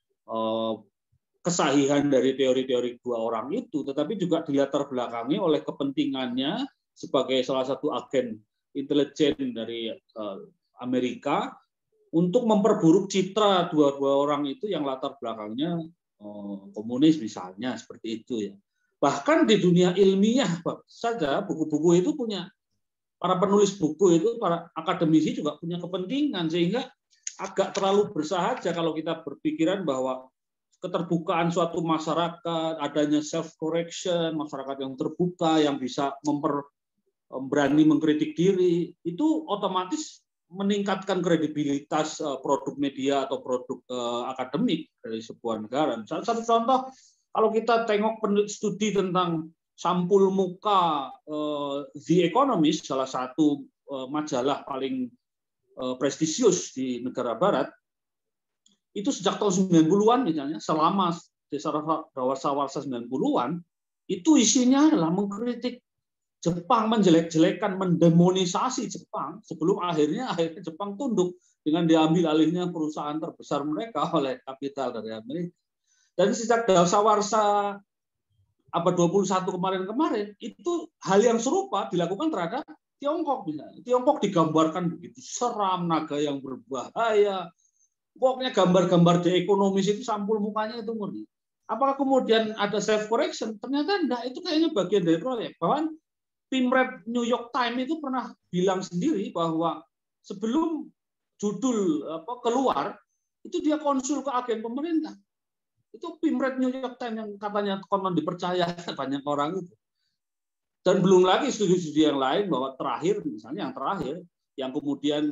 kesahihan dari teori-teori dua orang itu, tetapi juga dilatar belakangi oleh kepentingannya sebagai salah satu agen intelijen dari Amerika untuk memperburuk citra dua-dua orang itu yang latar belakangnya komunis misalnya, seperti itu ya. Bahkan di dunia ilmiah saja buku-buku itu punya, para penulis buku itu, para akademisi juga punya kepentingan, sehingga agak terlalu bersahaja kalau kita berpikiran bahwa keterbukaan suatu masyarakat, adanya self-correction, masyarakat yang terbuka, yang bisa berani mengkritik diri, itu otomatis meningkatkan kredibilitas produk media atau produk akademik dari sebuah negara. Satu contoh, kalau kita tengok studi tentang sampul muka The Economist, salah satu majalah paling prestisius di negara barat, itu sejak tahun 90-an misalnya, selama dasawarsa 90-an, itu isinya adalah mengkritik Jepang, menjelek-jelekan, mendemonisasi Jepang, sebelum akhirnya Jepang tunduk dengan diambil alihnya perusahaan terbesar mereka oleh kapital dari Amerika. Dan sejak dasawarsa abad 21 kemarin, itu hal yang serupa dilakukan terhadap Tiongkok misalnya. Tiongkok digambarkan begitu seram, naga yang berbahaya. Pokoknya gambar-gambar di ekonomis itu sampul mukanya itu murni. Apakah kemudian ada self correction? Ternyata enggak, itu kayaknya bagian dari proyek. Bahkan Tim Red New York Times itu pernah bilang sendiri bahwa sebelum judul keluar, itu dia konsul ke agen pemerintah. Itu Tim Red New York Times yang katanya konon dipercaya banyak orang itu. Dan belum lagi studi-studi yang lain, bahwa terakhir, misalnya yang terakhir, yang kemudian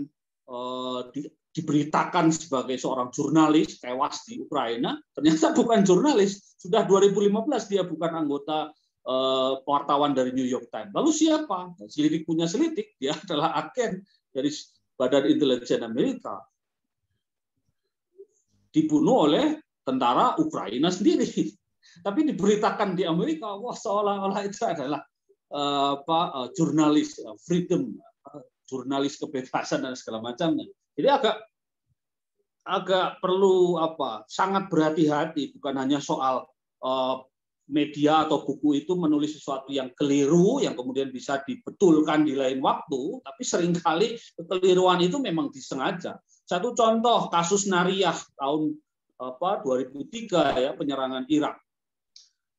diberitakan sebagai seorang jurnalis tewas di Ukraina, ternyata bukan jurnalis. Sudah 2015 dia bukan anggota wartawan dari New York Times. Lalu siapa? Selidik punya selidik, dia adalah agen dari Badan Intelijen Amerika. Dibunuh oleh tentara Ukraina sendiri. Tapi diberitakan di Amerika, wah seolah-olah itu adalah jurnalis freedom, jurnalis kebebasan dan segala macamnya. Jadi agak perlu sangat berhati-hati, bukan hanya soal media atau buku itu menulis sesuatu yang keliru yang kemudian bisa dibetulkan di lain waktu, tapi seringkali kekeliruan itu memang disengaja. Satu contoh kasus Nariyah tahun 2003 ya, penyerangan Irak.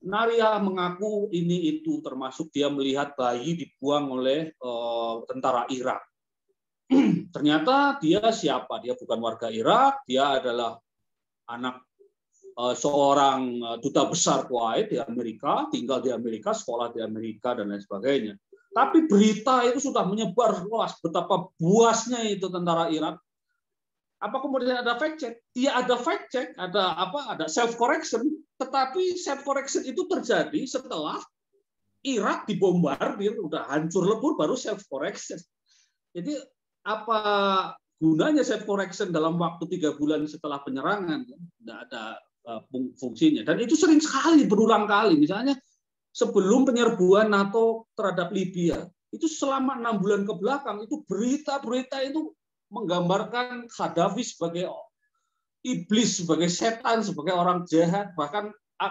Naria mengaku ini itu, termasuk dia melihat bayi dibuang oleh tentara Irak. Ternyata dia siapa? Dia bukan warga Irak, dia adalah anak seorang duta besar Kuwait di Amerika, tinggal di Amerika, sekolah di Amerika, dan lain sebagainya. Tapi berita itu sudah menyebar luas betapa buasnya itu tentara Irak. Apa kemudian ada fact check? Iya, ada fact check, ada self correction, tetapi self correction itu terjadi setelah Irak dibombardir, udah hancur lebur baru self correction. Jadi apa gunanya self correction dalam waktu 3 bulan setelah penyerangan? Tidak ada fungsinya. Dan itu sering sekali, berulang kali. Misalnya sebelum penyerbuan NATO terhadap Libya, itu selama 6 bulan ke belakang, itu berita-berita itu menggambarkan Gaddafi sebagai iblis, sebagai setan, sebagai orang jahat, bahkan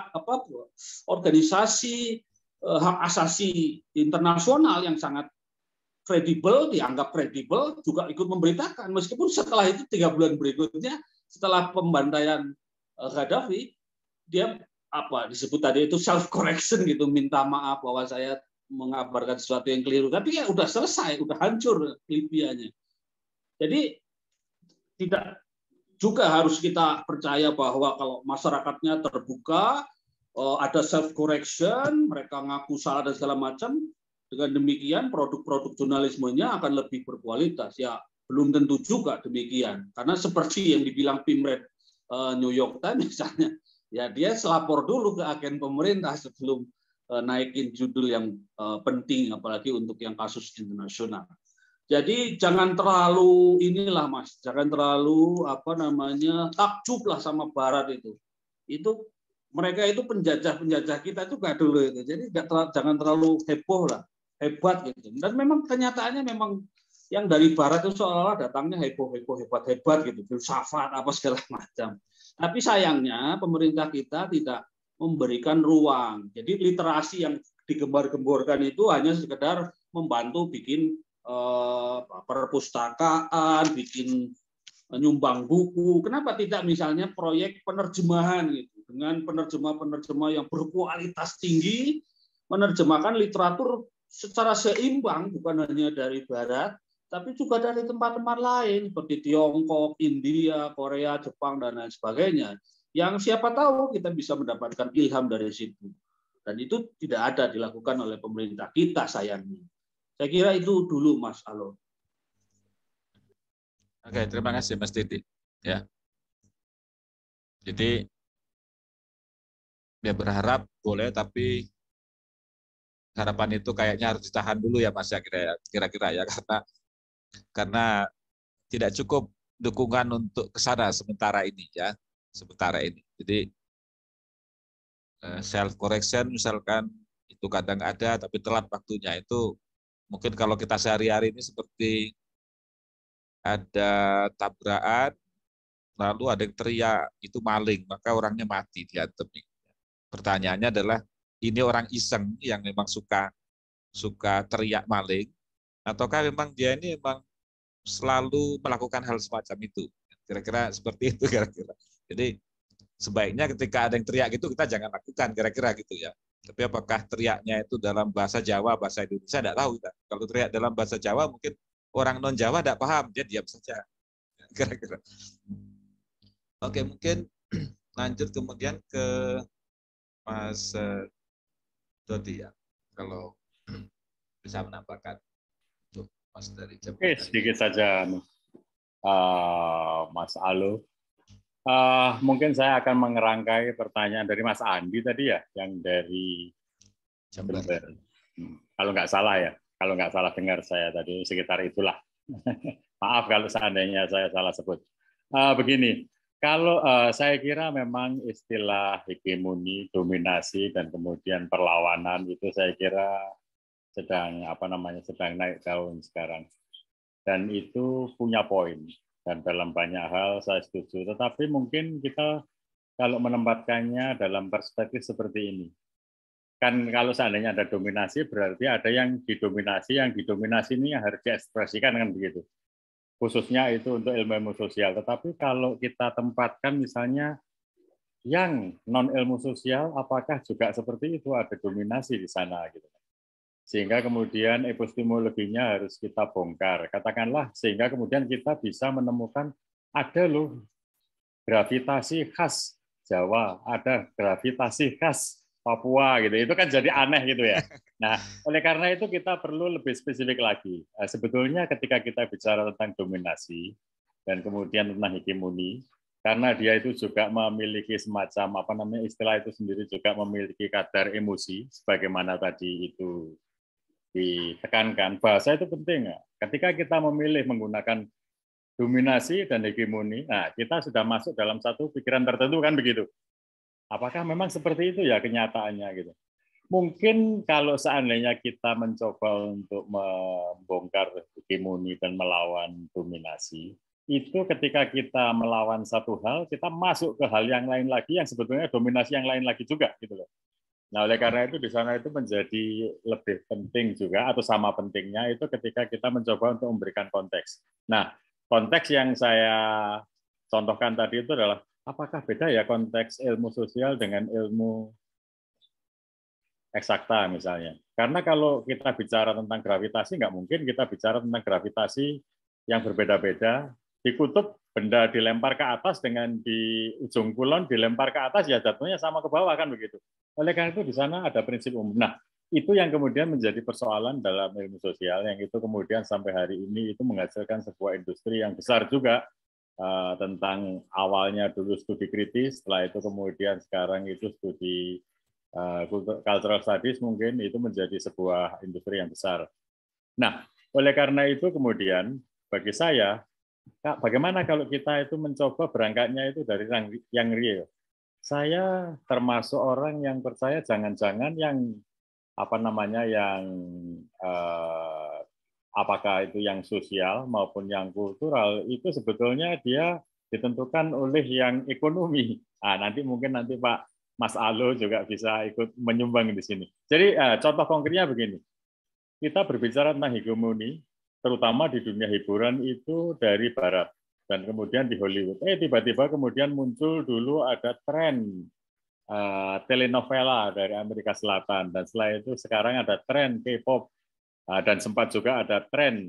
organisasi hak asasi internasional yang sangat kredibel, dianggap kredibel, juga ikut memberitakan. Meskipun setelah itu 3 bulan berikutnya, setelah pembantaian Gaddafi, dia disebut tadi itu self correction gitu, minta maaf bahwa saya mengabarkan sesuatu yang keliru. Tapi ya udah selesai, udah hancur Libyanya. Jadi tidak juga harus kita percaya bahwa kalau masyarakatnya terbuka, ada self correction, mereka ngaku salah dan segala macam, dengan demikian produk-produk jurnalismenya akan lebih berkualitas. Ya belum tentu juga demikian, karena seperti yang dibilang Pimret New York Times misalnya, ya dia selapor dulu ke agen pemerintah sebelum naikin judul yang penting, apalagi untuk yang kasus internasional. Jadi jangan terlalu inilah Mas, jangan terlalu takjub lah sama Barat itu. Itu mereka itu penjajah kita juga dulu itu. Jadi jangan terlalu heboh lah, hebat gitu. Dan memang kenyataannya memang yang dari Barat itu seolah-olah datangnya heboh hebat gitu, filsafat apa segala macam. Tapi sayangnya pemerintah kita tidak memberikan ruang. Jadi literasi yang digembar-gemborkan itu hanya sekedar membantu bikin perpustakaan, bikin nyumbang buku. Kenapa tidak misalnya proyek penerjemahan gitu, dengan penerjemah-penerjemah yang berkualitas tinggi, menerjemahkan literatur secara seimbang, bukan hanya dari Barat, tapi juga dari tempat-tempat lain seperti Tiongkok, India, Korea, Jepang, dan lain sebagainya. Yang siapa tahu kita bisa mendapatkan ilham dari situ. Dan itu tidak ada dilakukan oleh pemerintah kita sayangnya. Saya kira itu dulu Mas Alo. Oke, terima kasih Mas Didi. Ya. Jadi ya berharap boleh, tapi harapan itu kayaknya harus ditahan dulu ya Mas ya, kira-kira ya, karena tidak cukup dukungan untuk ke sana sementara ini ya, Jadi self correction misalkan itu kadang ada tapi telat waktunya. Itu mungkin kalau kita sehari-hari ini seperti ada tabrakan lalu ada yang teriak itu maling, maka orangnya mati diantem. Pertanyaannya adalah ini orang iseng yang memang suka teriak maling, ataukah memang dia ini memang selalu melakukan hal semacam itu? Kira-kira seperti itu kira-kira. Jadi sebaiknya ketika ada yang teriak gitu kita jangan lakukan, kira-kira gitu ya. Tapi apakah teriaknya itu dalam bahasa Jawa, bahasa Indonesia, tidak tahu kita. Kalau teriak dalam bahasa Jawa mungkin orang non Jawa tidak paham, dia diam saja. Kira-kira. Oke, mungkin lanjut kemudian ke Mas Dodi ya, kalau bisa menambahkan untuk Mas dari Jawa. Oke, sedikit saja Mas Alo. Mungkin saya akan mengerangkai pertanyaan dari Mas Andi tadi ya, yang dari Jember. Kalau nggak salah dengar saya tadi sekitar itulah. Maaf kalau seandainya saya salah sebut. Begini, kalau saya kira memang istilah hegemoni, dominasi dan kemudian perlawanan itu saya kira sedang naik daun sekarang. Dan itu punya poin. Dan dalam banyak hal saya setuju. Tetapi mungkin kita kalau menempatkannya dalam perspektif seperti ini. Kan kalau seandainya ada dominasi, berarti ada yang didominasi ini yang harus diekspresikan, kan begitu. Khususnya itu untuk ilmu sosial. Tetapi kalau kita tempatkan misalnya yang non ilmu sosial apakah juga seperti itu, ada dominasi di sana gitu. Sehingga kemudian epistemologinya harus kita bongkar. Katakanlah sehingga kemudian kita bisa menemukan ada loh gravitasi khas Jawa, ada gravitasi khas Papua gitu. Itu kan jadi aneh gitu ya. Nah, oleh karena itu kita perlu lebih spesifik lagi. Sebetulnya ketika kita bicara tentang dominasi dan kemudian tentang hegemoni, karena dia itu juga memiliki semacam apa namanya istilah itu sendiri juga memiliki kadar emosi, sebagaimana tadi itu ditekankan. Bahasa itu penting. Ketika kita memilih menggunakan dominasi dan hegemoni, nah kita sudah masuk dalam satu pikiran tertentu kan begitu. Apakah memang seperti itu ya kenyataannya gitu? Mungkin kalau seandainya kita mencoba untuk membongkar hegemoni dan melawan dominasi, itu ketika kita melawan satu hal, kita masuk ke hal yang lain lagi yang sebetulnya dominasi yang lain lagi juga gitu loh. Nah, oleh karena itu di sana itu menjadi lebih penting juga atau sama pentingnya itu ketika kita mencoba untuk memberikan konteks. Nah, konteks yang saya contohkan tadi itu adalah apakah beda ya konteks ilmu sosial dengan ilmu eksakta misalnya. Karena kalau kita bicara tentang gravitasi, nggak mungkin kita bicara tentang gravitasi yang berbeda-beda. Di kutub benda dilempar ke atas dengan di ujung kulon dilempar ke atas, ya jatuhnya sama ke bawah kan begitu. Oleh karena itu di sana ada prinsip umum. Nah, itu yang kemudian menjadi persoalan dalam ilmu sosial, yang itu kemudian sampai hari ini itu menghasilkan sebuah industri yang besar juga, tentang awalnya dulu studi kritis, setelah itu kemudian sekarang itu studi cultural studies mungkin itu menjadi sebuah industri yang besar. Nah, oleh karena itu kemudian bagi saya, bagaimana kalau kita itu mencoba berangkatnya itu dari yang real. Saya termasuk orang yang percaya jangan-jangan yang apa namanya yang apakah itu yang sosial maupun yang kultural itu sebetulnya dia ditentukan oleh yang ekonomi. Nanti mungkin Pak Mas Alo juga bisa ikut menyumbang di sini. Jadi contoh konkretnya begini, kita berbicara tentang hegemoni, terutama di dunia hiburan itu dari Barat dan kemudian di Hollywood. Tiba-tiba kemudian muncul dulu ada tren telenovela dari Amerika Selatan dan setelah itu sekarang ada tren K-pop. Dan sempat juga ada tren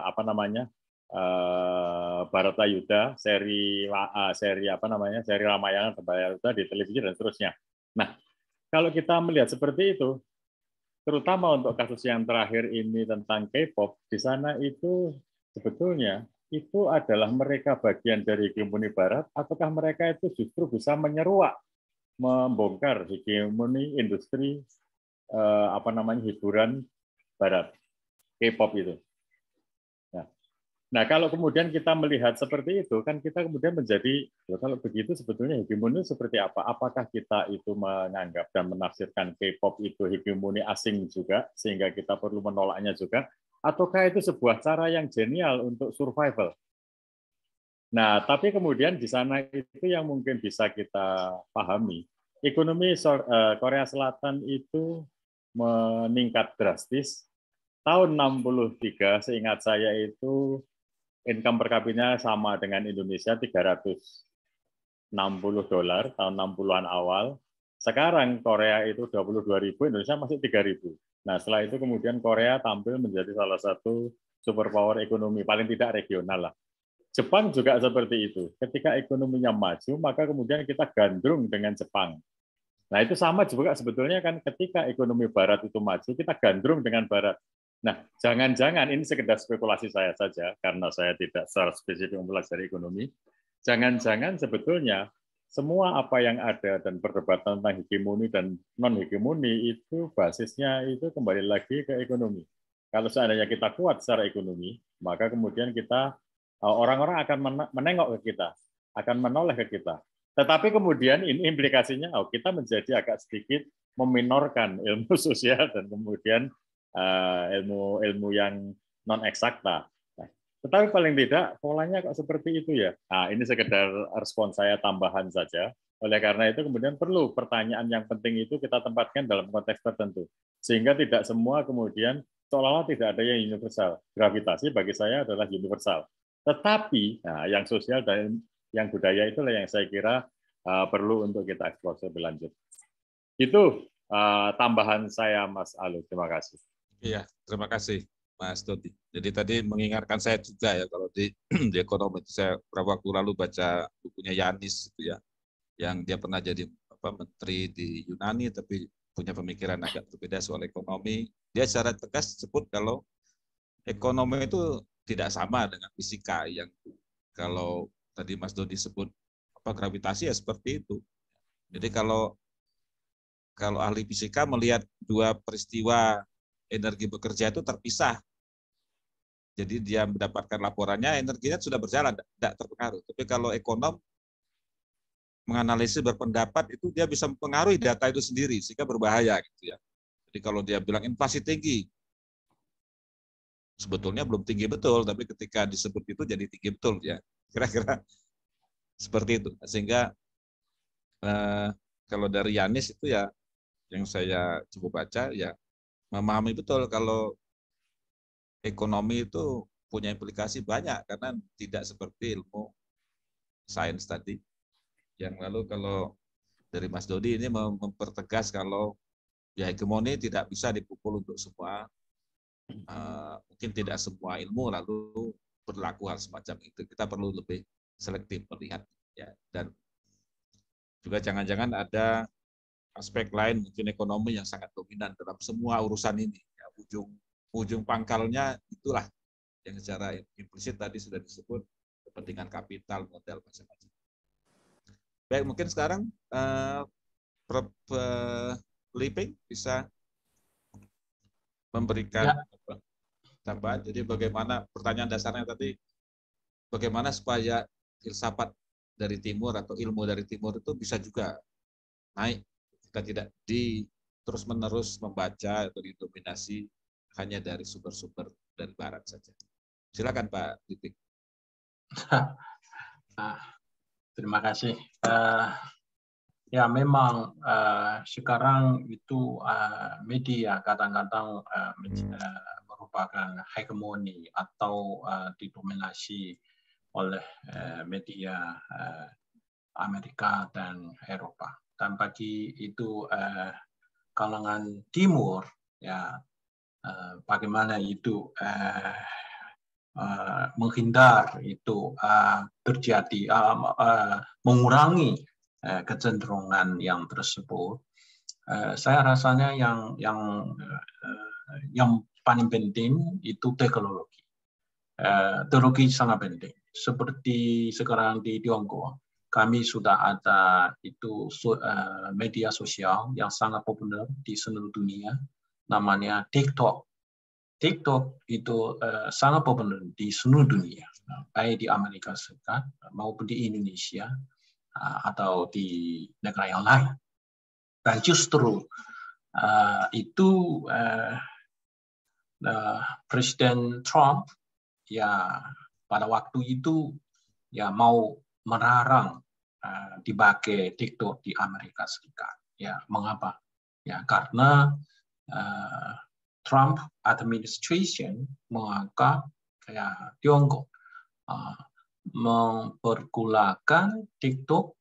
Baratayuda, seri Ramayana Baratayuda di televisi dan seterusnya. Nah, kalau kita melihat seperti itu, terutama untuk kasus yang terakhir ini tentang K-pop, di sana itu sebetulnya itu adalah mereka bagian dari hegemoni Barat, ataukah mereka itu justru bisa menyeruak, membongkar hegemoni industri hiburan Barat. K-pop itu. Nah, kalau kemudian kita melihat seperti itu, kan kita kemudian menjadi, kalau begitu sebetulnya hegemoni seperti apa? Apakah kita itu menganggap dan menafsirkan K-pop itu hegemoni asing juga, sehingga kita perlu menolaknya juga? Ataukah itu sebuah cara yang genial untuk survival? Nah, tapi kemudian di sana itu yang mungkin bisa kita pahami. Ekonomi Korea Selatan itu meningkat drastis. Tahun 63, seingat saya itu income per kapitanya sama dengan Indonesia, $360 tahun 60-an awal. Sekarang Korea itu 22.000, Indonesia masih 3.000. Nah, setelah itu kemudian Korea tampil menjadi salah satu superpower ekonomi, paling tidak regional lah. Jepang juga seperti itu. Ketika ekonominya maju, maka kemudian kita gandrung dengan Jepang. Nah, itu sama juga sebetulnya kan ketika ekonomi Barat itu maju, kita gandrung dengan Barat. Nah, jangan-jangan ini sekedar spekulasi saya saja, karena saya tidak secara spesifik mempelajari ekonomi, jangan-jangan sebetulnya semua apa yang ada dan perdebatan tentang hegemoni dan non-hegemoni itu basisnya itu kembali lagi ke ekonomi. Kalau seandainya kita kuat secara ekonomi, maka kemudian orang-orang akan menengok ke kita, akan menoleh ke kita. Tetapi kemudian ini implikasinya, kita menjadi agak sedikit meminorkan ilmu sosial dan kemudian ilmu yang non eksakta. Nah, tetapi paling tidak polanya kok seperti itu ya. Nah, ini sekedar respon saya tambahan saja. Oleh karena itu kemudian perlu pertanyaan yang penting itu kita tempatkan dalam konteks tertentu. Sehingga tidak semua kemudian seolah-olah tidak ada yang universal. Gravitasi bagi saya adalah universal. Tetapi yang sosial dan yang budaya itulah yang saya kira perlu untuk kita eksplorasi lebih lanjut. Itu tambahan saya, Mas Alu. Terima kasih. Iya, terima kasih Mas Dodi. Jadi tadi mengingatkan saya juga ya, kalau di ekonomi itu saya beberapa waktu lalu baca bukunya Yanis itu ya, yang dia pernah jadi menteri di Yunani tapi punya pemikiran agak berbeda soal ekonomi. Dia secara tegas sebut kalau ekonomi itu tidak sama dengan fisika, yang kalau tadi Mas Dodi sebut gravitasi ya seperti itu. Jadi kalau ahli fisika melihat dua peristiwa energi bekerja itu terpisah. Jadi dia mendapatkan laporannya, energinya sudah berjalan, tidak terpengaruh. Tapi kalau ekonom menganalisis, berpendapat, itu dia bisa mempengaruhi data itu sendiri, sehingga berbahaya gitu ya. Jadi kalau dia bilang inflasi tinggi, sebetulnya belum tinggi betul, tapi ketika disebut itu jadi tinggi betul ya. Kira-kira seperti itu. Sehingga kalau dari Yanis itu ya, yang saya coba baca ya, memahami betul kalau ekonomi itu punya implikasi banyak, karena tidak seperti ilmu sains tadi. Yang lalu kalau dari Mas Dodi ini mempertegas kalau ya hegemoni tidak bisa dipukul untuk semua, mungkin tidak semua ilmu lalu berlaku hal semacam itu. Kita perlu lebih selektif melihat ya, dan juga jangan-jangan ada aspek lain mungkin ekonomi yang sangat dominan dalam semua urusan ini. Ya, ujung pangkalnya itulah yang secara implisit tadi sudah disebut, kepentingan kapital, modal, macam-macam. Baik, mungkin sekarang Prof. Liping bisa memberikan tambahan. Jadi bagaimana, pertanyaan dasarnya tadi, bagaimana supaya filsafat dari timur atau ilmu dari timur itu bisa juga naik, kita tidak terus-menerus membaca atau didominasi hanya dari sumber-sumber dari barat saja. Silakan Pak Liping. Terima kasih. Ya memang sekarang itu media kadang-kadang merupakan hegemoni atau didominasi oleh media Amerika dan Eropa. Dan bagi itu kalangan timur ya, bagaimana itu menghindar itu terjadi, mengurangi kecenderungan yang tersebut. Saya rasanya yang paling penting itu teknologi. Teknologi sangat penting. Seperti sekarang di Tiongkok, kami sudah ada itu media sosial yang sangat populer di seluruh dunia, namanya TikTok. TikTok itu sangat populer di seluruh dunia, baik di Amerika Serikat maupun di Indonesia atau di negara yang lain. Dan justru itu Presiden Trump ya pada waktu itu ya mau melarang dipakai TikTok di Amerika Serikat. Ya, mengapa? Ya karena Trump administration menganggap kayak Tiongkok mempergunakan TikTok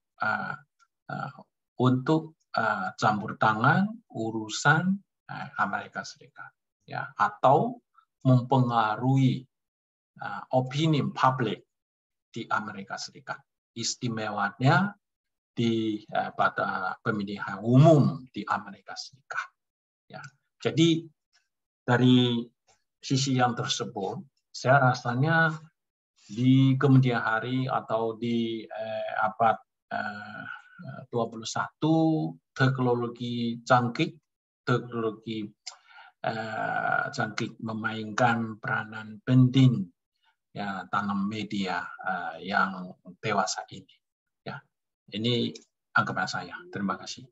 untuk campur tangan urusan Amerika Serikat, ya, atau mempengaruhi opini publik di Amerika Serikat, istimewanya pada pemilihan umum di Amerika Serikat. Ya, jadi dari sisi yang tersebut, saya rasanya di kemudian hari atau di abad 21, teknologi canggih memainkan peranan penting ya dalam media yang dewasa ini. Ya, ini anggapan saya. Terima kasih.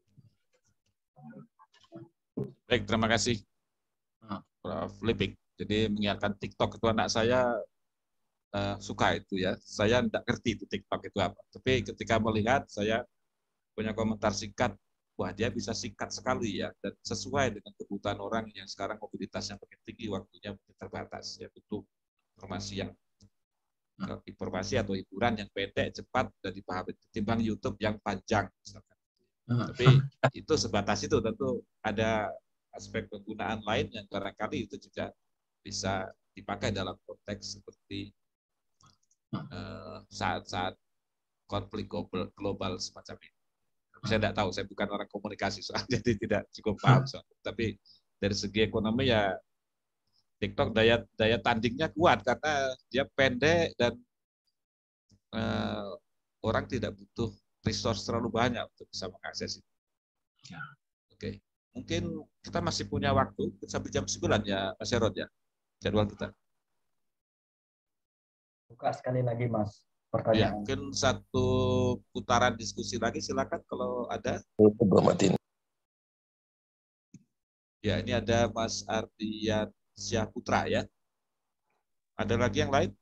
Baik, terima kasih Prof. Liping. Jadi mengingatkan TikTok itu anak saya suka itu ya. Saya tidak ngerti itu TikTok itu apa. Tapi ketika melihat, saya punya komentar singkat. Wah, dia bisa singkat sekali ya, dan sesuai dengan kebutuhan orang yang sekarang mobilitasnya makin tinggi, waktunya makin terbatas. Ya, butuh informasi yang informasi atau hiburan yang pendek, cepat, dan dipahami ketimbang YouTube yang panjang. Misalkan. Tapi itu sebatas itu, tentu ada aspek penggunaan lain yang barangkali itu juga bisa dipakai dalam konteks seperti saat-saat konflik global semacam ini. Saya tidak tahu, saya bukan orang komunikasi soalnya, jadi tidak cukup paham soal. Tapi dari segi ekonomi ya TikTok daya tandingnya kuat karena dia pendek dan orang tidak butuh resource terlalu banyak untuk bisa mengakses itu. Ya. Oke, mungkin kita masih punya waktu sampai jam 9 ya, Mas Herod ya, jadwal kita. Buka sekali lagi Mas Ya, pertanyaan. mungkin satu putaran diskusi lagi, silakan kalau ada. Ya, ini ada Mas Ardian Syahputra ya. Ada lagi yang lain?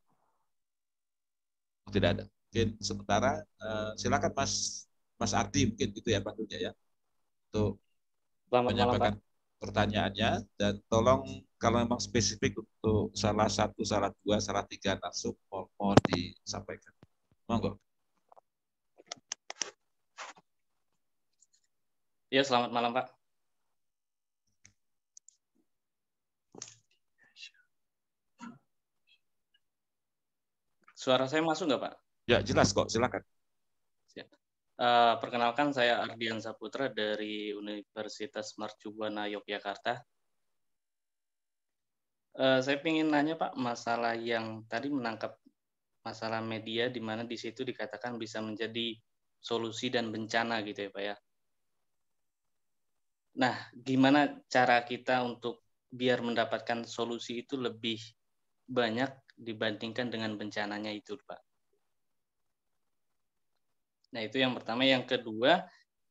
Tidak ada. Mungkin sementara silakan Mas Ardi mungkin gitu ya panggilnya ya. Untuk menyampaikan pertanyaannya, dan tolong kalau memang spesifik untuk salah 1, salah 2, salah 3 langsung mohon disampaikan. Monggo. Ya, selamat malam Pak. Suara saya masuk nggak Pak? Ya, jelas kok, silakan. Perkenalkan, saya Ardian Saputra dari Universitas Mercubuana Yogyakarta. Saya ingin nanya Pak, masalah yang tadi menangkap masalah media, di mana di situ dikatakan bisa menjadi solusi dan bencana gitu ya Pak ya. Nah, gimana cara kita untuk biar mendapatkan solusi itu lebih banyak dibandingkan dengan bencananya itu, Pak? Nah, itu yang pertama. Yang kedua,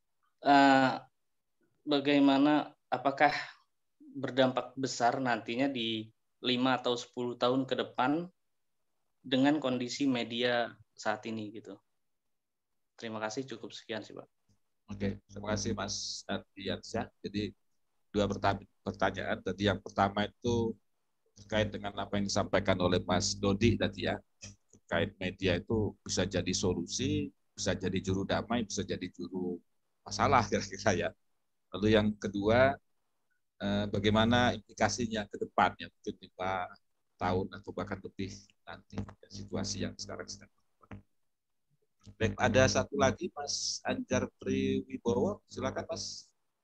bagaimana, apakah berdampak besar nantinya di 5 atau 10 tahun ke depan dengan kondisi media saat ini gitu. Terima kasih, cukup sekian sih Pak. Oke, terima kasih Mas Ardiansyah. Jadi 2 pertanyaan. Tadi yang pertama itu terkait dengan apa yang disampaikan oleh Mas Dodi tadi ya, terkait media itu bisa jadi solusi, bisa jadi juru damai, bisa jadi juru masalah kira-kira ya. Lalu yang kedua, bagaimana implikasinya ke depannya, mungkin 5 tahun atau bahkan lebih nanti situasi yang sekarang sedang. Baik, ada satu lagi Mas Anjar Priwibowo, silakan Mas.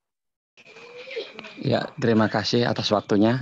Ya, terima kasih atas waktunya.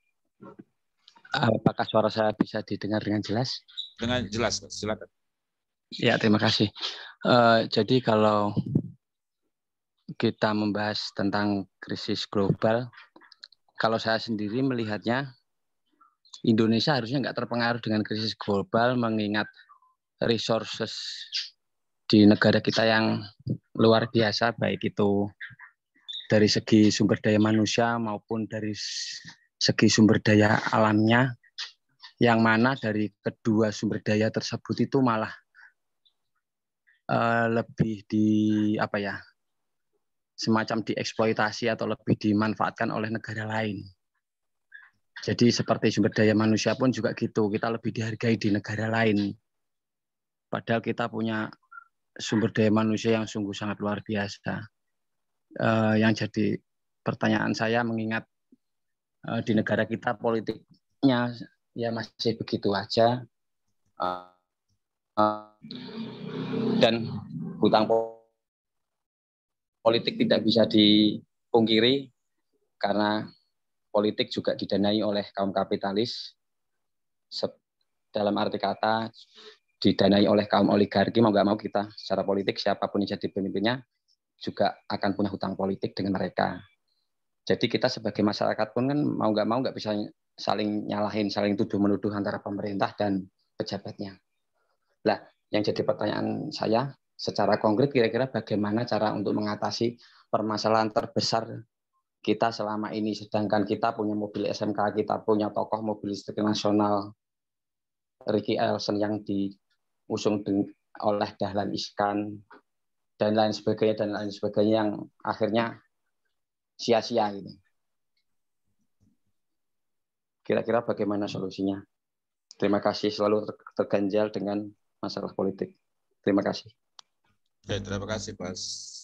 Apakah suara saya bisa didengar dengan jelas? Dengan jelas, Mas. Silakan. Ya, terima kasih. Jadi kalau kita membahas tentang krisis global, kalau saya sendiri melihatnya Indonesia harusnya nggak terpengaruh dengan krisis global, mengingat resources di negara kita yang luar biasa, baik itu dari segi sumber daya manusia maupun dari segi sumber daya alamnya, yang mana dari kedua sumber daya tersebut itu malah lebih semacam dieksploitasi atau lebih dimanfaatkan oleh negara lain. Jadi seperti sumber daya manusia pun juga gitu, kita lebih dihargai di negara lain. Padahal kita punya sumber daya manusia yang sungguh sangat luar biasa. Yang jadi pertanyaan saya, mengingat di negara kita politiknya ya masih begitu aja, dan hutang politik tidak bisa dipungkiri karena politik juga didanai oleh kaum kapitalis, dalam arti kata didanai oleh kaum oligarki. Mau nggak mau kita secara politik, siapapun yang jadi pemimpinnya juga akan punya hutang politik dengan mereka. Jadi kita sebagai masyarakat pun kan mau nggak bisa saling nyalahin, saling tuduh-menuduh antara pemerintah dan pejabatnya. Nah, yang jadi pertanyaan saya, secara konkret kira-kira bagaimana cara untuk mengatasi permasalahan terbesar kita selama ini, sedangkan kita punya mobil SMK, kita punya tokoh mobil listrik nasional Ricky Elson yang diusung oleh Dahlan Iskan dan lain sebagainya yang akhirnya sia-sia gitu. Kira-kira bagaimana solusinya? Terima kasih, selalu terganjal dengan masalah politik. Terima kasih. Oke, terima kasih Mas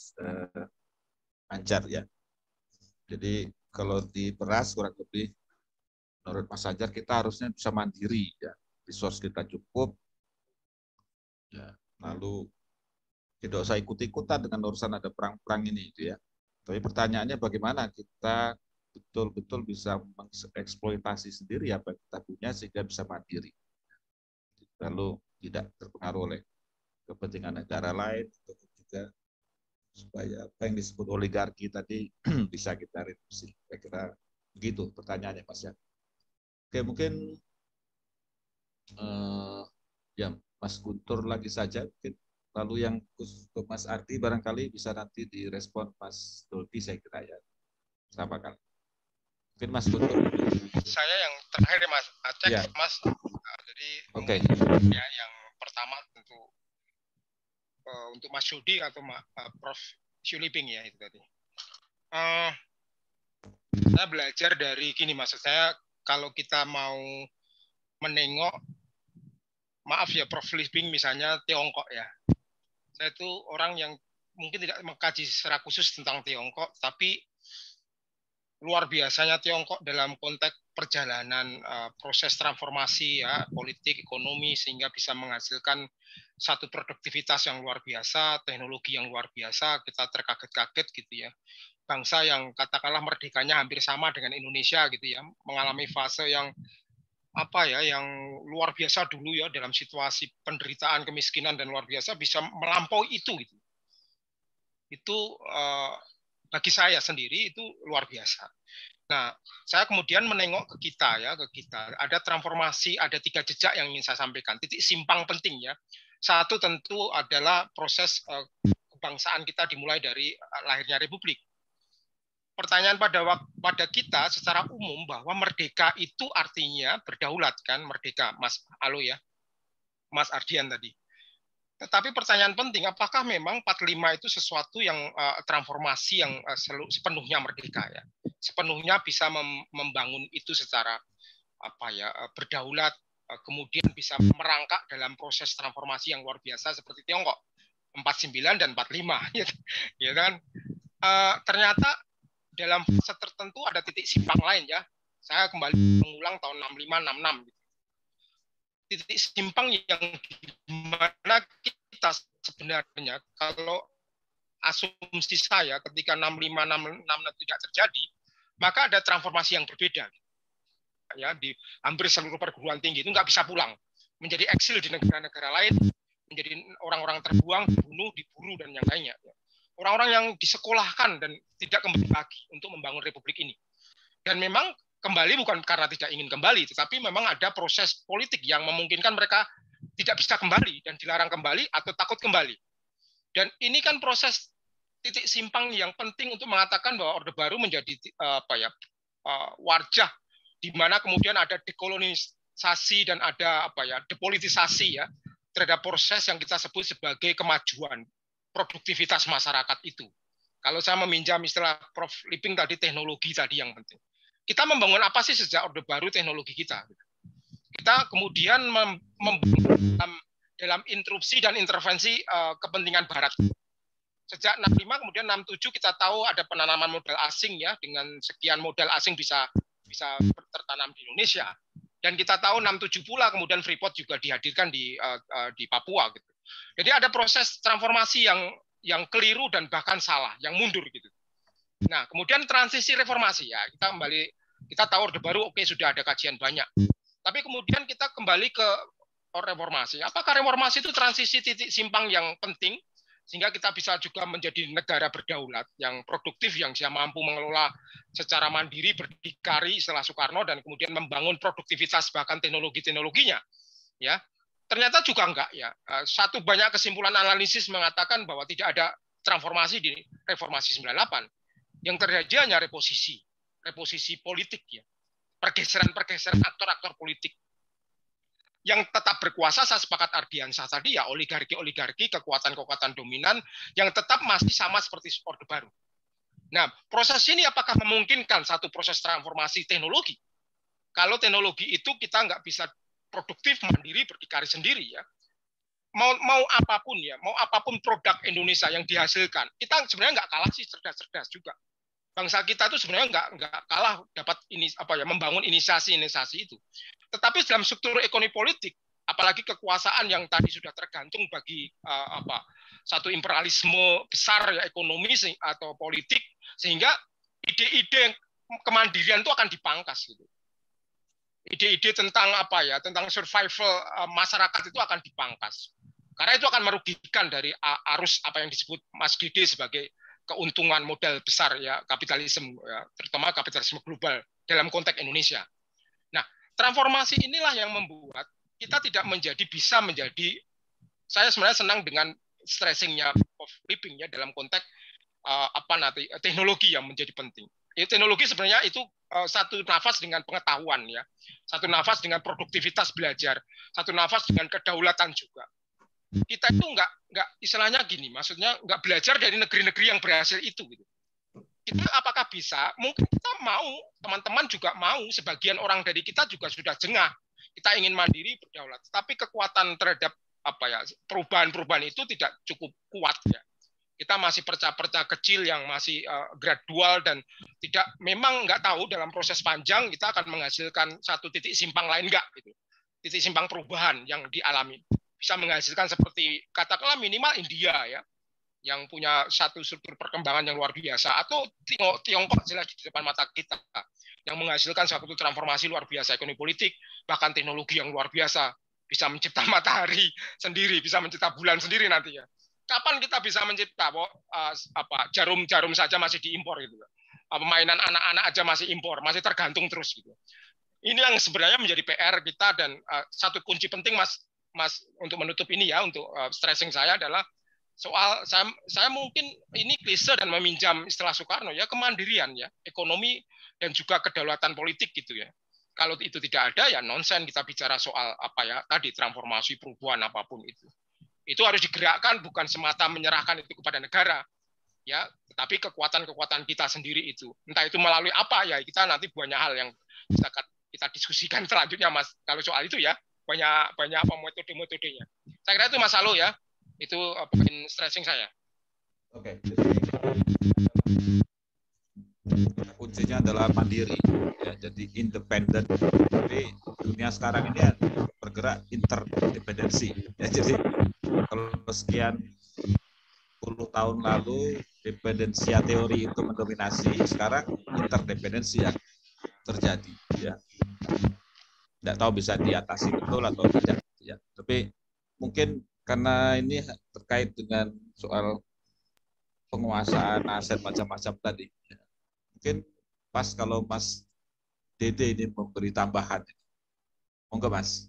Anjar ya. Jadi kalau di beras kurang lebih menurut Mas Anjar kita harusnya bisa mandiri ya. Resource kita cukup. Ya, lalu tidak usah ikut-ikutan dengan urusan ada perang-perang ini gitu ya. Tapi pertanyaannya bagaimana kita betul-betul bisa mengeksploitasi sendiri apa yang kita punya sehingga bisa mandiri. Lalu tidak terpengaruh oleh kepentingan negara lain, untuk juga supaya apa yang disebut oligarki tadi bisa kita reduksi. Saya kira begitu pertanyaannya Mas ya. Oke, mungkin ya Mas Guntur lagi saja. Lalu yang khusus untuk Mas Ardi barangkali bisa nanti direspon Mas Dolby saya kira ya. Sama kali. Mungkin Mas Guntur. Saya yang terakhir Mas cek ya. Mas. Jadi ya yang pertama tentu untuk Mas Yudi atau Prof. Syulibing ya itu tadi. Saya belajar dari gini maksud saya kalau kita mau menengok, maaf ya Prof. Syulibing misalnya Tiongkok ya. Saya itu orang yang mungkin tidak mengkaji secara khusus tentang Tiongkok, tapi luar biasanya Tiongkok dalam konteks perjalanan proses transformasi ya politik, ekonomi sehingga bisa menghasilkan satu produktivitas yang luar biasa, teknologi yang luar biasa, kita terkaget-kaget gitu ya. Bangsa yang katakanlah merdekanya hampir sama dengan Indonesia gitu ya, mengalami fase yang apa ya, yang luar biasa dulu ya dalam situasi penderitaan, kemiskinan dan luar biasa bisa melampaui itu gitu. Itu bagi saya sendiri itu luar biasa. Nah, saya kemudian menengok ke kita ya, ke kita. Ada transformasi, ada 3 jejak yang ingin saya sampaikan. Titik simpang penting ya. Satu tentu adalah proses kebangsaan kita dimulai dari lahirnya Republik. Pertanyaan pada kita secara umum bahwa merdeka itu artinya berdaulat kan, merdeka Mas Alo ya, Mas Ardian tadi. Tetapi pertanyaan penting, apakah memang 45 itu sesuatu yang transformasi yang sepenuhnya merdeka ya, sepenuhnya bisa membangun itu secara apa ya berdaulat, kemudian bisa merangkak dalam proses transformasi yang luar biasa seperti Tiongkok 49 dan 45, ya kan? Ternyata dalam fase tertentu ada titik simpang lain ya. Saya kembali mengulang tahun 65-66. Titik simpang yang dimana kita sebenarnya kalau asumsi saya ketika 65-66 tidak terjadi, maka ada transformasi yang berbeda. Ya, di hampir seluruh perguruan tinggi itu nggak bisa pulang, menjadi eksil di negara-negara lain, menjadi orang-orang terbuang, dibunuh, diburu dan yang lainnya. Orang-orang yang disekolahkan dan tidak kembali lagi untuk membangun republik ini. Dan memang kembali bukan karena tidak ingin kembali, tetapi memang ada proses politik yang memungkinkan mereka tidak bisa kembali dan dilarang kembali atau takut kembali. Dan ini kan proses titik simpang yang penting untuk mengatakan bahwa Orde Baru menjadi wajah di mana kemudian ada dekolonisasi dan ada depolitisasi ya terhadap proses yang kita sebut sebagai kemajuan produktivitas masyarakat itu. Kalau saya meminjam istilah Prof. Liping tadi, teknologi tadi yang penting. Kita membangun apa sih sejak Orde Baru teknologi kita? Kita kemudian membangun dalam interupsi dan intervensi kepentingan Barat. Sejak 65 kemudian 67 kita tahu ada penanaman modal asing ya, dengan sekian modal asing bisa tertanam di Indonesia. Dan kita tahu 67 pula kemudian Freeport juga dihadirkan di Papua gitu. Jadi ada proses transformasi yang keliru dan bahkan salah, yang mundur gitu. Nah, kemudian transisi reformasi ya, kita tahu Orde Baru oke, sudah ada kajian banyak. Tapi kemudian kita kembali ke reformasi. Apakah reformasi itu transisi titik simpang yang penting sehingga kita bisa juga menjadi negara berdaulat yang produktif, yang bisa mampu mengelola secara mandiri, berdikari setelah Soekarno dan kemudian membangun produktivitas bahkan teknologinya. Ya. Ternyata juga enggak ya. Satu banyak kesimpulan analisis mengatakan bahwa tidak ada transformasi di reformasi 98. Yang terjadi hanya reposisi politik ya. Pergeseran aktor-aktor politik. Yang tetap berkuasa, saya sepakat Ardiansah tadi ya, oligarki, kekuatan-kekuatan dominan yang tetap masih sama seperti Orde Baru. Nah, proses ini apakah memungkinkan satu proses transformasi teknologi? Kalau teknologi itu kita nggak bisa produktif, mandiri, berdikari sendiri ya. Mau apapun ya, mau apapun produk Indonesia yang dihasilkan, kita sebenarnya nggak kalah sih, cerdas-cerdas juga. Bangsa kita itu sebenarnya nggak kalah dapat ini membangun inisiasi itu. Tetapi dalam struktur ekonomi politik, apalagi kekuasaan yang tadi sudah tergantung bagi satu imperialisme besar ya, ekonomi atau politik, sehingga ide-ide kemandirian itu akan dipangkas gitu. Ide-ide tentang tentang survival masyarakat itu akan dipangkas. Karena itu akan merugikan dari arus apa yang disebut Mas Dede sebagai keuntungan modal besar ya, kapitalisme ya, terutama kapitalisme global dalam konteks Indonesia. Nah, transformasi inilah yang membuat kita tidak bisa menjadi, saya sebenarnya senang dengan stressingnya of living ya, dalam konteks teknologi yang menjadi penting. Teknologi sebenarnya itu satu nafas dengan pengetahuan ya, satu nafas dengan produktivitas belajar, satu nafas dengan kedaulatan juga. Kita itu nggak istilahnya gini, maksudnya nggak belajar dari negeri-negeri yang berhasil itu gitu. Kita apakah bisa? Mungkin kita mau, teman-teman juga mau, sebagian orang dari kita juga sudah jengah. Kita ingin mandiri, berdaulat, tapi kekuatan terhadap perubahan-perubahan itu tidak cukup kuat ya. Kita masih perca-perca kecil yang masih gradual dan memang nggak tahu dalam proses panjang kita akan menghasilkan satu titik simpang lain nggak gitu. Titik simpang perubahan yang dialami bisa menghasilkan seperti katakanlah minimal India ya, yang punya satu struktur perkembangan yang luar biasa, atau Tiongkok jelas di depan mata kita yang menghasilkan satu transformasi luar biasa ekonomi politik, bahkan teknologi yang luar biasa, bisa mencipta matahari sendiri, bisa mencipta bulan sendiri nantinya. Kapan kita bisa mencipta jarum saja masih diimpor gitu. Mainan anak-anak aja masih impor, masih tergantung terus gitu. Ini yang sebenarnya menjadi PR kita, dan satu kunci penting Mas untuk menutup ini ya, untuk stressing saya adalah soal saya mungkin ini klise dan meminjam istilah Soekarno ya, kemandirian ya, ekonomi dan juga kedaulatan politik gitu ya. Kalau itu tidak ada ya nonsen kita bicara soal tadi transformasi, perubahan apapun itu. Itu harus digerakkan, bukan semata menyerahkan itu kepada negara ya, tetapi kekuatan-kekuatan kita sendiri itu. Entah itu melalui apa ya, kita nanti banyak hal yang kita diskusikan selanjutnya Mas kalau soal itu ya. Banyak metode-metodenya. Saya kira itu Mas Alo ya. Itu poin stressing saya. Oke. Kuncinya adalah mandiri ya, jadi independen. Jadi dunia sekarang ini bergerak interdependensi ya, jadi kalau sekian puluh tahun lalu dependensia teori itu mendominasi, sekarang interdependensi yang terjadi ya. Tidak tahu bisa diatasi betul atau tidak ya. Tapi mungkin karena ini terkait dengan soal penguasaan aset macam-macam tadi ya. Mungkin pas kalau Mas Dede ini memberi tambahan. Monggo Mas.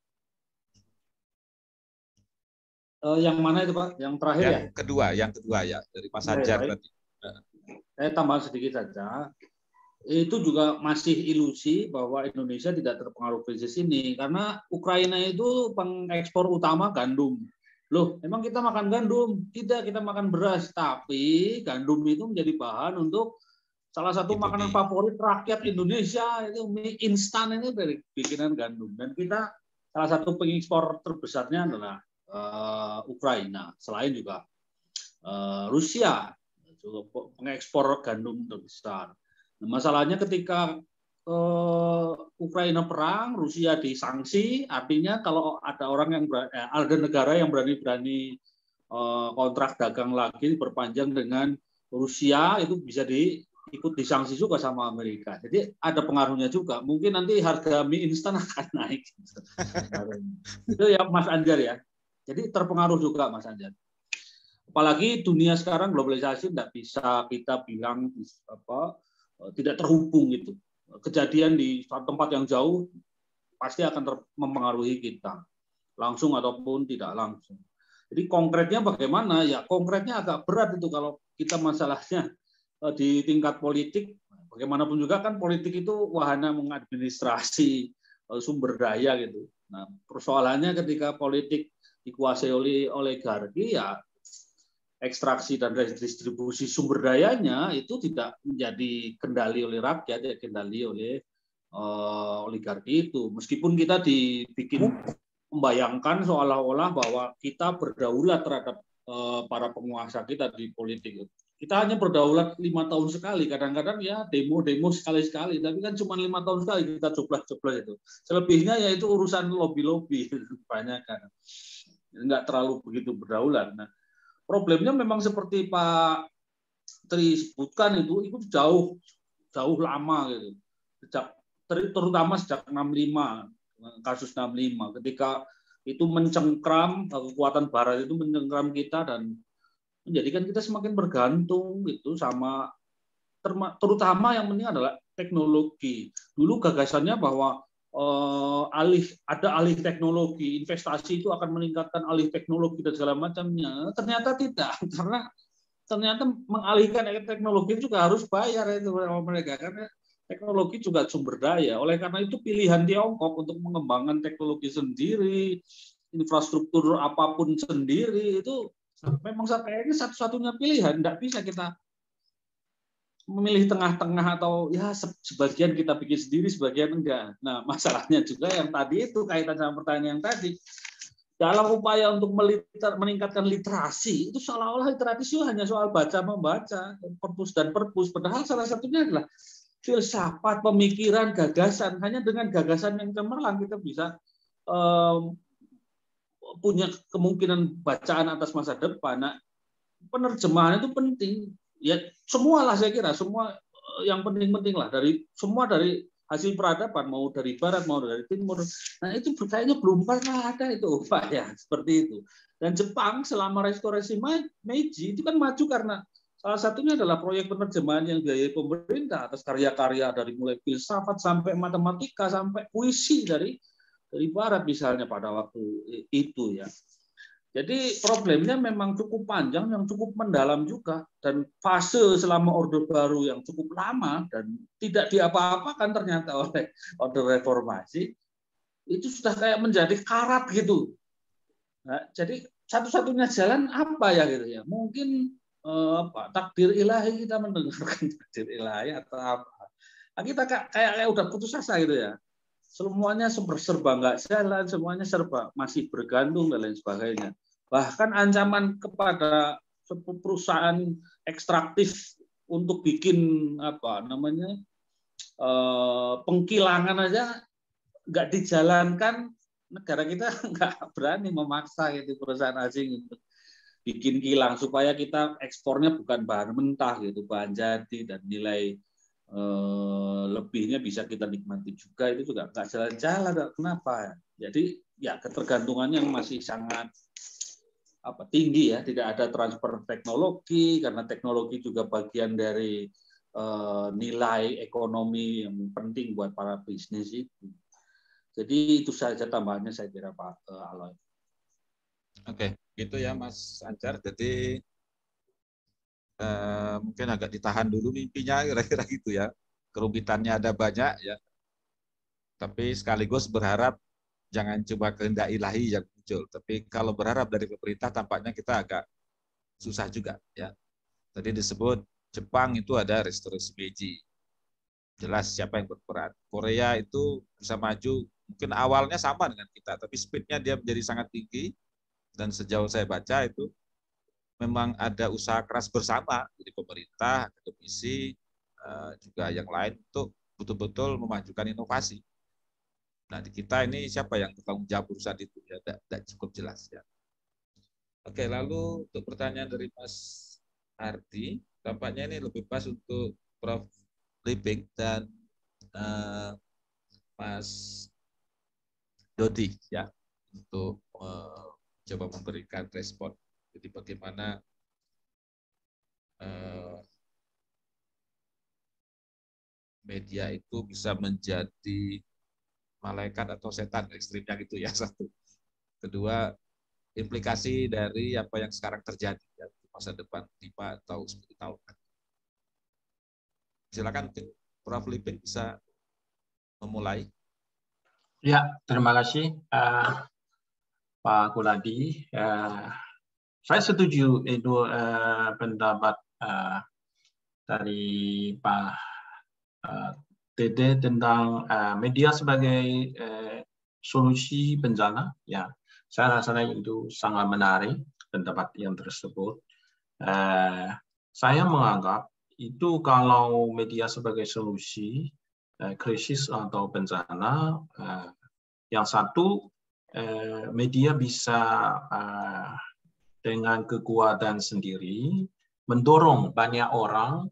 Yang mana itu Pak? Yang terakhir yang kedua ya, dari Mas Hajar tadi. Saya tambah sedikit saja. Itu juga masih ilusi bahwa Indonesia tidak terpengaruh krisis ini, karena Ukraina itu pengekspor utama gandum. Loh, emang kita makan gandum? Tidak, kita makan beras. Tapi gandum itu menjadi bahan untuk salah satu makanan favorit rakyat Indonesia, itu mie instan ini dari bikinan gandum. Dan kita salah satu pengekspor terbesarnya adalah Ukraina. Selain juga Rusia, juga pengekspor gandum terbesar. Nah, masalahnya ketika Ukraina perang, Rusia disanksi, artinya kalau ada orang yang ada negara yang berani-berani kontrak dagang lagi berpanjang dengan Rusia, itu bisa ikut disanksi juga sama Amerika. Jadi ada pengaruhnya juga. Mungkin nanti harga mie instan akan naik. Itu ya Mas Anjar ya. Jadi terpengaruh juga Mas Anjar. Apalagi dunia sekarang globalisasi tidak bisa kita bilang tidak terhubung gitu. Kejadian di tempat yang jauh pasti akan mempengaruhi kita, langsung ataupun tidak langsung. Jadi konkretnya bagaimana? Ya konkretnya agak berat itu kalau kita masalahnya di tingkat politik. Bagaimanapun juga kan politik itu wahana mengadministrasi sumber daya gitu. Nah persoalannya ketika politik dikuasai oleh oligarki, ya ekstraksi dan redistribusi sumber dayanya itu tidak menjadi kendali oleh rakyat, ya kendali oleh oligarki itu. Meskipun kita dibikin membayangkan seolah-olah bahwa kita berdaulat terhadap para penguasa kita di politik. Kita hanya berdaulat 5 tahun sekali. Kadang-kadang ya demo-demo sekali-sekali. Tapi kan cuma 5 tahun sekali kita coblos-coblos itu. Selebihnya ya itu urusan lobby-lobby banyak kan. Nggak terlalu begitu berdaulat. Nah, problemnya memang seperti Pak Tri sebutkan itu jauh lama gitu. Terutama sejak 65, kasus 65 ketika itu mencengkram, kekuatan barat itu mencengkram kita dan menjadikan kita semakin bergantung gitu sama terutama yang penting adalah teknologi. Dulu gagasannya bahwa ada alih teknologi, investasi itu akan meningkatkan alih teknologi dan segala macamnya. Ternyata tidak, karena ternyata mengalihkan teknologi juga harus bayar itu mereka karena teknologi juga sumber daya. Oleh karena itu pilihan Tiongkok untuk mengembangkan teknologi sendiri, infrastruktur apapun sendiri itu memang kayaknya satu-satunya pilihan. Tidak bisa kita memilih tengah-tengah atau ya sebagian kita bikin sendiri, sebagian enggak. Nah, masalahnya juga yang tadi itu kaitan sama pertanyaan yang tadi. Dalam upaya untuk meningkatkan literasi, itu seolah-olah literasi itu hanya soal baca-membaca, perpus dan perpus. Padahal salah satunya adalah filsafat, pemikiran, gagasan. Hanya dengan gagasan yang cemerlang kita bisa punya kemungkinan bacaan atas masa depan. Nah, penerjemahan itu penting. Ya, semualah saya kira, semua yang penting-penting lah dari hasil peradaban, mau dari barat mau dari timur. Nah, itu kayaknya belum pernah ada itu upaya seperti itu. Dan Jepang selama restorasi Meiji itu kan maju karena salah satunya adalah proyek penerjemahan yang dibiayai pemerintah atas karya-karya dari mulai filsafat sampai matematika sampai puisi dari barat misalnya pada waktu itu ya. Jadi problemnya memang cukup panjang, yang cukup mendalam juga, dan fase selama Orde Baru yang cukup lama dan tidak diapa-apakan ternyata oleh Orde Reformasi, itu sudah kayak menjadi karat gitu. Nah, jadi satu-satunya jalan apa ya gitu ya? Mungkin takdir ilahi, kita mendengarkan takdir ilahi atau apa? Nah, kita kayak udah putus asa gitu ya. Semuanya serba nggak jalan, semuanya serba masih bergantung dan lain sebagainya. Bahkan ancaman kepada perusahaan ekstraktif untuk bikin pengkilangan aja nggak dijalankan, negara kita nggak berani memaksa gitu perusahaan asing untuk bikin kilang supaya kita ekspornya bukan bahan mentah gitu, bahan jadi dan nilai lebihnya bisa kita nikmati juga, itu juga nggak jalan-jalan. Kenapa? Jadi ya ketergantungannya masih sangat tinggi ya, tidak ada transfer teknologi karena teknologi juga bagian dari nilai ekonomi yang penting buat para bisnis itu. Jadi itu saja tambahannya saya kira Pak Aloy. Oke, gitu ya Mas Ancar. Jadi mungkin agak ditahan dulu mimpinya kira-kira gitu ya. Kerumitannya ada banyak ya. Tapi sekaligus berharap jangan cuma kehendak ilahi yang muncul. Tapi kalau berharap dari pemerintah tampaknya kita agak susah juga ya. Tadi disebut Jepang itu ada restorasi Meiji. Jelas siapa yang berperan. Korea itu bisa maju mungkin awalnya sama dengan kita, tapi speednya dia menjadi sangat tinggi. Dan sejauh saya baca itu memang ada usaha keras bersama dari pemerintah, akademisi, juga yang lain untuk betul-betul memajukan inovasi. Nah, di kita ini siapa yang bertanggung jawab urusan itu? Ya, tidak cukup jelas ya. Oke, lalu untuk pertanyaan dari Mas Ardi, tampaknya ini lebih pas untuk Prof. Liping dan Mas Dodi ya, untuk coba memberikan respon. Jadi bagaimana media itu bisa menjadi malaikat atau setan ekstrimnya gitu ya, satu. Kedua, implikasi dari apa yang sekarang terjadi ya, di masa depan 5 atau 10 tahun. Silakan Prof. Liping bisa memulai. Ya, terima kasih Pak Kuladi. Saya setuju itu pendapat dari Pak Dede tentang media sebagai solusi bencana, ya saya rasa itu sangat menarik pendapat yang tersebut. Saya menganggap itu kalau media sebagai solusi krisis atau bencana, yang satu media bisa dengan kekuatan sendiri mendorong banyak orang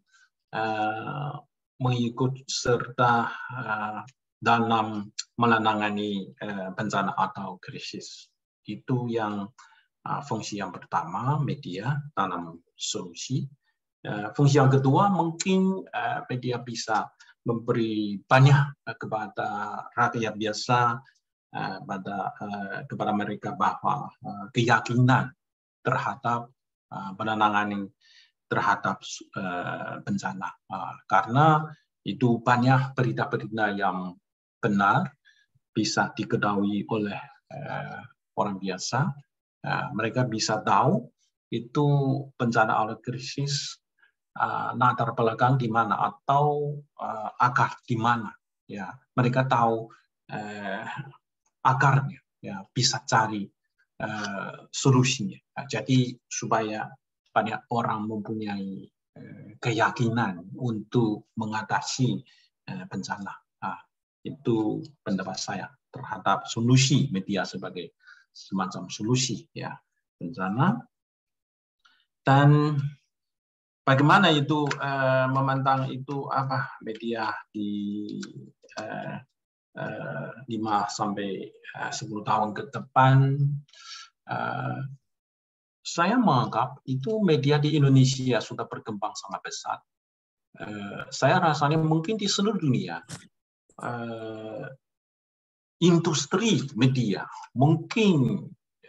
mengikut serta dalam menangani bencana atau krisis. Itu yang fungsi yang pertama, media dalam solusi. Fungsi yang kedua, mungkin media bisa memberi banyak kepada rakyat biasa, kepada mereka bahwa keyakinan terhadap menangani terhadap bencana. Karena itu banyak berita-berita yang benar bisa diketahui oleh orang biasa. Mereka bisa tahu itu bencana atau krisis latar belakang di mana atau akar di mana. Ya, mereka tahu akarnya, ya, bisa cari solusinya. Jadi supaya banyak orang mempunyai keyakinan untuk mengatasi bencana. Itu pendapat saya terhadap solusi media sebagai semacam solusi, ya, bencana. Dan bagaimana itu memandang itu apa media di 5 sampai 10 tahun ke depan? Saya menganggap itu media di Indonesia sudah berkembang sangat besar. Saya rasanya mungkin di seluruh dunia industri media, mungkin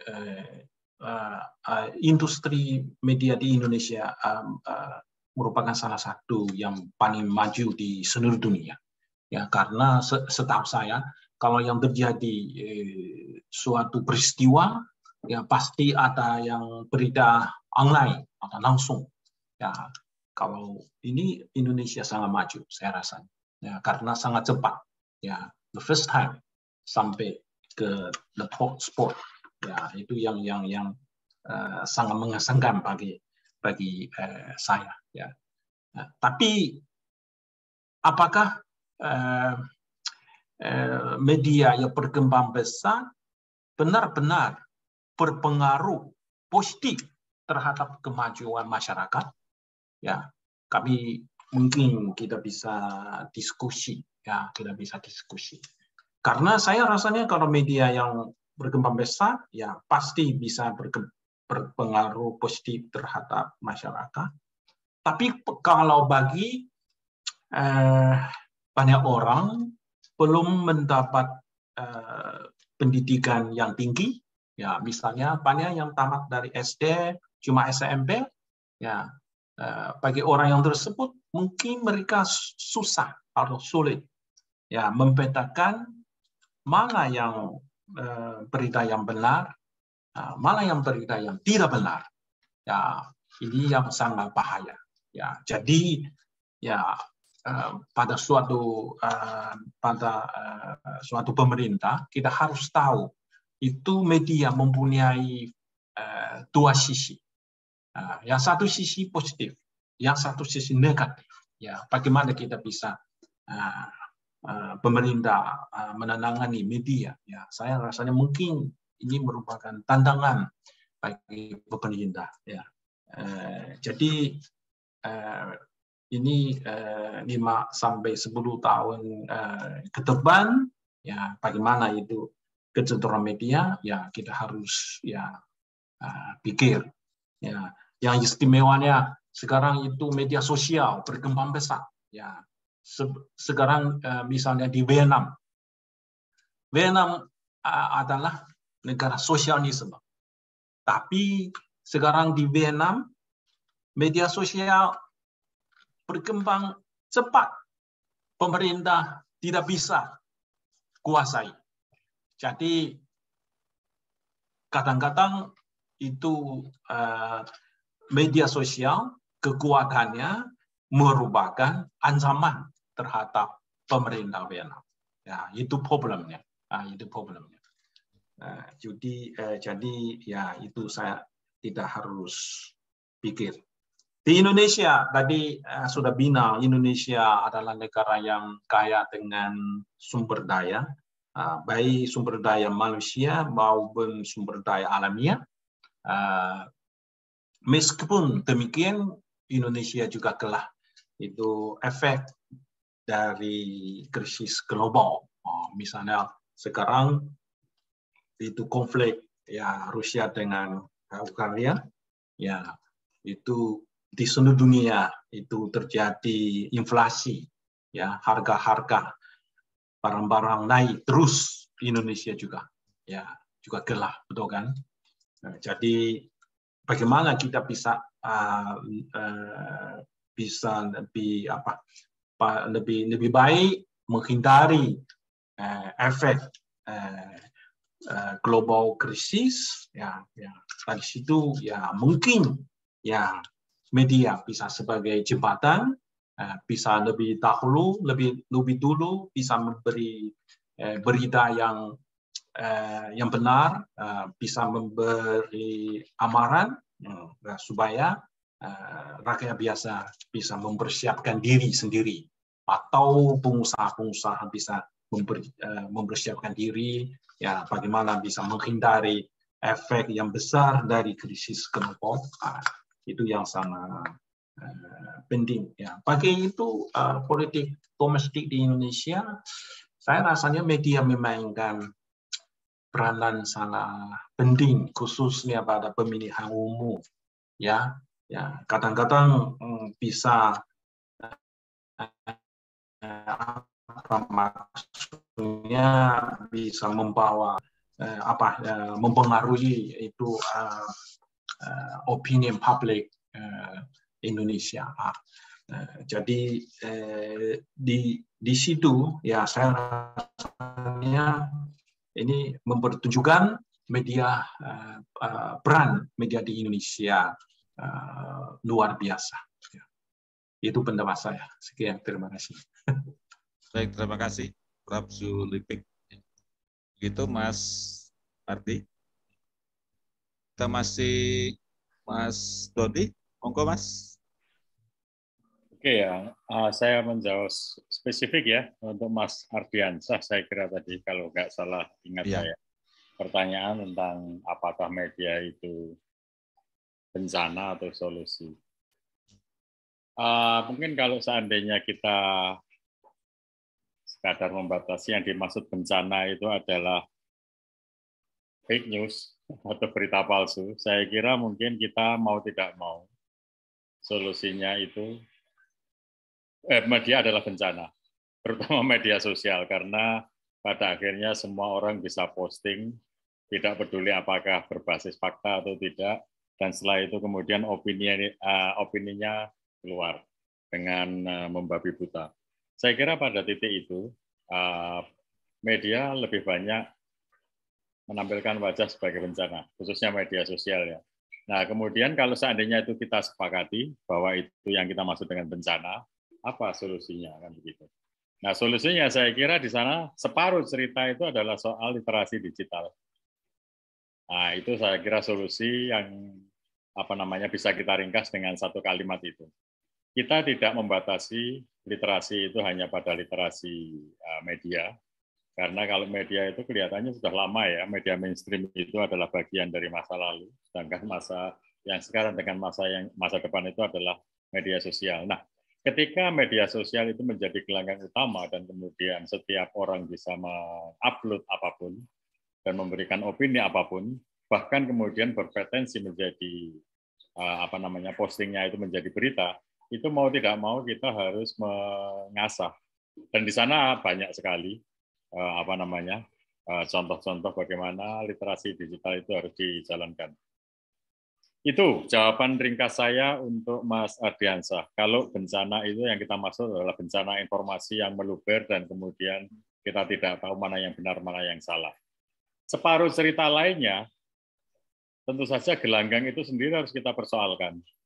industri media di Indonesia merupakan salah satu yang paling maju di seluruh dunia. Ya, karena setahu saya kalau yang terjadi suatu peristiwa, ya pasti ada yang berita online atau langsung. Ya, kalau ini Indonesia sangat maju, saya rasa. Ya, karena sangat cepat. Ya, the first time sampai ke the top spot. Ya, itu yang sangat mengesankan bagi saya. Ya. Nah, tapi apakah media yang berkembang besar benar-benar berpengaruh positif terhadap kemajuan masyarakat? Ya, kami mungkin kita bisa diskusi, ya, kita bisa diskusi. Karena saya rasanya kalau media yang berkembang besar, ya pasti bisa berpengaruh positif terhadap masyarakat. Tapi kalau bagi banyak orang belum mendapat pendidikan yang tinggi, ya misalnya banyak yang tamat dari SD cuma SMP, ya bagi orang yang tersebut mungkin mereka susah atau sulit, ya membedakan mana yang berita yang benar, mana yang berita yang tidak benar. Ya ini yang sangat bahaya. Ya jadi ya pada suatu pemerintah kita harus tahu itu media mempunyai dua sisi. Yang satu sisi positif, yang satu sisi negatif. Ya, bagaimana kita bisa pemerintah menangani media? Ya, saya rasanya mungkin ini merupakan tantangan bagi pemerintah. Ya, jadi ini 5 sampai 10 tahun ke depan, ya bagaimana itu kecenderungan media, ya kita harus ya pikir. Ya, yang istimewanya sekarang itu media sosial berkembang besar. Ya, sekarang misalnya di Vietnam, adalah negara sosialisme. Tapi sekarang di Vietnam media sosial berkembang cepat, pemerintah tidak bisa kuasai. Jadi kadang-kadang itu media sosial kekuatannya merupakan ancaman terhadap pemerintah Vietnam. Ya, itu problemnya. Itu problemnya. Jadi ya itu saya tidak harus pikir. Di Indonesia tadi sudah bilang, Indonesia adalah negara yang kaya dengan sumber daya, baik sumber daya manusia maupun sumber daya alamiah. Meskipun demikian, Indonesia juga kalah itu efek dari krisis global. Misalnya sekarang itu konflik ya Rusia dengan Ukraina, ya itu di seluruh dunia itu terjadi inflasi, ya harga-harga barang-barang naik terus. Indonesia juga, ya juga gelah, betul kan? Nah, jadi bagaimana kita bisa lebih baik menghindari efek global krisis, ya dari situ ya mungkin ya media bisa sebagai jembatan, bisa lebih dulu bisa memberi berita yang benar, bisa memberi amaran supaya rakyat biasa bisa mempersiapkan diri sendiri, atau pengusaha-pengusaha bisa mempersiapkan diri, ya bagaimana bisa menghindari efek yang besar dari krisis global. Itu yang sangat penting. Ya. Bagi itu politik domestik di Indonesia, saya rasanya media memainkan peranan sangat penting, khususnya pada pemilihan umum. Ya, kadang-kadang bisa maksudnya bisa membawa mempengaruhi itu opinion publik Indonesia. Jadi di situ ya saya rasanya ini mempertunjukkan media peran media di Indonesia luar biasa. Itu pendapat saya. Sekian, terima kasih. Baik, terima kasih Prof. Zulipik. Gitu Mas Ardi. Kita masih Mas Dodi, monggo Mas. Oke ya, saya menjawab spesifik ya untuk Mas Ardiansah, saya kira tadi kalau nggak salah ingat saya. Pertanyaan tentang apakah media itu bencana atau solusi. Mungkin kalau seandainya kita sekadar membatasi yang dimaksud bencana itu adalah fake news atau berita palsu, saya kira mungkin kita mau tidak mau solusinya itu media adalah bencana, terutama media sosial, karena pada akhirnya semua orang bisa posting, tidak peduli apakah berbasis fakta atau tidak, dan setelah itu kemudian opininya keluar dengan membabi buta. Saya kira pada titik itu media lebih banyak menampilkan wajah sebagai bencana, khususnya media sosial ya. Nah kemudian kalau seandainya itu kita sepakati bahwa itu yang kita maksud dengan bencana, apa solusinya kan begitu. Nah solusinya saya kira di sana separuh cerita itu adalah soal literasi digital. Nah itu saya kira solusi yang bisa kita ringkas dengan satu kalimat itu. Kita tidak membatasi literasi itu hanya pada literasi media, karena kalau media itu kelihatannya sudah lama ya, media mainstream itu adalah bagian dari masa lalu, sedangkan masa yang sekarang dengan masa depan itu adalah media sosial. Nah, ketika media sosial itu menjadi gelanggang utama dan kemudian setiap orang bisa mengupload apapun dan memberikan opini apapun, bahkan kemudian berpotensi menjadi postingnya itu menjadi berita, itu mau tidak mau kita harus mengasah. Dan di sana banyak sekali contoh-contoh bagaimana literasi digital itu harus dijalankan. Itu jawaban ringkas saya untuk Mas Ardiansah. Kalau bencana itu yang kita maksud adalah bencana informasi yang meluber dan kemudian kita tidak tahu mana yang benar, mana yang salah. Separuh cerita lainnya, tentu saja gelanggang itu sendiri harus kita persoalkan.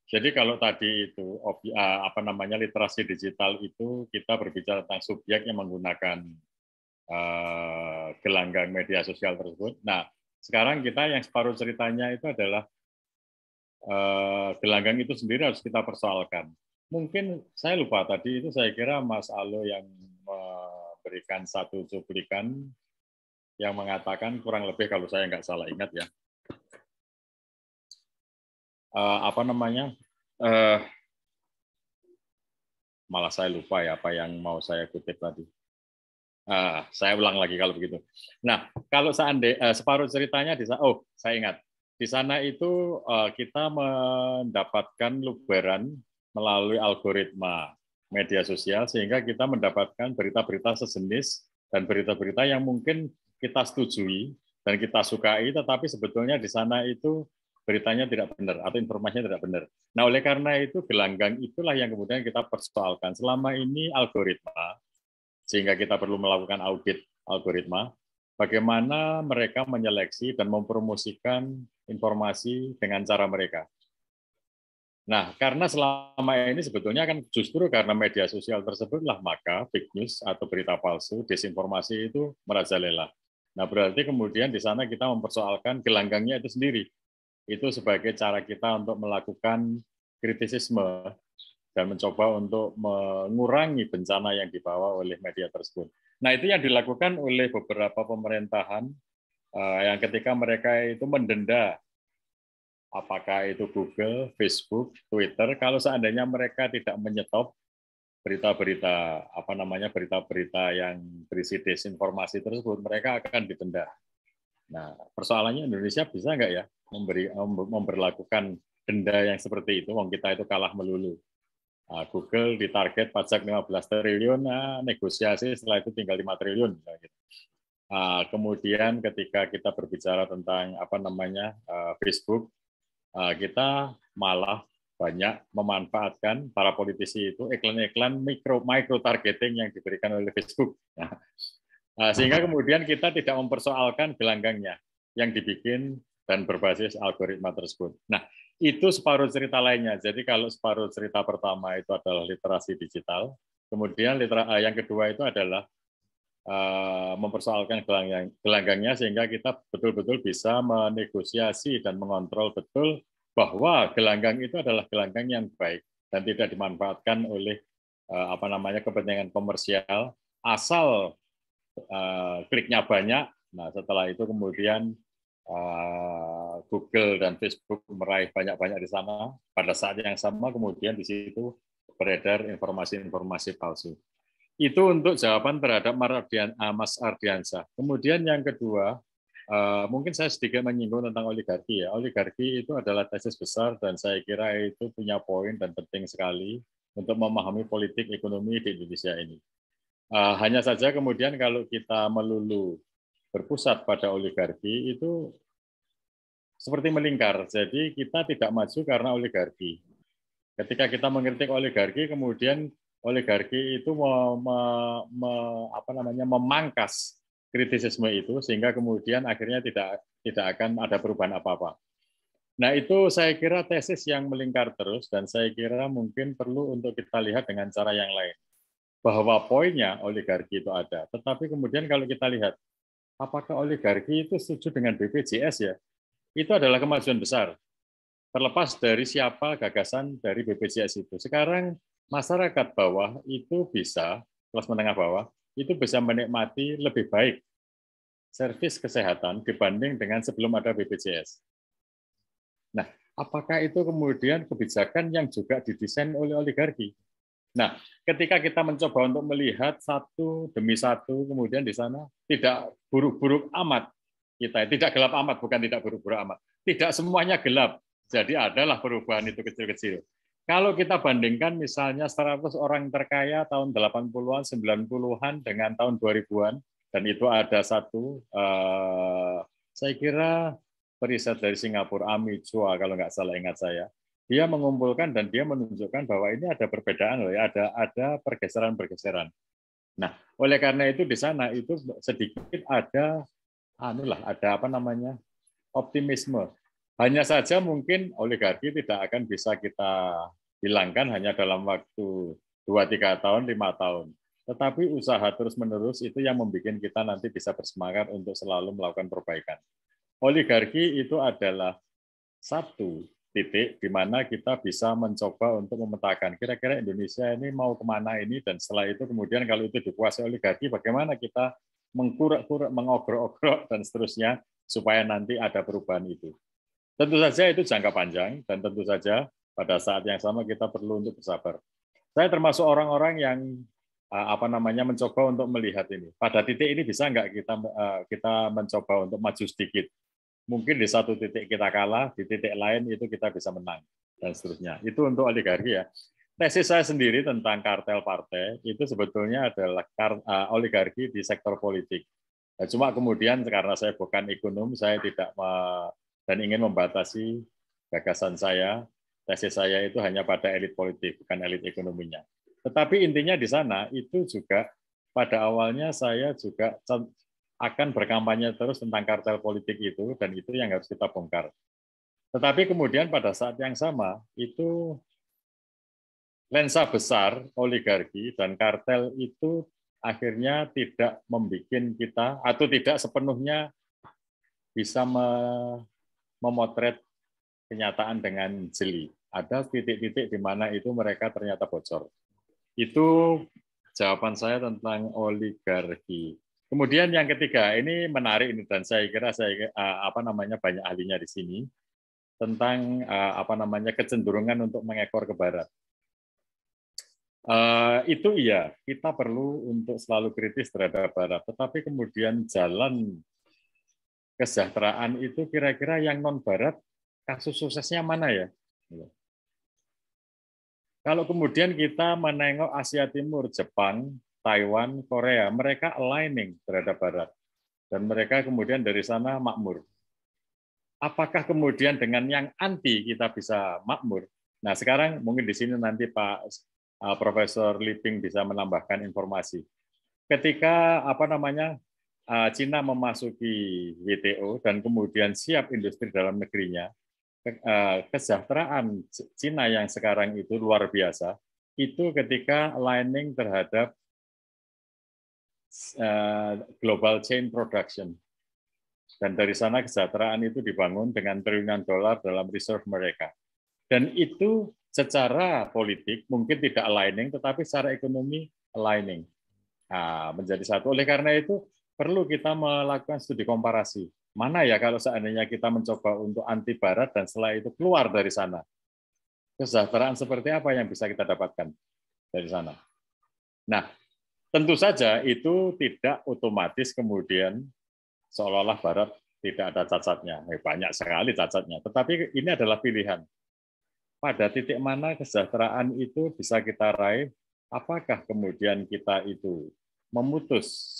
Jadi kalau tadi itu apa namanya literasi digital itu kita berbicara tentang subjek yang menggunakan gelanggang media sosial tersebut. Nah, sekarang kita yang separuh ceritanya itu adalah gelanggang itu sendiri harus kita persoalkan. Mungkin saya lupa tadi itu, saya kira Mas Alo yang memberikan satu cuplikan yang mengatakan kurang lebih kalau saya nggak salah ingat ya, apa namanya, malah saya lupa ya apa yang mau saya kutip tadi. Saya ulang lagi kalau begitu. Nah, kalau seandainya separuh ceritanya saya ingat di sana itu kita mendapatkan luberan melalui algoritma media sosial sehingga kita mendapatkan berita-berita sejenis dan berita-berita yang mungkin kita setujui dan kita sukai, tetapi sebetulnya di sana itu beritanya tidak benar atau informasinya tidak benar. Nah, oleh karena itu gelanggang itulah yang kemudian kita persoalkan. Selama ini algoritma, sehingga kita perlu melakukan audit algoritma, bagaimana mereka menyeleksi dan mempromosikan informasi dengan cara mereka. Nah, karena selama ini sebetulnya kan justru karena media sosial tersebutlah maka fake news atau berita palsu, desinformasi itu merajalela. Nah, berarti kemudian di sana kita mempersoalkan gelanggangnya itu sendiri. Itu sebagai cara kita untuk melakukan kritisisme dan mencoba untuk mengurangi bencana yang dibawa oleh media tersebut. Nah, itu yang dilakukan oleh beberapa pemerintahan yang ketika mereka itu mendenda, apakah itu Google, Facebook, Twitter, kalau seandainya mereka tidak menyetop berita-berita berita-berita yang berisi desinformasi tersebut, mereka akan didenda. Nah, persoalannya Indonesia bisa nggak ya memberlakukan denda yang seperti itu? Wong kita itu kalah melulu. Google ditarget pajak 15 triliun, negosiasi setelah itu tinggal 5 triliun. Kemudian ketika kita berbicara tentang Facebook, kita malah banyak memanfaatkan para politisi itu iklan-iklan micro targeting yang diberikan oleh Facebook. Sehingga kemudian kita tidak mempersoalkan gelanggangnya yang dibikin dan berbasis algoritma tersebut. Nah, itu separuh cerita lainnya. Jadi kalau separuh cerita pertama itu adalah literasi digital, kemudian yang kedua itu adalah mempersoalkan gelanggangnya sehingga kita betul-betul bisa menegosiasi dan mengontrol betul bahwa gelanggang itu adalah gelanggang yang baik dan tidak dimanfaatkan oleh kepentingan komersial asal kliknya banyak. Nah, setelah itu kemudian Google dan Facebook meraih banyak-banyak di sana. Pada saat yang sama kemudian di situ beredar informasi-informasi palsu. Itu untuk jawaban terhadap Mas Ardiansyah. Kemudian yang kedua, mungkin saya sedikit menyinggung tentang oligarki ya. Oligarki itu adalah tesis besar dan saya kira itu punya poin dan penting sekali untuk memahami politik ekonomi di Indonesia ini. Hanya saja kemudian kalau kita melulu berpusat pada oligarki itu seperti melingkar. Jadi kita tidak maju karena oligarki. Ketika kita mengkritik oligarki, kemudian oligarki itu memangkas kritisisme itu sehingga kemudian akhirnya tidak akan ada perubahan apa-apa. Nah, itu saya kira tesis yang melingkar terus dan saya kira mungkin perlu untuk kita lihat dengan cara yang lain. Bahwa poinnya oligarki itu ada, tetapi kemudian kalau kita lihat apakah oligarki itu setuju dengan BPJS ya? Itu adalah kemajuan besar. Terlepas dari siapa gagasan dari BPJS itu. Sekarang masyarakat bawah itu bisa, kelas menengah bawah, itu bisa menikmati lebih baik servis kesehatan dibanding dengan sebelum ada BPJS. Nah, apakah itu kemudian kebijakan yang juga didesain oleh oligarki? Nah, ketika kita mencoba untuk melihat satu demi satu, kemudian di sana tidak buruk-buruk amat, tidak gelap amat, bukan tidak buruk-buruk amat. Tidak semuanya gelap, jadi adalah perubahan itu kecil-kecil. Kalau kita bandingkan misalnya 100 orang terkaya tahun 80-an, 90-an dengan tahun 2000-an, dan itu ada satu, saya kira periset dari Singapura, Ami Chua, kalau nggak salah ingat saya, dia mengumpulkan dan dia menunjukkan bahwa ini ada perbedaan loh ya, ada pergeseran-pergeseran. Nah, oleh karena itu di sana itu sedikit ada optimisme Hanya saja mungkin oligarki tidak akan bisa kita hilangkan hanya dalam waktu 2-3 tahun, 5 tahun. Tetapi usaha terus-menerus itu yang membuat kita nanti bisa bersemangat untuk selalu melakukan perbaikan. Oligarki itu adalah satu titik di mana kita bisa mencoba untuk memetakan kira-kira Indonesia ini mau kemana ini, dan setelah itu kemudian kalau itu dikuasai oligarki, bagaimana kita mengkurek-kurek, mengogrok-ogrok, dan seterusnya, supaya nanti ada perubahan itu. Tentu saja itu jangka panjang, dan tentu saja pada saat yang sama kita perlu untuk bersabar. Saya termasuk orang-orang yang mencoba untuk melihat ini. Pada titik ini bisa nggak kita mencoba untuk maju sedikit. Mungkin di satu titik kita kalah, di titik lain itu kita bisa menang, dan seterusnya. Itu untuk oligarki ya. Tesis saya sendiri tentang kartel partai itu sebetulnya adalah oligarki di sektor politik. Nah, cuma kemudian karena saya bukan ekonom, saya tidak dan ingin membatasi gagasan saya, tesis saya itu hanya pada elit politik, bukan elit ekonominya. Tetapi intinya di sana itu juga pada awalnya saya juga akan berkampanye terus tentang kartel politik itu, dan itu yang harus kita bongkar. Tetapi kemudian pada saat yang sama, itu lensa besar oligarki dan kartel itu akhirnya tidak membuat kita, atau tidak sepenuhnya bisa memotret kenyataan dengan jeli. Ada titik-titik di mana itu mereka ternyata bocor. Itu jawaban saya tentang oligarki. Kemudian yang ketiga, ini menarik ini, dan saya kira banyak ahlinya di sini tentang kecenderungan untuk mengekor ke barat. Itu iya, kita perlu untuk selalu kritis terhadap barat, tetapi kemudian jalan kesejahteraan itu kira-kira yang non barat, kasus suksesnya mana ya? Kalau kemudian kita menengok Asia Timur, Jepang, Taiwan, Korea, mereka aligning terhadap barat. Dan mereka kemudian dari sana makmur. Apakah kemudian dengan yang anti kita bisa makmur? Nah, sekarang mungkin di sini nanti Pak Profesor Liping bisa menambahkan informasi. Ketika Cina memasuki WTO dan kemudian siap industri dalam negerinya, kesejahteraan Cina yang sekarang itu luar biasa, itu ketika aligning terhadap global chain production. Dan dari sana kesejahteraan itu dibangun dengan triliunan dolar dalam reserve mereka. Dan itu secara politik mungkin tidak aligning, tetapi secara ekonomi aligning. Nah, menjadi satu. Oleh karena itu, perlu kita melakukan studi komparasi. Mana ya kalau seandainya kita mencoba untuk anti barat dan setelah itu keluar dari sana. Kesejahteraan seperti apa yang bisa kita dapatkan dari sana. Nah, tentu saja itu tidak otomatis kemudian seolah-olah barat tidak ada cacatnya. Banyak sekali cacatnya. Tetapi ini adalah pilihan. Pada titik mana kesejahteraan itu bisa kita raih, apakah kemudian kita itu memutus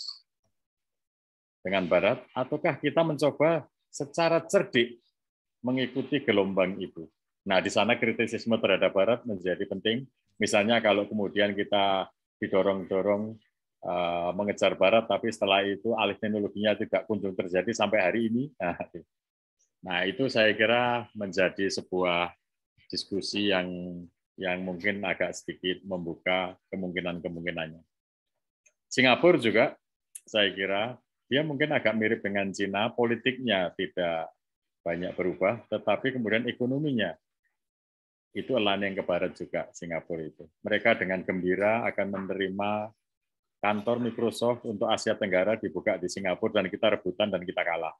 dengan barat, ataukah kita mencoba secara cerdik mengikuti gelombang itu. Nah, di sana kritisisme terhadap barat menjadi penting. Misalnya kalau kemudian kita didorong-dorong mengejar barat, tapi setelah itu alih teknologinya tidak kunjung terjadi sampai hari ini. Nah, itu saya kira menjadi sebuah diskusi yang mungkin agak sedikit membuka kemungkinan-kemungkinannya. Singapura juga saya kira dia mungkin agak mirip dengan Cina, politiknya tidak banyak berubah, tetapi kemudian ekonominya itu aligning ke barat juga Singapura itu. Mereka dengan gembira akan menerima kantor Microsoft untuk Asia Tenggara dibuka di Singapura, dan kita rebutan dan kita kalah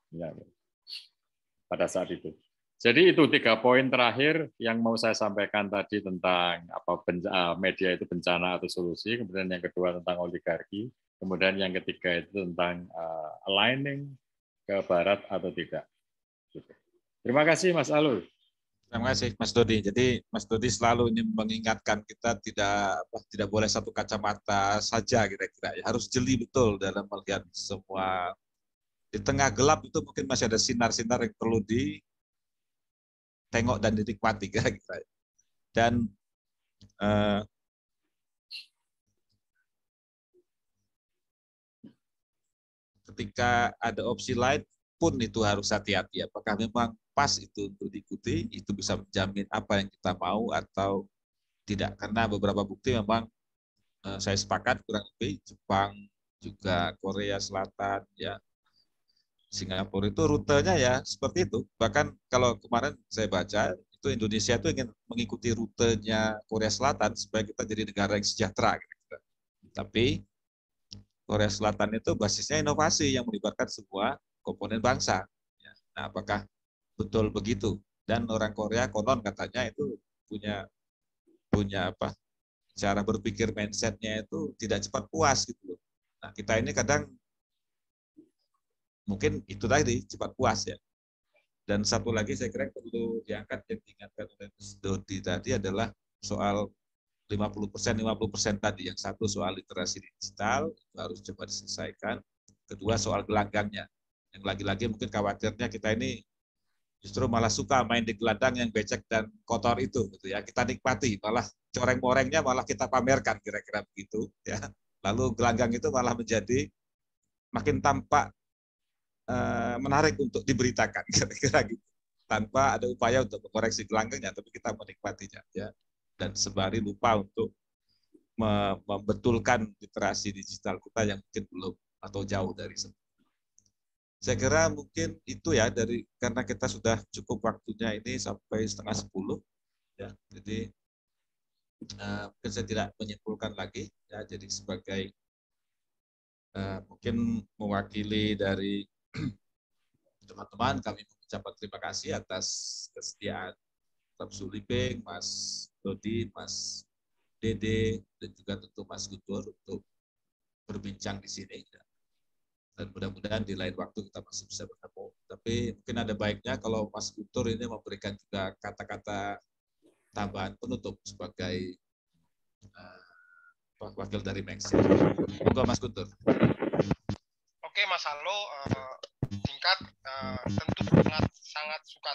pada saat itu. Jadi itu 3 poin terakhir yang mau saya sampaikan tadi tentang media itu bencana atau solusi, kemudian yang kedua tentang oligarki, kemudian yang ketiga itu tentang aligning ke barat atau tidak. Terima kasih Mas Alul. Terima kasih Mas Dodi. Jadi Mas Dodi selalu ini mengingatkan kita tidak boleh satu kacamata saja kira-kira. Harus jeli betul dalam melihat semua. Di tengah gelap itu mungkin masih ada sinar-sinar yang perlu ditengok dan dinikmati kira-kira. Dan ketika ada opsi lain pun itu harus hati-hati. Apakah memang pas itu untuk diikuti, itu bisa menjamin apa yang kita mau atau tidak. Karena beberapa bukti memang saya sepakat kurang lebih Jepang, juga Korea Selatan, ya Singapura itu rutenya ya seperti itu. Bahkan kalau kemarin saya baca itu Indonesia itu ingin mengikuti rutenya Korea Selatan supaya kita jadi negara yang sejahtera. Gitu. Tapi Korea Selatan itu basisnya inovasi yang melibatkan semua komponen bangsa. Nah, apakah betul begitu? Dan orang Korea konon katanya itu punya apa? Cara berpikir mindsetnya itu tidak cepat puas gitu loh. Nah, kita ini kadang mungkin itu tadi cepat puas ya. Dan satu lagi saya kira perlu diangkat yang diingatkan oleh Mas Dodi tadi adalah soal 50% tadi. Yang satu soal literasi digital itu harus coba diselesaikan. Kedua soal gelanggangnya. Yang lagi-lagi mungkin khawatirnya kita ini justru malah suka main di gelandang yang becek dan kotor itu gitu ya. Kita nikmati, malah coreng-morengnya malah kita pamerkan kira-kira begitu ya. Lalu gelanggang itu malah menjadi makin tampak menarik untuk diberitakan kira-kira gitu. Tanpa ada upaya untuk mengoreksi gelanggangnya, tapi kita menikmatinya ya. Dan sembari lupa untuk membetulkan literasi digital kita yang mungkin belum atau jauh dari sana. Saya kira mungkin itu ya karena kita sudah cukup waktunya ini sampai 9:30 ya. Jadi mungkin saya tidak menyimpulkan lagi ya. Jadi sebagai mungkin mewakili dari teman-teman kami mengucapkan terima kasih atas kesediaan Prof. Suliping, Mas Dodi, Mas Dede dan juga tentu Mas Guntur untuk berbincang di sini. Dan mudah-mudahan di lain waktu kita masih bisa bertemu. Tapi mungkin ada baiknya kalau Mas Guntur ini memberikan juga kata-kata tambahan penutup sebagai wakil dari Mengsi. Monggo Mas Guntur. Oke Mas Halo, singkat tentu sangat suka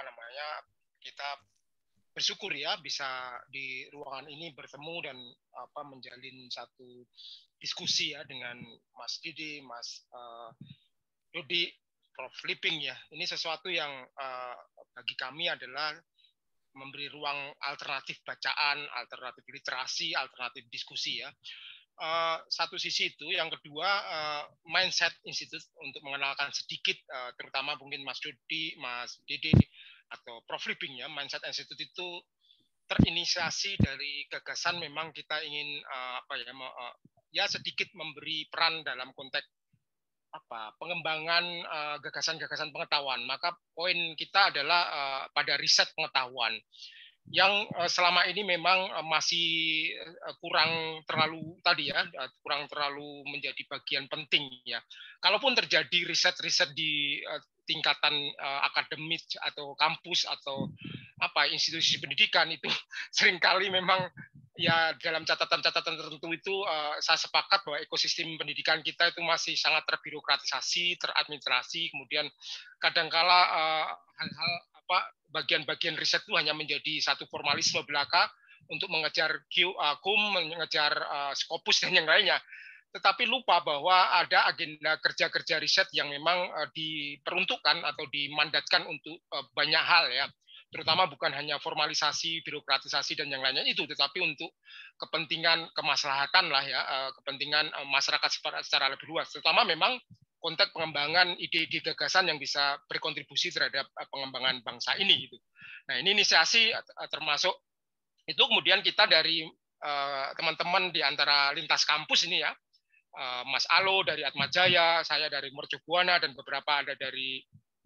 kita bersyukur ya bisa di ruangan ini bertemu dan menjalin satu diskusi ya dengan Mas Didi, Mas Dodi, Prof. Liping ya. Ini sesuatu yang bagi kami adalah memberi ruang alternatif bacaan, alternatif literasi, alternatif diskusi ya. Satu sisi itu, yang kedua Mindset Institute untuk mengenalkan sedikit, terutama mungkin Mas Dodi, Mas Dede atau Prof. Liping ya. Mindset Institute itu terinisiasi dari gagasan memang kita ingin sedikit memberi peran dalam konteks pengembangan gagasan-gagasan pengetahuan. Maka poin kita adalah pada riset pengetahuan yang selama ini memang masih kurang terlalu menjadi bagian penting ya. Kalaupun terjadi riset-riset di tingkatan akademik atau kampus atau institusi pendidikan itu seringkali memang ya dalam catatan-catatan tertentu itu saya sepakat bahwa ekosistem pendidikan kita itu masih sangat terbirokratisasi, teradministrasi, kemudian kadangkala hal-hal bagian-bagian riset itu hanya menjadi satu formalisme belaka untuk mengejar QAQUM, mengejar Scopus dan yang lainnya. Tetapi lupa bahwa ada agenda kerja-kerja riset yang memang diperuntukkan atau dimandatkan untuk banyak hal ya. Terutama bukan hanya formalisasi, birokratisasi dan yang lainnya itu, tetapi untuk kepentingan kemaslahatan lah ya, kepentingan masyarakat secara lebih luas. Terutama memang konteks pengembangan ide-ide gagasan yang bisa berkontribusi terhadap pengembangan bangsa ini gitu. Nah, ini inisiasi termasuk itu kemudian kita dari teman-teman di antara lintas kampus ini ya, Mas Alo dari Atmajaya, saya dari Mercubuana dan beberapa ada dari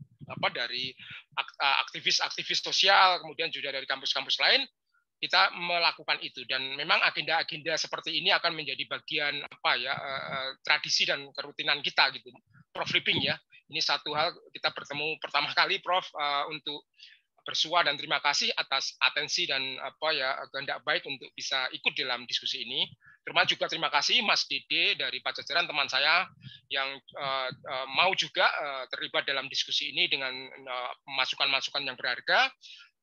aktivis-aktivis sosial, kemudian juga dari kampus-kampus lain, kita melakukan itu. Dan memang agenda-agenda seperti ini akan menjadi bagian tradisi dan kerutinan kita gitu. Prof. Liping ya, ini satu hal kita bertemu pertama kali Prof. Untuk bersua dan terima kasih atas atensi dan kehendak baik untuk bisa ikut dalam diskusi ini. Terima juga terima kasih Mas Dede dari Pajajaran, teman saya yang mau juga terlibat dalam diskusi ini dengan masukan-masukan yang berharga.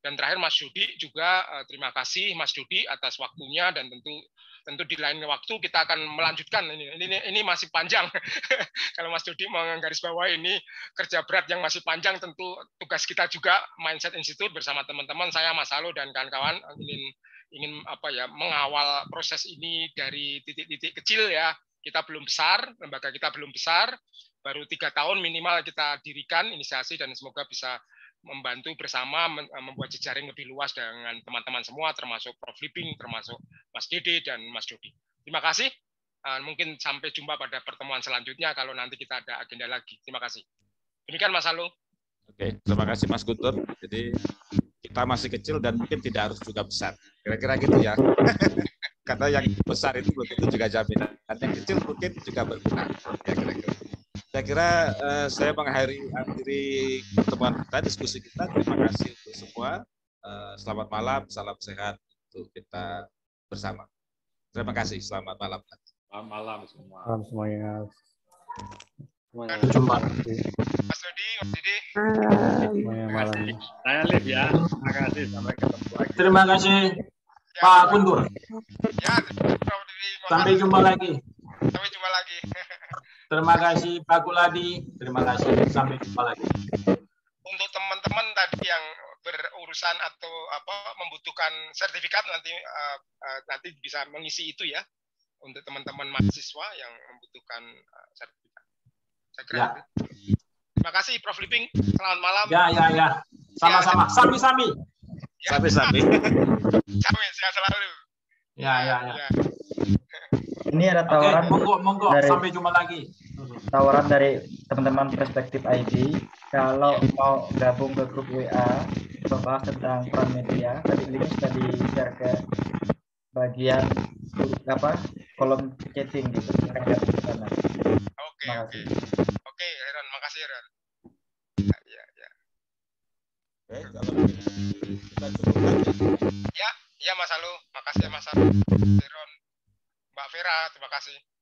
Dan terakhir Mas Dodi juga terima kasih Mas Dodi atas waktunya, dan tentu di lain waktu kita akan melanjutkan ini masih panjang. Kalau Mas Dodi menggarisbawahi ini kerja berat yang masih panjang, tentu tugas kita juga Mindset Institute bersama teman-teman, saya Mas Halo dan kawan-kawan ingin mengawal proses ini dari titik-titik kecil ya. Kita belum besar, lembaga kita belum besar, baru 3 tahun minimal kita dirikan inisiasi, dan semoga bisa membantu bersama membuat jejaring lebih luas dengan teman-teman semua, termasuk Prof. Liping, termasuk Mas Dede dan Mas Dodi. Terima kasih. Mungkin sampai jumpa pada pertemuan selanjutnya kalau nanti kita ada agenda lagi. Terima kasih. Demikian Mas Halo. Oke, terima kasih Mas Guntur. Jadi kita masih kecil dan mungkin tidak harus juga besar. Kira-kira gitu ya. Karena yang besar itu belum tentu juga jaminan. Yang kecil mungkin juga berguna. Ya, kira-kira. Saya kira saya mengakhiri pertemuan kita, diskusi kita. Terima kasih untuk semua. Selamat malam, salam sehat untuk kita bersama. Terima kasih, selamat malam. Selamat malam semua. Malam semuanya. Sampai jumpa. Mas Dodi, Mas Didi. Malam. Saya Liv ya. Terima kasih, sampai ketemu lagi. Terima kasih Pak Guntur. Ya, Prof. Didi. Sampai jumpa lagi. Sampai jumpa lagi. Terima kasih Pak Kuladi. Terima kasih. Sampai jumpa lagi. Untuk teman-teman tadi yang berurusan atau membutuhkan sertifikat, nanti bisa mengisi itu ya, untuk teman-teman mahasiswa yang membutuhkan sertifikat. Saya kira itu. Terima kasih Prof. Liping. Selamat malam. Ya. Sama-sama. Sami-sami. Sami-sami. Sami, sehat selalu. Ya. Ini ada tawaran. Monggo. Sampai jumpa lagi. Tawaran dari teman-teman Perspektif ID, kalau mau gabung ke grup WA membahas tentang peran media, tadi linknya sudah di-share ke bagian kolom chatting gitu. Silakan lihat di sana. Oke, Heran, makasih Heran. Ya. Oke, kalau kita cukupkan. Ya, Mas Halo, makasih Mas Halo. Heron, Mbak Vera, terima kasih.